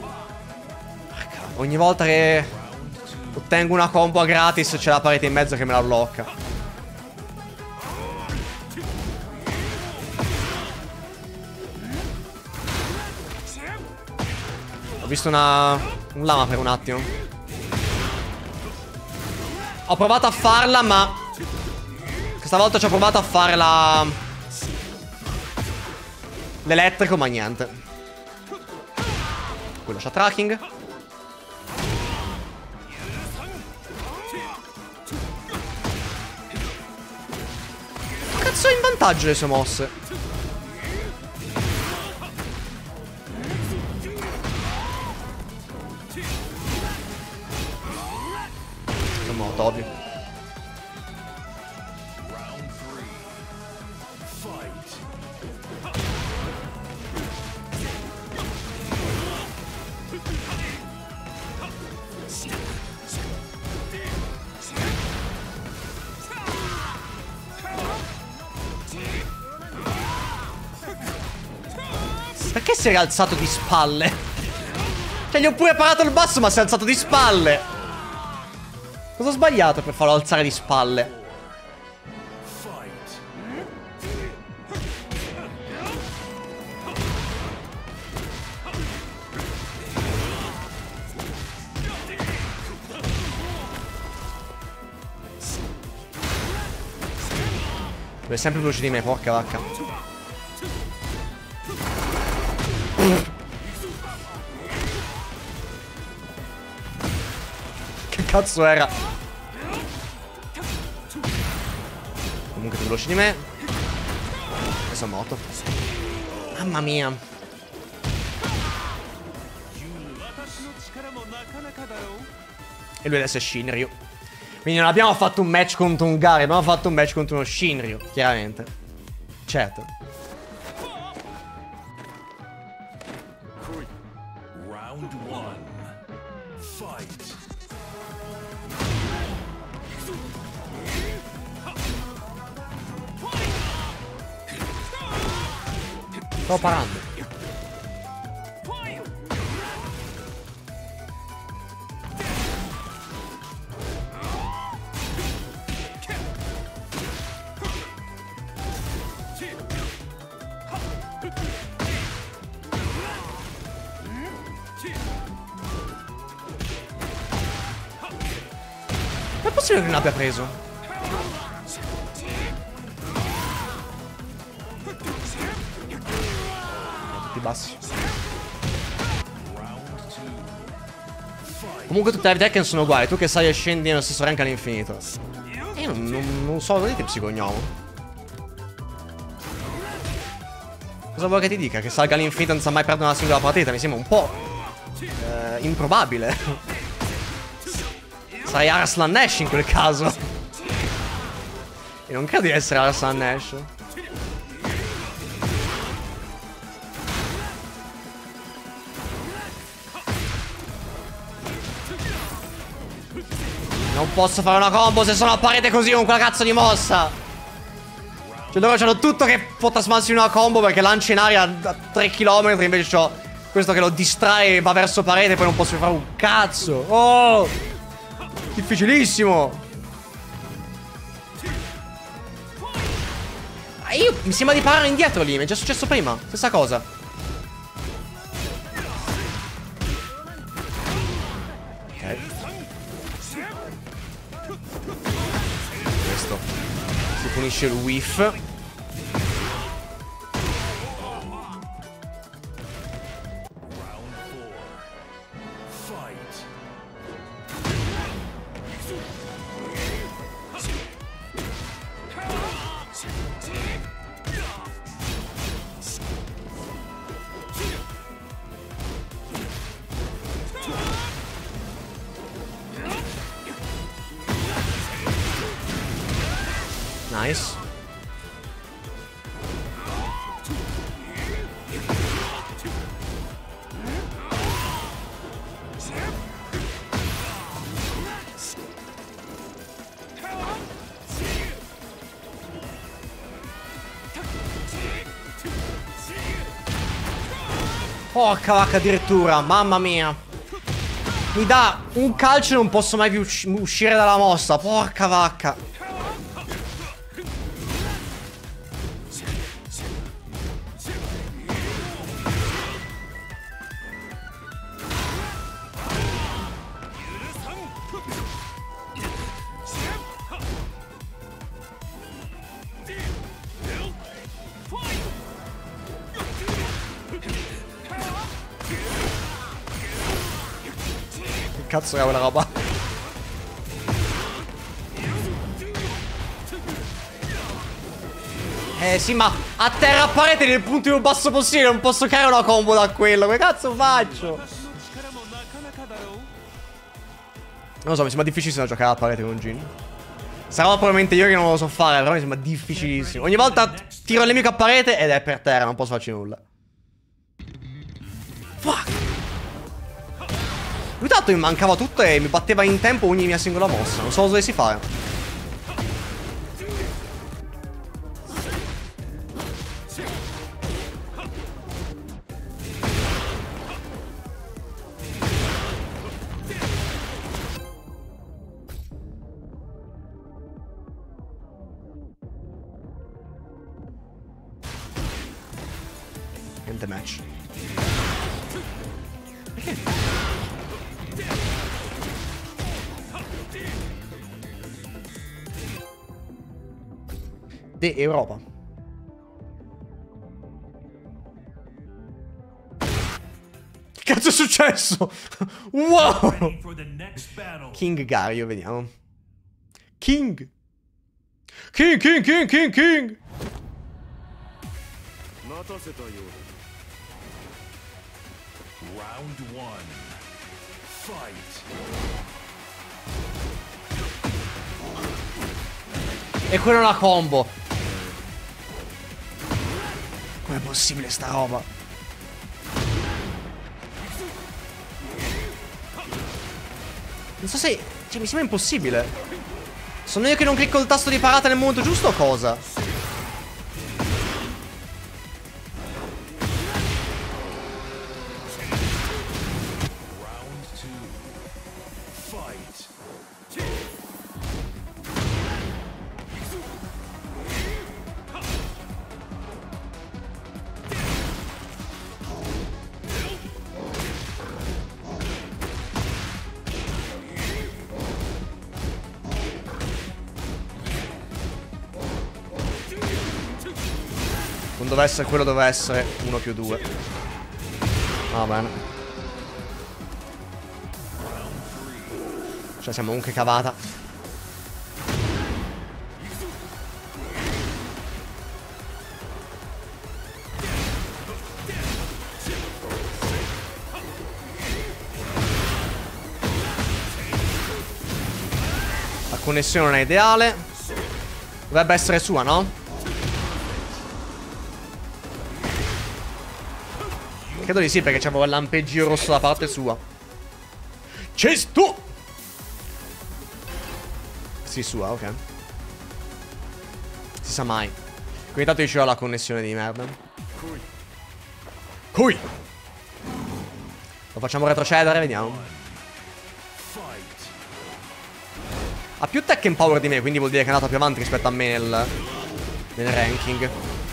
A: Ogni volta che ottengo una combo a gratis c'è la parete in mezzo che me la blocca. Ho visto una... un lama per un attimo. Ho provato a farla ma... Questa volta ci ho provato a fare la... l'elettrico ma niente. Quello c'ha tracking. Cazzo, in vantaggio le sue mosse. Sono morto, ovvio. Perché si è rialzato di spalle? Cioè gli ho pure parato il basso ma si è alzato di spalle. Cosa ho sbagliato per farlo alzare di spalle? Lui è sempre veloce di me, porca vacca. Che cazzo era? Comunque più veloce di me. E sono morto. Mamma mia. E lui adesso è Shinryu. Quindi non abbiamo fatto un match contro un Gary, abbiamo fatto un match contro uno Shinryu, chiaramente. Certo.
D: Round one. Fight.
A: Sto parando. Ma è possibile che non abbia preso? Tutti bassi. Comunque tutte le Tekken sono uguali. Tu che sali e scendi nello stesso rank all'infinito. Io non, non, non so, non dite psicognomo. Cosa vuoi che ti dica? Che salga all'infinito senza mai perdere una singola partita? Mi sembra un po' eh, improbabile. Sarei Arslan Nash in quel caso. E non credo di essere Arslan Nash. non posso fare una combo se sono a parete così con quella cazzo di mossa. Cioè loro hanno tutto che può trasformarsi in una combo perché lancia in aria a tre chilometri. Invece c'ho questo che lo distrae e va verso parete e poi non posso fare un cazzo. Oh! Difficilissimo. Ma io mi sembra di parare indietro lì. Mi è già successo prima. Stessa cosa. Ok. Questo. Si punisce il whiff. Nice. Porca vacca addirittura, mamma mia. Mi dà un calcio e non posso mai più usci- uscire dalla mossa. Porca vacca. Che cazzo è quella roba? Eh sì, ma a terra a parete nel punto più basso possibile. Non posso creare una combo da quello. Che cazzo faccio? Non lo so, mi sembra difficilissimo giocare a parete con Jin. Sarà probabilmente io che non lo so fare, però mi sembra difficilissimo. Ogni volta tiro il nemico a parete ed è per terra, non posso farci nulla. Fuck. Lui tanto mi mancava tutto e mi batteva in tempo ogni mia singola mossa. Non so cosa dovessi fare. End the match. Perché? De Europa. Che cazzo è successo? Wow! King Gario, vediamo. King. King, King, King, King, King.
D: Round one. Fight.
A: E quella è una combo. Com'è possibile sta roba? Non so se... Cioè, mi sembra impossibile. Sono io che non clicco il tasto di parata nel momento giusto o cosa? Non doveva essere quello, doveva essere uno più due. Va bene. Cioè siamo comunque cavata. La connessione non è ideale. Dovrebbe essere sua, no? Credo di sì, perché c'avevo il lampeggio rosso da parte sua. C'è stu! Sì, sua, ok. Si sa mai. Quindi tanto io ci ho la connessione di merda. Cui. Lo facciamo retrocedere, vediamo. Ha più tech and power di me, quindi vuol dire che è andato più avanti rispetto a me nel, nel ranking.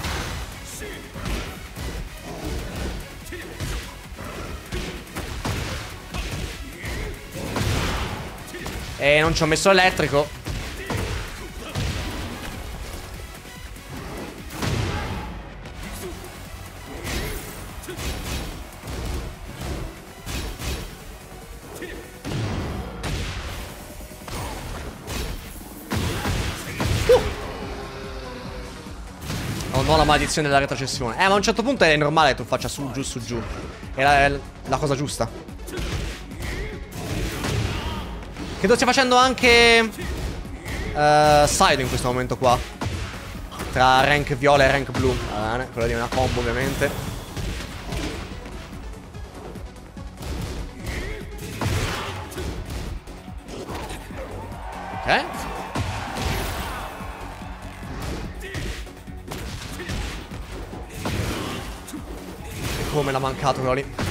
A: E non ci ho messo elettrico. Non ho la maledizione della retrocessione. Eh, ma a un certo punto è normale che tu faccia su, giù, su, giù. È la, è la cosa giusta. Credo stia facendo anche uh, Saido in questo momento qua. Tra rank viola e rank blu. Va bene, quello di una combo ovviamente. Ok. Come l'ha mancato quello lì.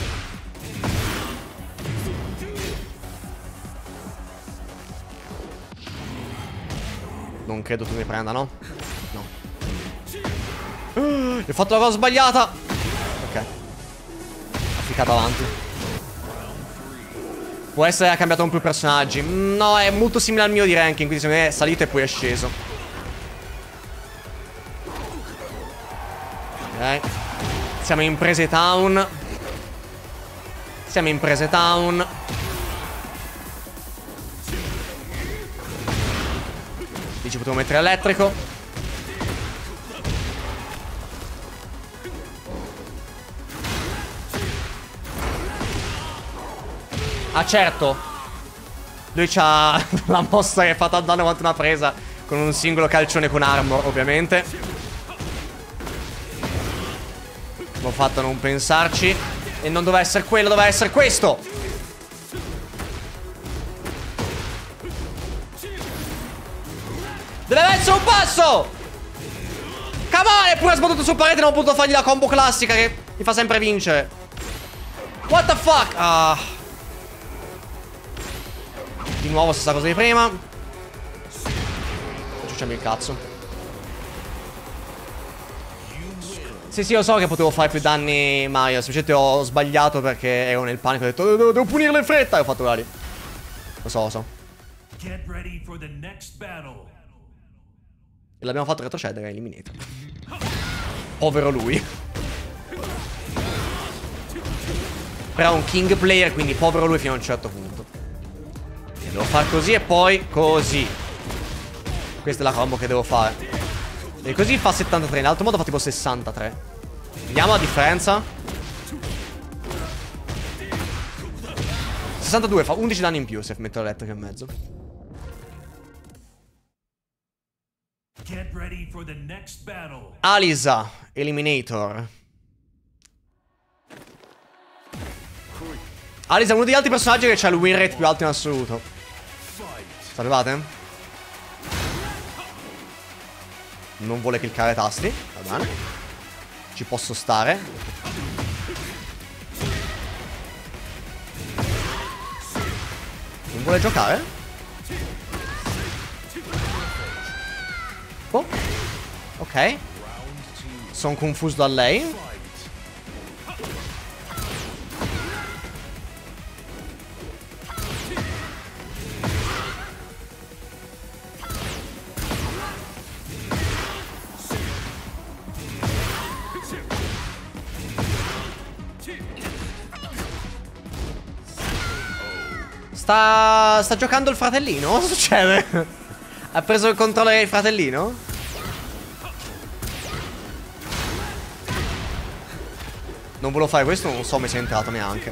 A: Non credo tu mi prenda, no? No. uh, Ho fatto la cosa sbagliata. Ok. Ha ficcato avanti. Può essere che ha cambiato un po' i personaggi. No, è molto simile al mio di ranking, quindi secondo me è salito e poi è sceso. Ok. Siamo in prese town. Siamo in prese town. Lì ci potevo mettere elettrico. Ah certo. Lui c'ha la mossa che fa tanto danno quanto una presa con un singolo calcione con armor, ovviamente. L'ho fatto a non pensarci. E non doveva essere quello, doveva essere questo. Deve essere un passo. Come on, eppure ha sbattuto sul parete e non ho potuto fargli la combo classica che mi fa sempre vincere. What the fuck. Ah. Di nuovo stessa cosa di prima. Facciamo il cazzo. Sì, sì, io so che potevo fare più danni, ma io semplicemente ho sbagliato perché ero nel panico. Ho detto, devo, devo punirlo in fretta. E ho fatto così. Lo so, lo so.
D: Get ready for the next battle.
A: E l'abbiamo fatto retrocedere, eliminato. Povero lui. Però è un king player, quindi povero lui fino a un certo punto. E devo fare così e poi così. Questa è la combo che devo fare. E così fa settantatré, in altro modo fa tipo sessantatré. Vediamo la differenza. sessantadue, fa undici danni in più se metto l'elettrico in mezzo.
D: Get ready for the next battle.
A: Alisa, Eliminator. Alisa è uno degli altri personaggi che c'ha il win rate più alto in assoluto. Salvate? Non vuole cliccare i tasti. Va bene. Ci posso stare. Non vuole giocare? Oh. Ok. Sono confuso da lei. Sta... sta giocando il fratellino? Cosa succede? Ha preso il controllo del fratellino? Non volevo fare questo, non so come sia entrato neanche.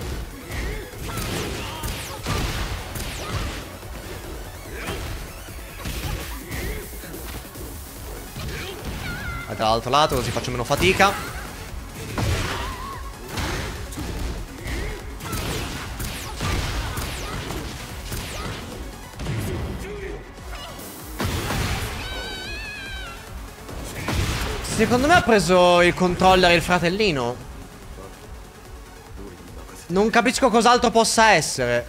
A: Vai dall'altro lato così faccio meno fatica. Secondo me ha preso il controller il fratellino. Non capisco cos'altro possa essere.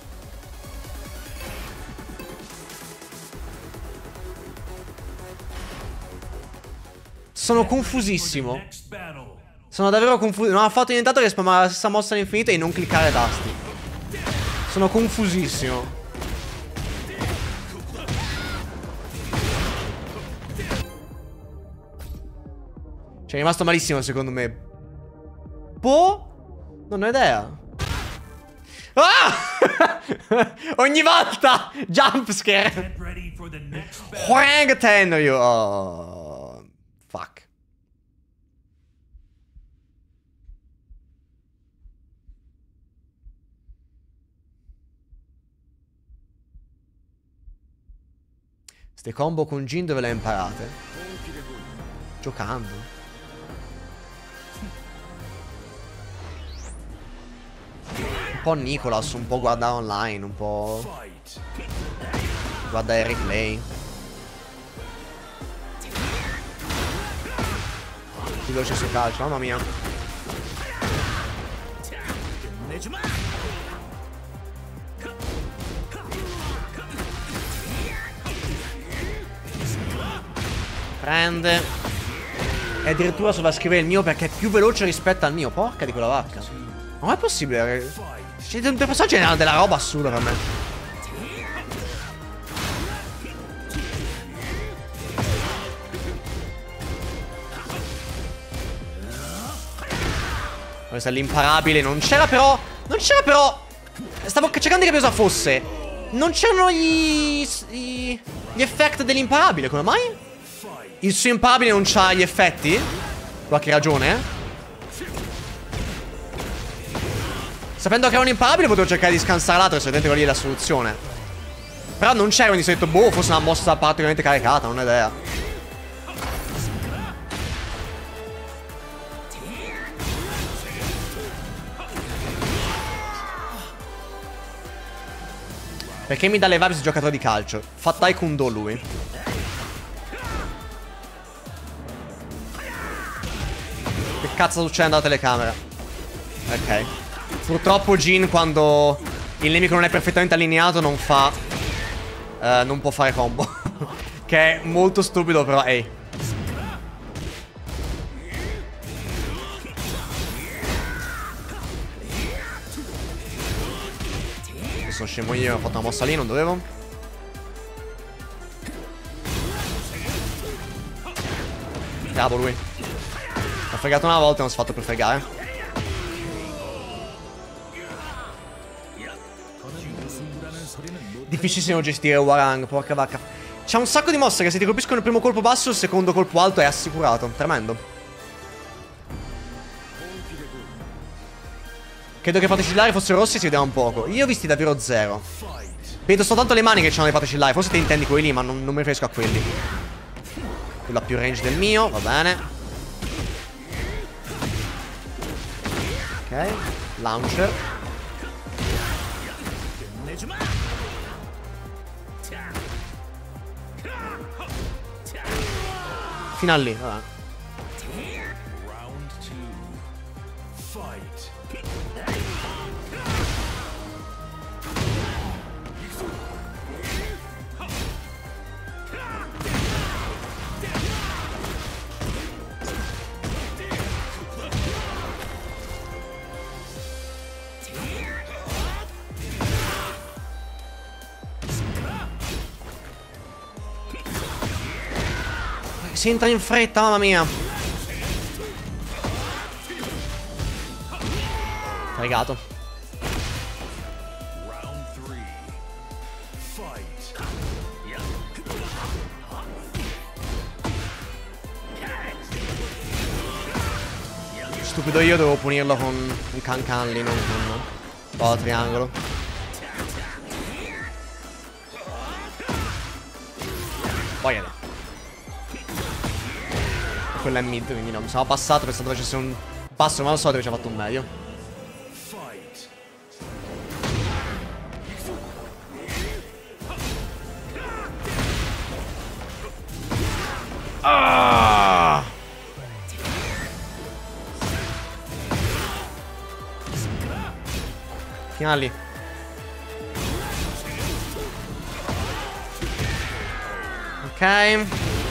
A: Sono confusissimo. Sono davvero confuso. Non ha fatto nient'altro che spammare la stessa mossa all'infinito e non cliccare tasti. Sono confusissimo. Cioè è rimasto malissimo secondo me. Boh. Non ho idea. Ah! Ogni volta jumpscare. Huang Tenryu. Oh. Fuck. Ste combo con Jin dove le ha imparate? Giocando. Un po' Nicolas, un po' guarda online, un po' guarda il replay. Che veloce su calcio, mamma mia. Prende. E addirittura sovrascrive il mio perché è più veloce rispetto al mio. Porca di quella vacca. Ma non è possibile. Dei personaggi hanno della roba assurda per me. Questo è l'imparabile. Non c'era però. Non c'era però. Stavo cercando di capire cosa fosse. Non c'erano gli. Gli, gli effetti dell'imparabile. Come mai? Il suo imparabile non c'ha gli effetti? Qualche ragione, eh? Sapendo che era un imparabile potevo cercare di scansare l'altro e solamente quella lì è la soluzione. Però non c'era, quindi ho detto boh, forse una mossa particolarmente caricata, non ho idea. Perché mi dà le vibes di giocatore di calcio. Fa taekwondo lui. Che cazzo sta succedendo alla telecamera? Ok. Purtroppo Jin quando il nemico non è perfettamente allineato non fa uh, non può fare combo. Che è molto stupido però ehi. Sono scemo io, ho fatto una mossa lì, non dovevo. Bravo lui. L'ho fregato una volta e non si è fatto più fregare. Difficilissimo gestire Warang, porca vacca. C'ha un sacco di mosse che se ti colpiscono il primo colpo basso, il secondo colpo alto è assicurato. Tremendo. Credo che i patacillari fossero rossi e si vedeva un poco. Io ho visti davvero zero. Vedo soltanto le mani che c'hanno i patacillari. Forse te intendi quelli lì, ma non, non mi riferisco a quelli. Quello ha più range del mio, va bene. Ok, launcher. Fino a lì, vabbè. Si entra in fretta, mamma mia. Fregato. Stupido io, devo punirlo con un cancan lì, non con oh, triangolo. Poi quella è mid, quindi no, mi sono passato pensando facesse un passo, ma non so dove ci ha fatto un medio. Ah! Finali. Ok.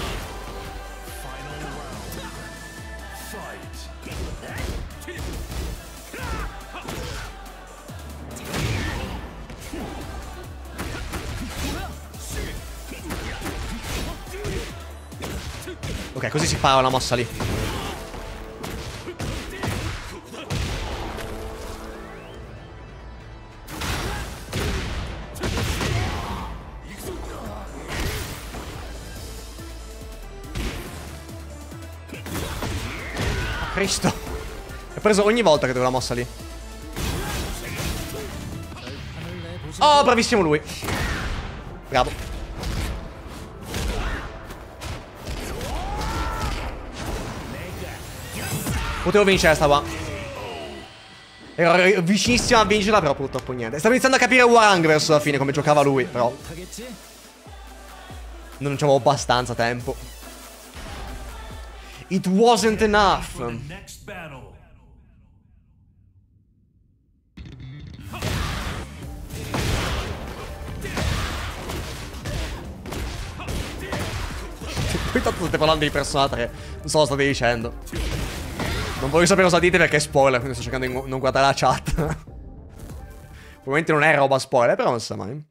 A: Ok, così si para la mossa lì. Cristo. Ho preso ogni volta che devo la mossa lì. Oh, bravissimo lui. Bravo. Potevo vincere sta qua. Ero vicinissimo a vincerla, però purtroppo niente. Stavo iniziando a capire Hwoarang verso la fine, come giocava lui, però non c'avevo abbastanza tempo. It wasn't enough. Poi tanto state parlando di Persona tre. Non so cosa state dicendo. Non voglio sapere cosa dite perché è spoiler, quindi sto cercando di non guardare la chat. Probabilmente non è roba spoiler, però non si sa mai.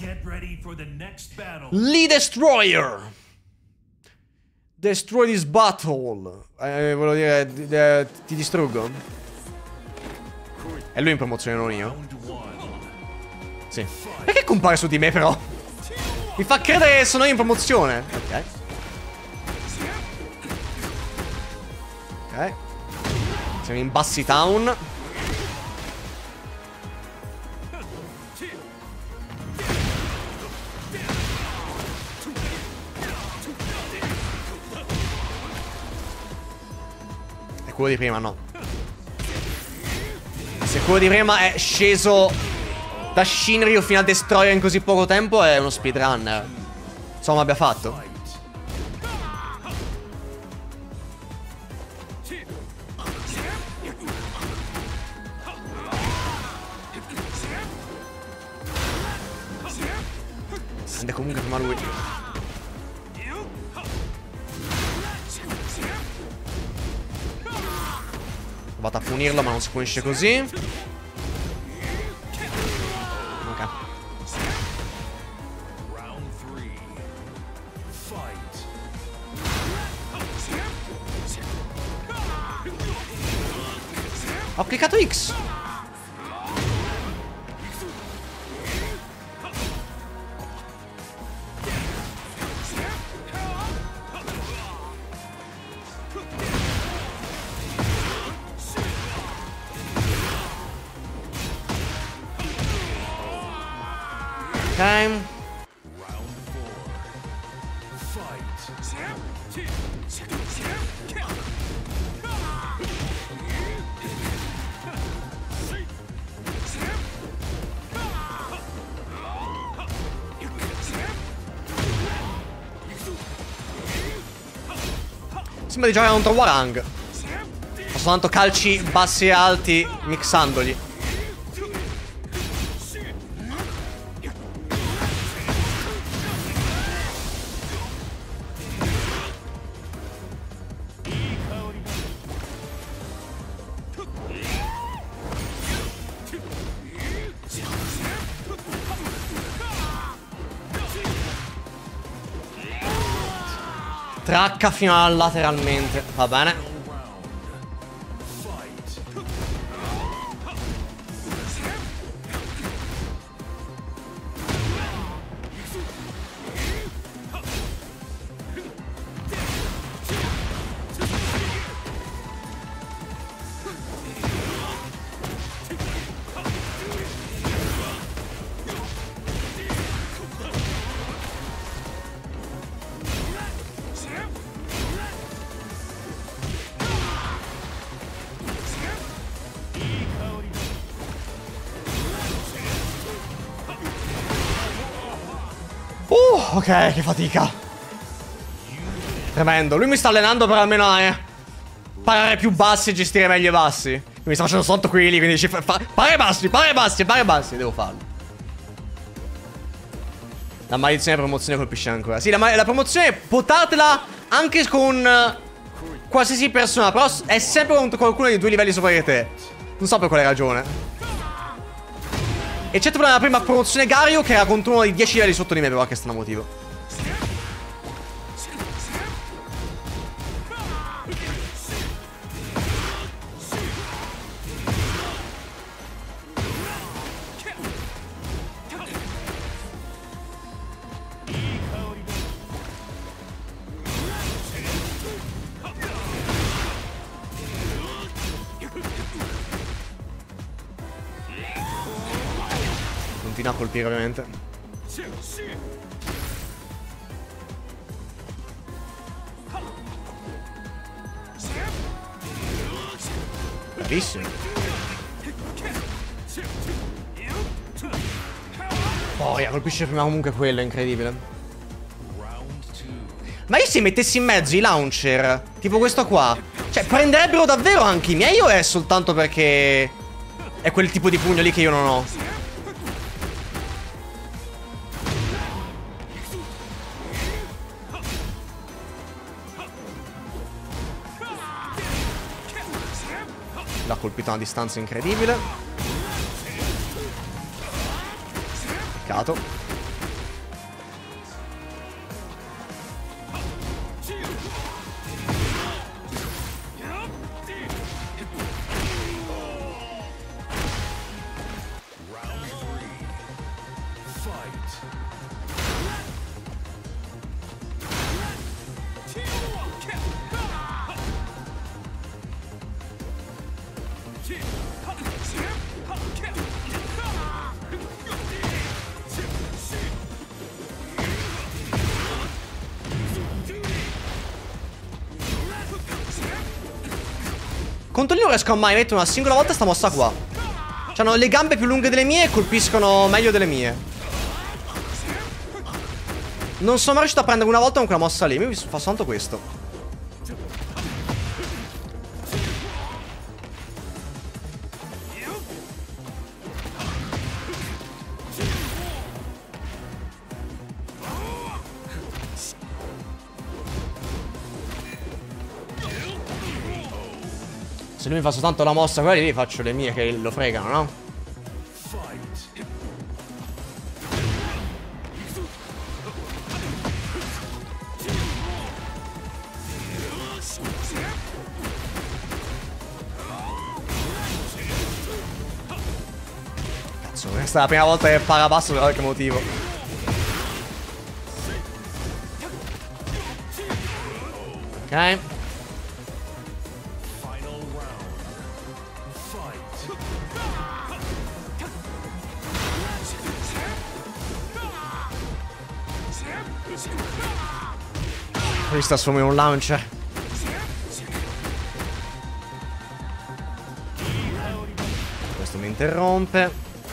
A: Lee Destroyer. Destroy this battle. Eh, volevo dire, di, di, ti distruggo. È lui in promozione, non io. Sì. Perché compare su di me, però? Mi fa credere che sono io in promozione. Ok. Ok. Siamo in Bassi Town. E quello di prima no. Se quello di prima è sceso da Shinryu fino a Destroyer in così poco tempo, è uno speedrunner. Insomma, abbia fatto. Ed è comunque prima lui. Vado a punirlo, ma non si punisce così. Ok. Ho cliccato X. Ok. Sembra di giocare contro Hwoarang. Ho soltanto calci bassi e alti mixandoli. Tracca fino a lateralmente. Va bene. Uh, ok, che fatica. Tremendo. Lui mi sta allenando per almeno eh, parare più bassi e gestire meglio i bassi. Mi sta facendo sotto quelli lì, quindi dice fa, fa, pare bassi, pare bassi, pare bassi. Devo farlo. La maledizione della promozione colpisce ancora. Sì, la, la promozione potatela anche con uh, qualsiasi persona, però è sempre contro qualcuno di due livelli sopra di te. Non so per quale ragione. Eccetto per la prima promozione Gario, che era contro uno di dieci livelli sotto di me, per qualche strano motivo. Continua a colpire ovviamente. Bravissimo. Boia, colpisce prima comunque quello, è incredibile. Ma io se mettessi in mezzo i launcher, tipo questo qua, cioè prenderebbero davvero anche i miei o è soltanto perché è quel tipo di pugno lì che io non ho? L'ha colpito a una distanza incredibile. Peccato. Contro lui non riesco mai a mettere una singola volta sta mossa qua. C'hanno le gambe più lunghe delle mie e colpiscono meglio delle mie. Non sono mai riuscito a prendere una volta con quella mossa lì. Mi fa soltanto questo. Se lui mi fa soltanto la mossa quella lì, faccio le mie che lo fregano, no? Cazzo, questa è la prima volta che para basso per qualche motivo. Ok. Qui sta solo un launcher. Questo mi interrompe.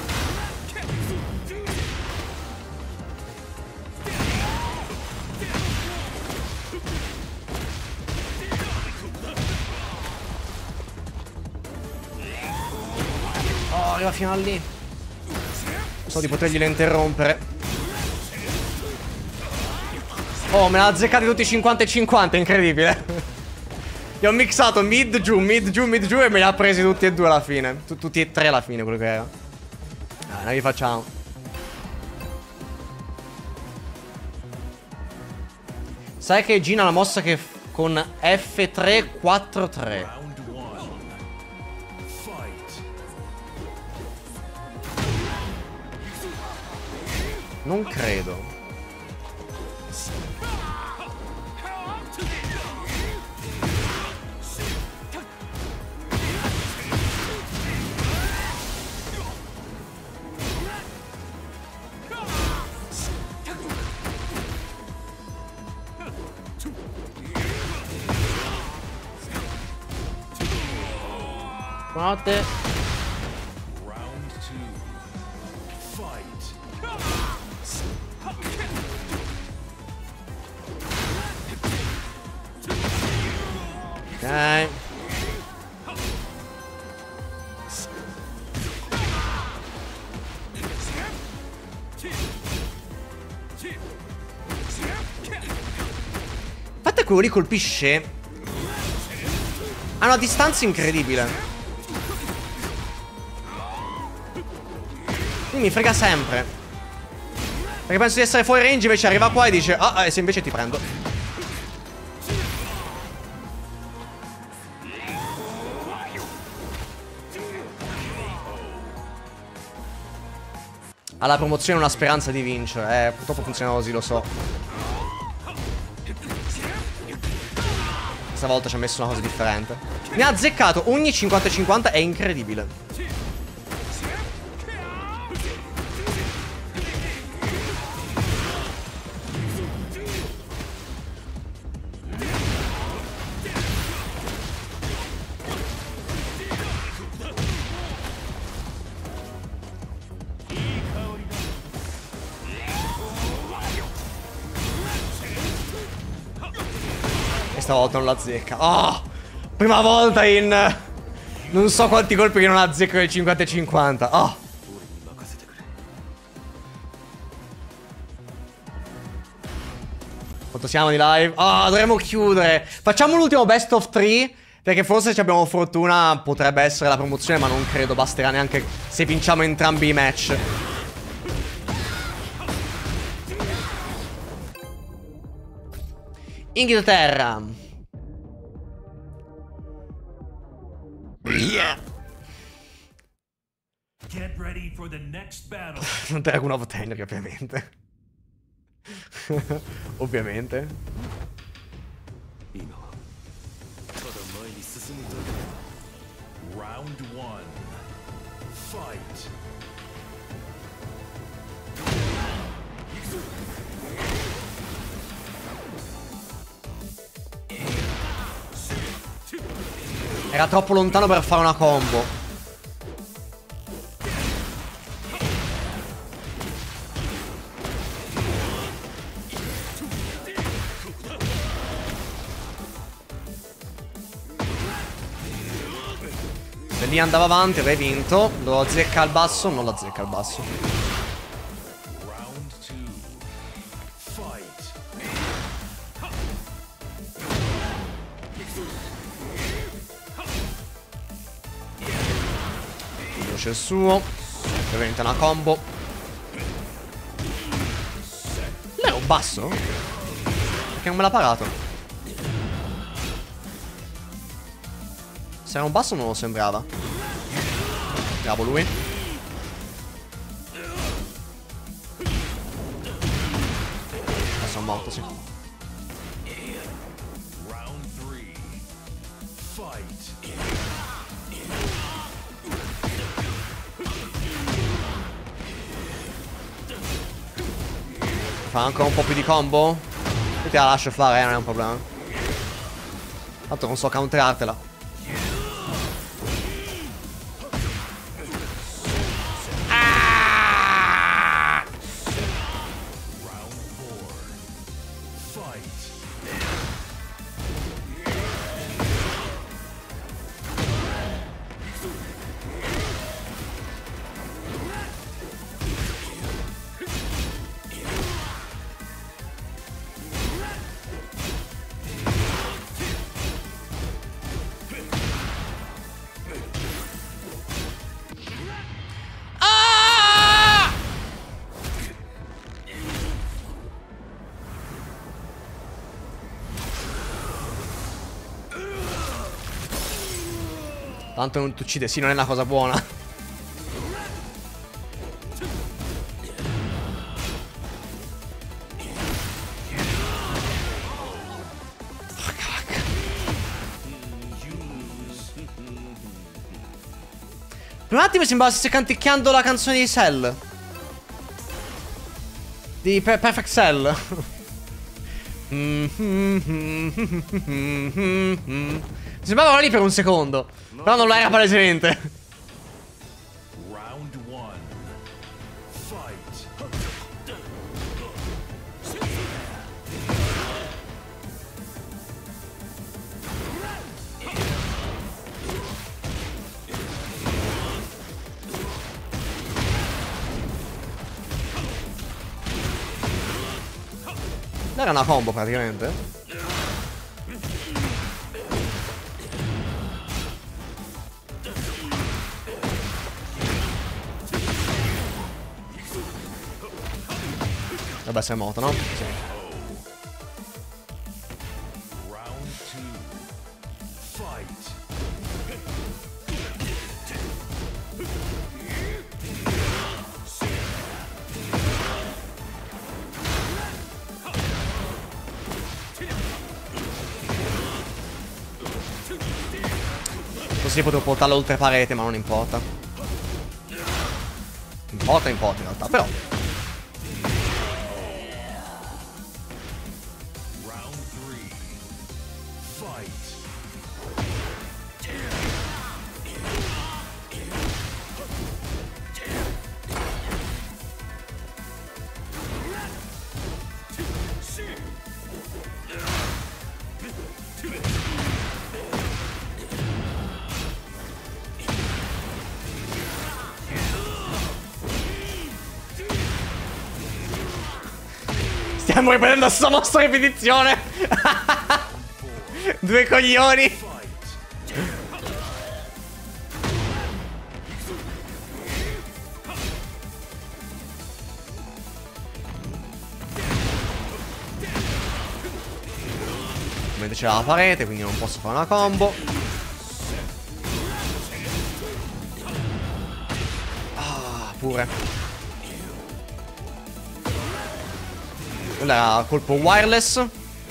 A: Oh, arriva fino a lì. So di potergliela interrompere. Oh, me l'ha azzeccati tutti cinquanta e cinquanta, incredibile. Io ho mixato mid giù, mid giù, mid giù e me li ha presi tutti e due alla fine. T tutti e tre alla fine, quello che era. Ah, noi li facciamo. Sai che Gina ha una mossa che con F tre quattro tre. Non credo. Buonanotte. Ok. quello lì colpisce a una distanza incredibile. Quindi mi frega sempre. Perché penso di essere fuori range, invece arriva qua e dice ah, e se invece ti prendo. Alla promozione una speranza di vincere. Eh, purtroppo funziona così, lo so. Stavolta ci ha messo una cosa differente. Mi ha azzeccato ogni cinquanta e cinquanta, è incredibile. Stavolta non la azzecca. Oh, prima volta in non so quanti colpi che non azzecca il cinquanta e cinquanta. Oh. Quanto siamo di live? Oh, dovremmo chiudere. Facciamo l'ultimo best of tre, perché forse se abbiamo fortuna potrebbe essere la promozione, ma non credo basterà neanche se vinciamo entrambi i match. Inghilterra.
D: Get ready for the next battle.
A: Dragon of Tenry, ovviamente. Ovviamente.
D: Round one. Fight.
A: Era troppo lontano per fare una combo. Se lì andava avanti avrei vinto. Lo azzecca al basso, non lo azzecca al basso.
D: Round two. Fight.
A: C'è il suo. Ovviamente una combo. Lei è un basso? Perché non me l'ha parato. Se era un basso non lo sembrava. Bravo lui. Adesso è morto, sì.
D: Round three. Fight.
A: Fa ancora un po' più di combo? Io te la lascio fare, eh, non è un problema. Tanto non so counterartela. Ah!
D: Round four. Fight.
A: Tanto non ti uccide, sì, non è una cosa buona. Per un attimo sembrava stesse canticchiando la canzone di Cell. Di Per Perfect Cell. Mi sembrava lì per un secondo. Però non lo era palesemente.
D: Round one. Fight.
A: Era una combo praticamente. Dovrebbe essere morto, no? Sì.
D: Round two. Fight.
A: Così potevo portarlo oltre parete, ma non importa. Importa, importa in realtà, però.
D: Round three. Fight.
A: Stiamo riprendendo la stessa mossa a ripetizione. Due coglioni. Mentre c'è la parete, quindi non posso fare una combo. Ah, pure. Quello era colpo wireless.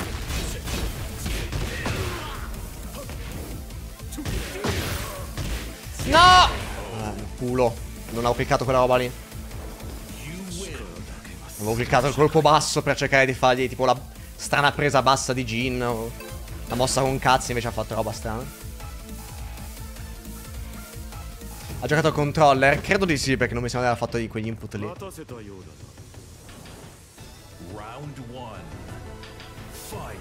A: No! Eh, culo. Non avevo cliccato quella roba lì. Avevo cliccato il colpo basso per cercare di fargli tipo la strana presa bassa di Jin. O la mossa con cazzi, invece ha fatto roba strana. Ha giocato al controller? Credo di sì, perché non mi sembra di aver fatto di quegli input lì.
D: Round one. Fight.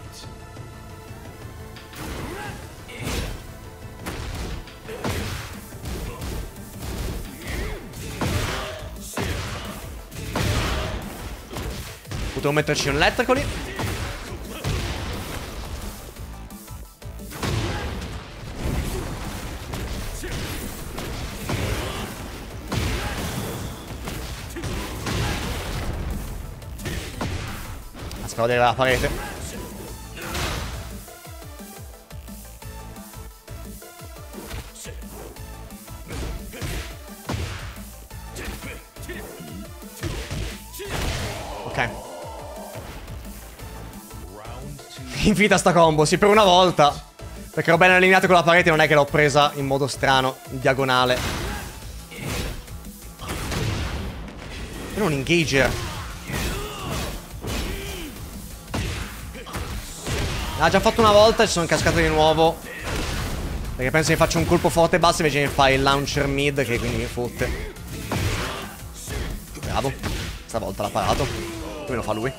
A: Potevo metterci un elettrico lì. Spero di arrivare alla parete. Ok. Infinita sta combo, sì, per una volta. Perché ero ben allineato con la parete, non è che l'ho presa in modo strano, in diagonale. Era un engager. L'ha già fatto una volta e ci sono cascato di nuovo. Perché penso che faccia un colpo forte e basso, invece mi fa il launcher mid, che quindi mi fotte. Bravo. Stavolta l'ha parato. Come lo fa lui?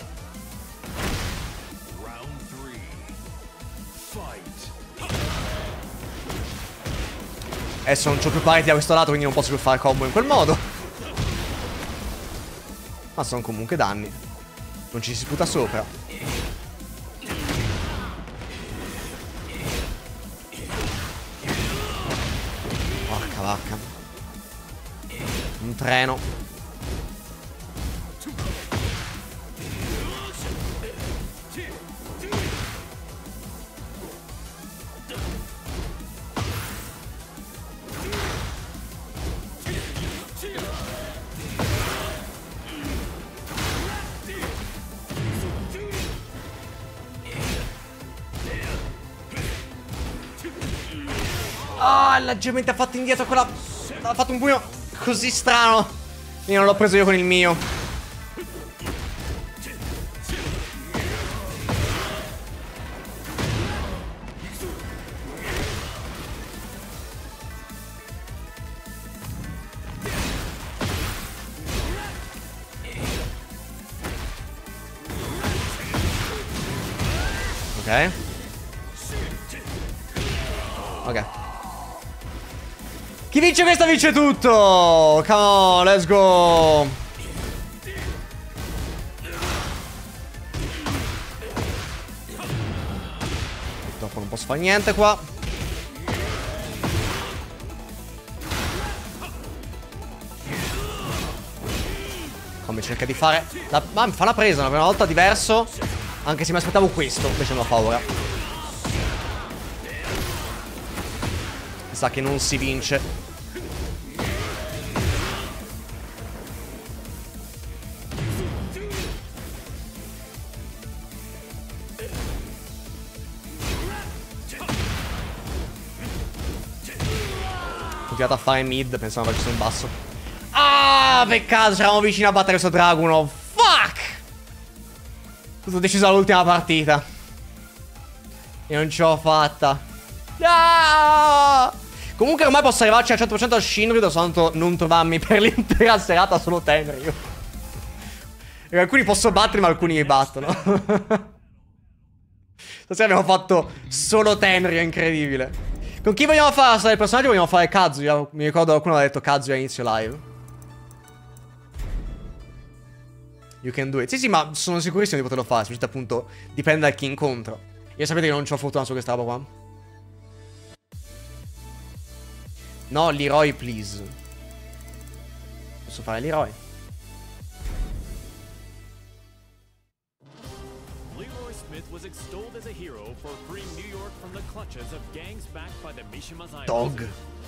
A: Adesso non c'ho più pareti da questo lato, quindi non posso più fare combo in quel modo. Ma sono comunque danni. Non ci si sputa sopra. Porca vacca. Un treno. Ah, leggermente ha fatto indietro quella... Ha fatto un pugno così strano. Io non l'ho preso io con il mio. Ok. Ok. Chi vince questa vince tutto. Come on, let's go. Dopo non posso fare niente qua. Come cerca di fare la... Ma mi fa la presa, una prima volta diverso. Anche se mi aspettavo questo, invece non ho paura. Mi sa che non si vince. Continuato a fare mid, pensavo facesse un basso. Ah, peccato, c'eravamo vicini a battere questo Dragunov. Fuck! Tutto deciso all'ultima partita. E non ce l'ho fatta. No! Comunque ormai posso arrivarci al cento per cento al Shinryu, soltanto non trovarmi per l'intera serata solo Tenryu. E alcuni posso battere, ma alcuni mi battono. Stasera abbiamo fatto solo Tenryu, è incredibile. Con chi vogliamo fare la storia del personaggio? Vogliamo fare Kazuya. Mi ricordo qualcuno aveva detto Kazuya a inizio live. You can do it. Sì, sì, ma sono sicurissimo di poterlo fare. Semplicemente appunto dipende da chi incontro. Io sapete che non c'ho fortuna su questa roba qua. No, Leroy, please. Posso fare Leroy?
E: Leroy Smith was extolled as a hero for freeing New York from the clutches of gangs backed by the Mishima Zaibatsu.
A: Dog.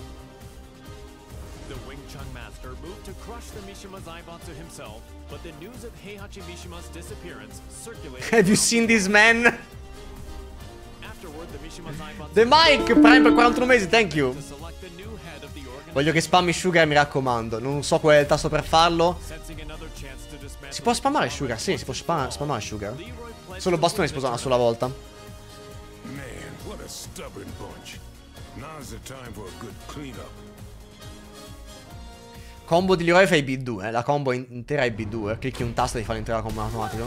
E: The Wing Chun master moved to crush the Mishima Zaibatsu himself, but the news of Heihachi Mishima's disappearance circulated.
A: Have you seen this man?
E: Afterward, the Mishima Zaibatsu
A: The Mike, Prime per quarantuno mesi, thank you.
E: to select the new head of the organization.
A: Voglio che spammi Sugar, mi raccomando. Non so qual è il tasto per farlo.
E: Sensing another chance to dismantle
A: Si può spammare Sugar? Sì, si può spam spammare Sugar.
E: Leroy pledged
A: Solo
E: to
A: bastone si
E: win
A: può
E: the
A: usare una sola volta.
F: Man, what a stubborn bunch. Now's the time for a good cleanup.
A: Combo di Leroy fai B due, eh. La combo in intera è B due. Clicchi un tasto e ti fa l'intera combo in automatico.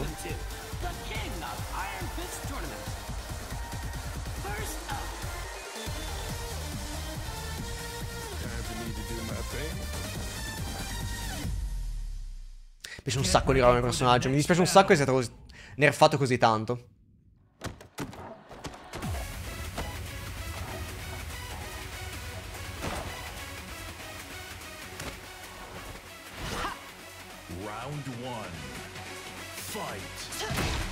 A: Mi piace un sacco Leroy come personaggio. Mi dispiace un sacco che sia stato così nerfato così tanto.
D: Round one. Fight.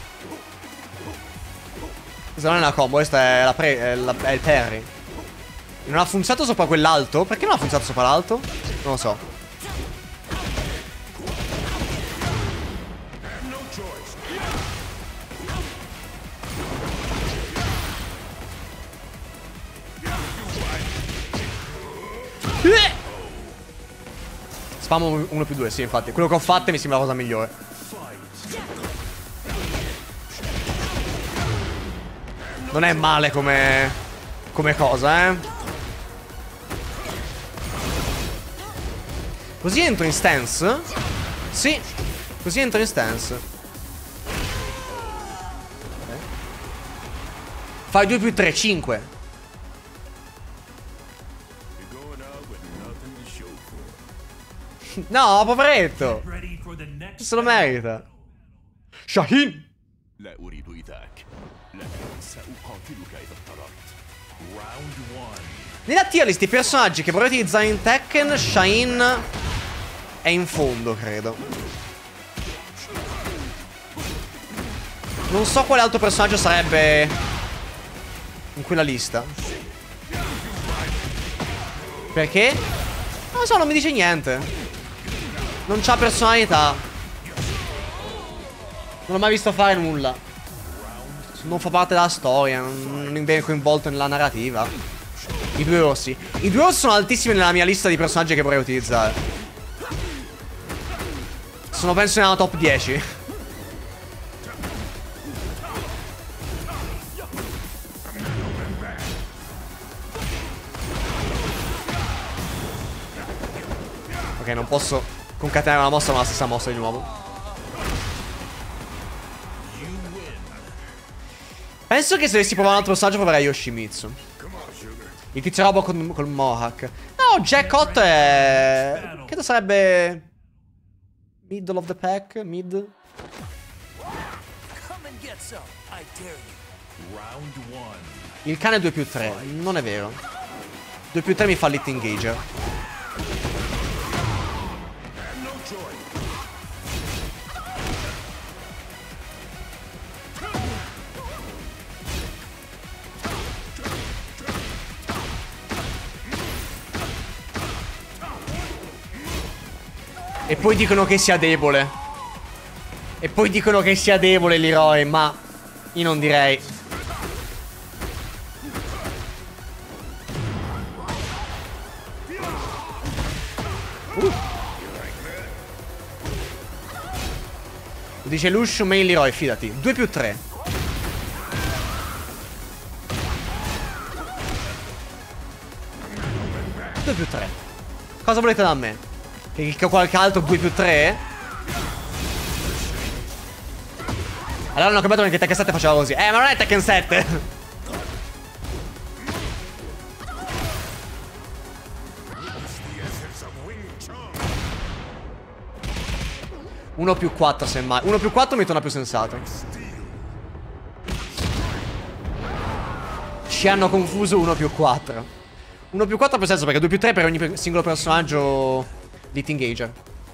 A: Questa non è una combo, questa è, la pre è, la è il parry. Non ha funzionato sopra quell'alto? Perché non ha funzionato sopra l'alto? Non lo so. Spammo uno più due, sì, infatti. Quello che ho fatto mi sembra la cosa migliore. Non è male come... come cosa, eh. Così entro in stance? Sì, così entro in stance. Okay. Fai due più tre, cinque. No, poveretto.
D: Ready for the next
A: Se lo merita. Shaheen.
D: round one.
A: Nella tier list i personaggi che vorrei utilizzare in Tekken, Shaheen è in fondo, credo. Non so quale altro personaggio sarebbe in quella lista. Perché? Non lo so, non mi dice niente. Non c'ha personalità. Non l'ho mai visto fare nulla. Non fa parte della storia. Non viene coinvolto nella narrativa. I due rossi. I due rossi sono altissimi nella mia lista di personaggi che vorrei utilizzare. Sono penso nella top dieci. Ok, non posso concatenare una mossa ma la stessa mossa di nuovo. Penso che se dovessi provare un altro personaggio proverei Yoshimitsu. Il tizio robo con, col Mohawk. No, Jack Hot è... credo sarebbe... middle of the pack, mid. Il cane è due più tre, non è vero. due più tre mi fa l'hit engager. E poi dicono che sia debole. E poi dicono che sia debole Leroy, ma io non direi. Uh. Dice Lucio, main Leroy, fidati. due più tre. due più tre. Cosa volete da me? Che qualche altro due più tre? Allora non ho capito neanche Tekken sette faceva così. Eh, ma non è Tekken sette. uno più quattro semmai. uno più quattro mi torna più sensato. Ci hanno confuso uno più quattro. uno più quattro ha più senso perché due più tre per ogni singolo personaggio di Tingager.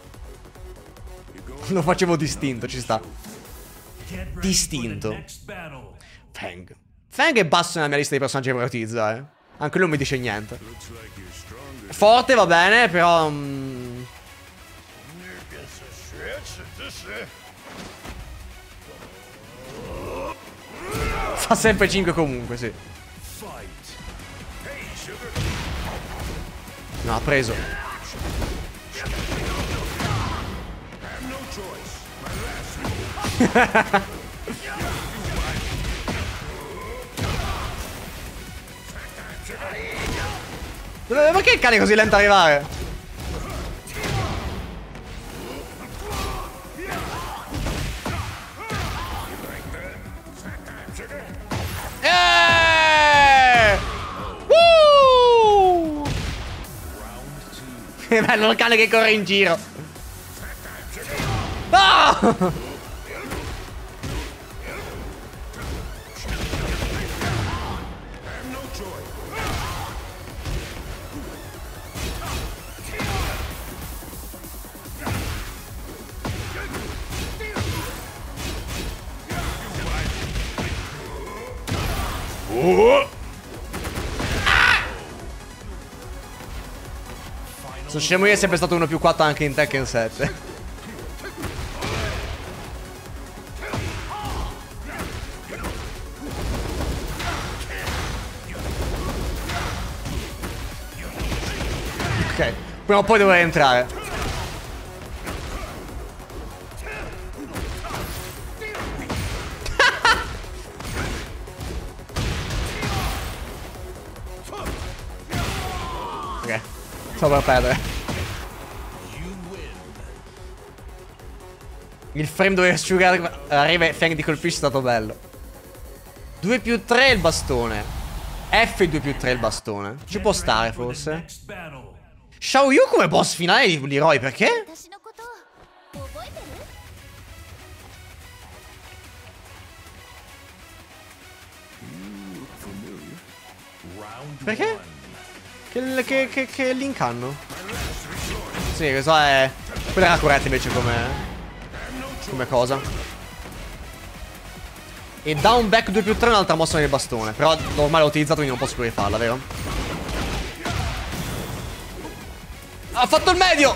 A: Lo facevo distinto, ci sta. Distinto. Fang. Fang è basso nella mia lista di personaggi che vorrei utilizzare. Anche lui non mi dice niente. Forte va bene, però... Mm... fa sempre cinque comunque, sì. No, ha preso. Perché il cane è così lento a arrivare? Eeeh! Woo! Che bello il cane che corre in giro. Ah! Oh. Ah! Tsushima è sempre stato uno più quattro anche in Tekken sette. Ok, prima o poi dovrei entrare. Sto per perdere. Il frame dove asciugare arriva e Fang di colpisce è stato bello. due più tre il bastone. F due più tre il bastone. Ci può stare forse. Xiaoyu come boss finale di Leroy, perché? Perché? Che, che, che, che link hanno? Sì, questo è... quella era corretta invece come... come cosa. E down back due più tre è un'altra mossa nel bastone. Però ormai l'ho utilizzato quindi non posso più rifarla, vero? Ha fatto il medio!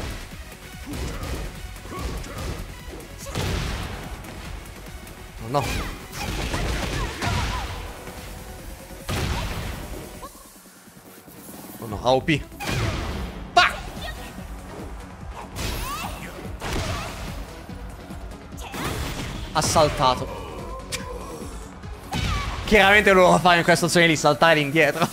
A: Oh no. Oh no, A O P. Pa! Assaltato. Chiaramente lo devo fare in questa situazione lì, saltare all'indietro.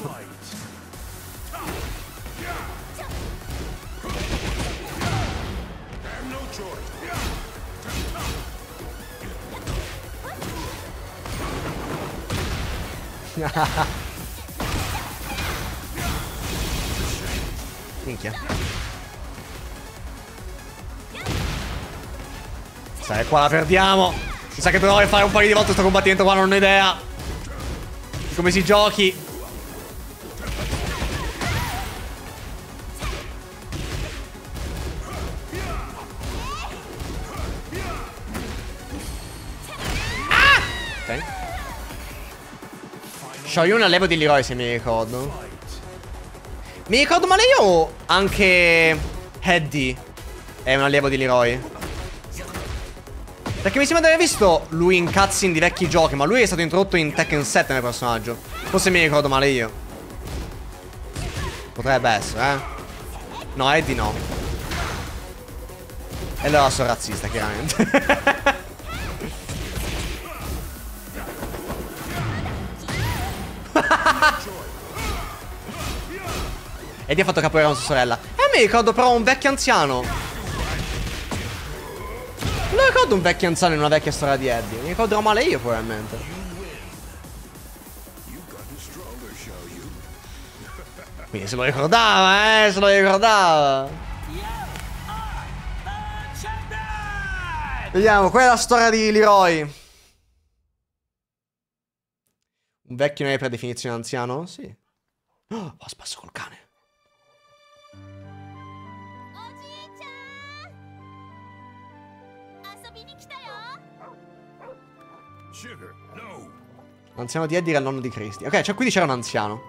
A: Minchia. Sai, qua la perdiamo. Mi sa che dovrò fare un paio di volte questo combattimento qua, non ho idea di come si giochi. Ah! Ok. Xiaoyu una levo di Leroy se mi ricordo. Mi ricordo male io o anche Eddie è un allievo di Leroy. Perché mi sembra di aver visto lui in cutscene di vecchi giochi, ma lui è stato introdotto in Tekken sette nel personaggio. Forse mi ricordo male io. Potrebbe essere, eh. No, Eddie no. E allora sono razzista, chiaramente. Eddie ha fatto capoeira con sua sorella. E mi ricordo però un vecchio anziano. Non ricordo un vecchio anziano in una vecchia storia di Eddie. Mi ricorderò male io probabilmente. Quindi se lo ricordava, eh, se lo ricordava. Vediamo, qual è la storia di Leroy? Un vecchio non è per definizione anziano? Sì. Oh, ho spasso col cane. L'anziano di Eddie era il nonno di Christy. Ok, cioè quindi c'era un anziano.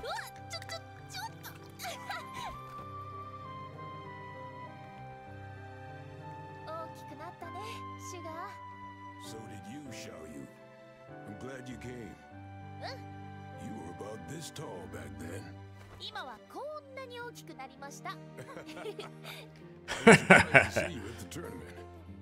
F: So did you, Xiaoyu. I'm glad you came. You were about this tall back then. See you at the tournament.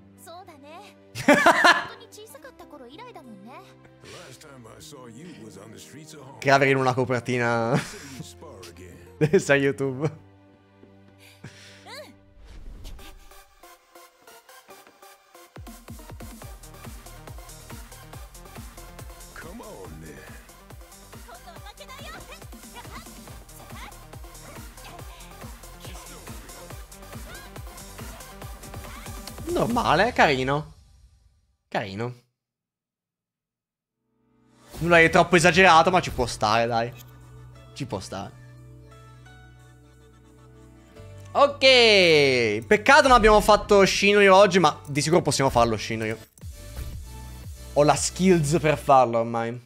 F: The last time I saw you was on the streets of home.
A: Graver in una copertina su YouTube.
F: Come on then.
A: Normale, carino. Carino. Nulla di troppo esagerato, ma ci può stare, dai. Ci può stare. Ok. Peccato non abbiamo fatto Shinryu oggi, ma di sicuro possiamo farlo Shinryu. Ho la skills per farlo ormai.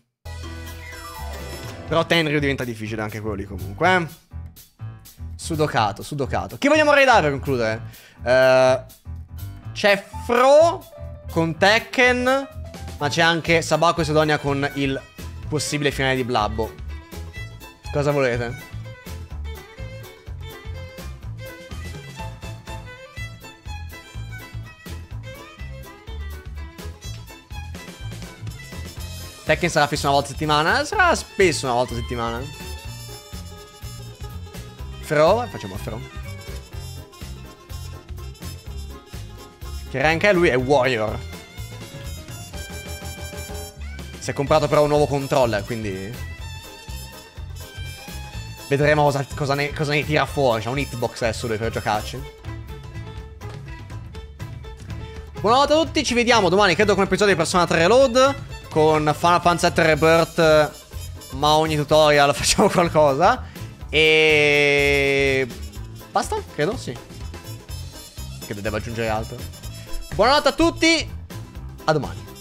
A: Però Tenryu diventa difficile anche quello lì comunque, eh. Sudokato, Sudokato. Chi vogliamo raidare per concludere? Uh, c'è Fro con Tekken, ma c'è anche Sabako e Sidonia con il possibile finale di Blabbo. Cosa volete? Tekken sarà fisso una volta a settimana? Sarà spesso una volta a settimana. Fro, facciamo Fro. Che rank è lui? È Warrior. Si è comprato però un nuovo controller, quindi vedremo cosa, cosa, ne, cosa ne tira fuori. C'ha un hitbox adesso lui per giocarci. Buonanotte a tutti, ci vediamo domani credo con un episodio di Persona tre Reload, con Final Fantasy sette Rebirth, ma ogni tutorial facciamo qualcosa. E basta? Credo, sì. Credo devo aggiungere altro. Buonanotte a tutti, a domani.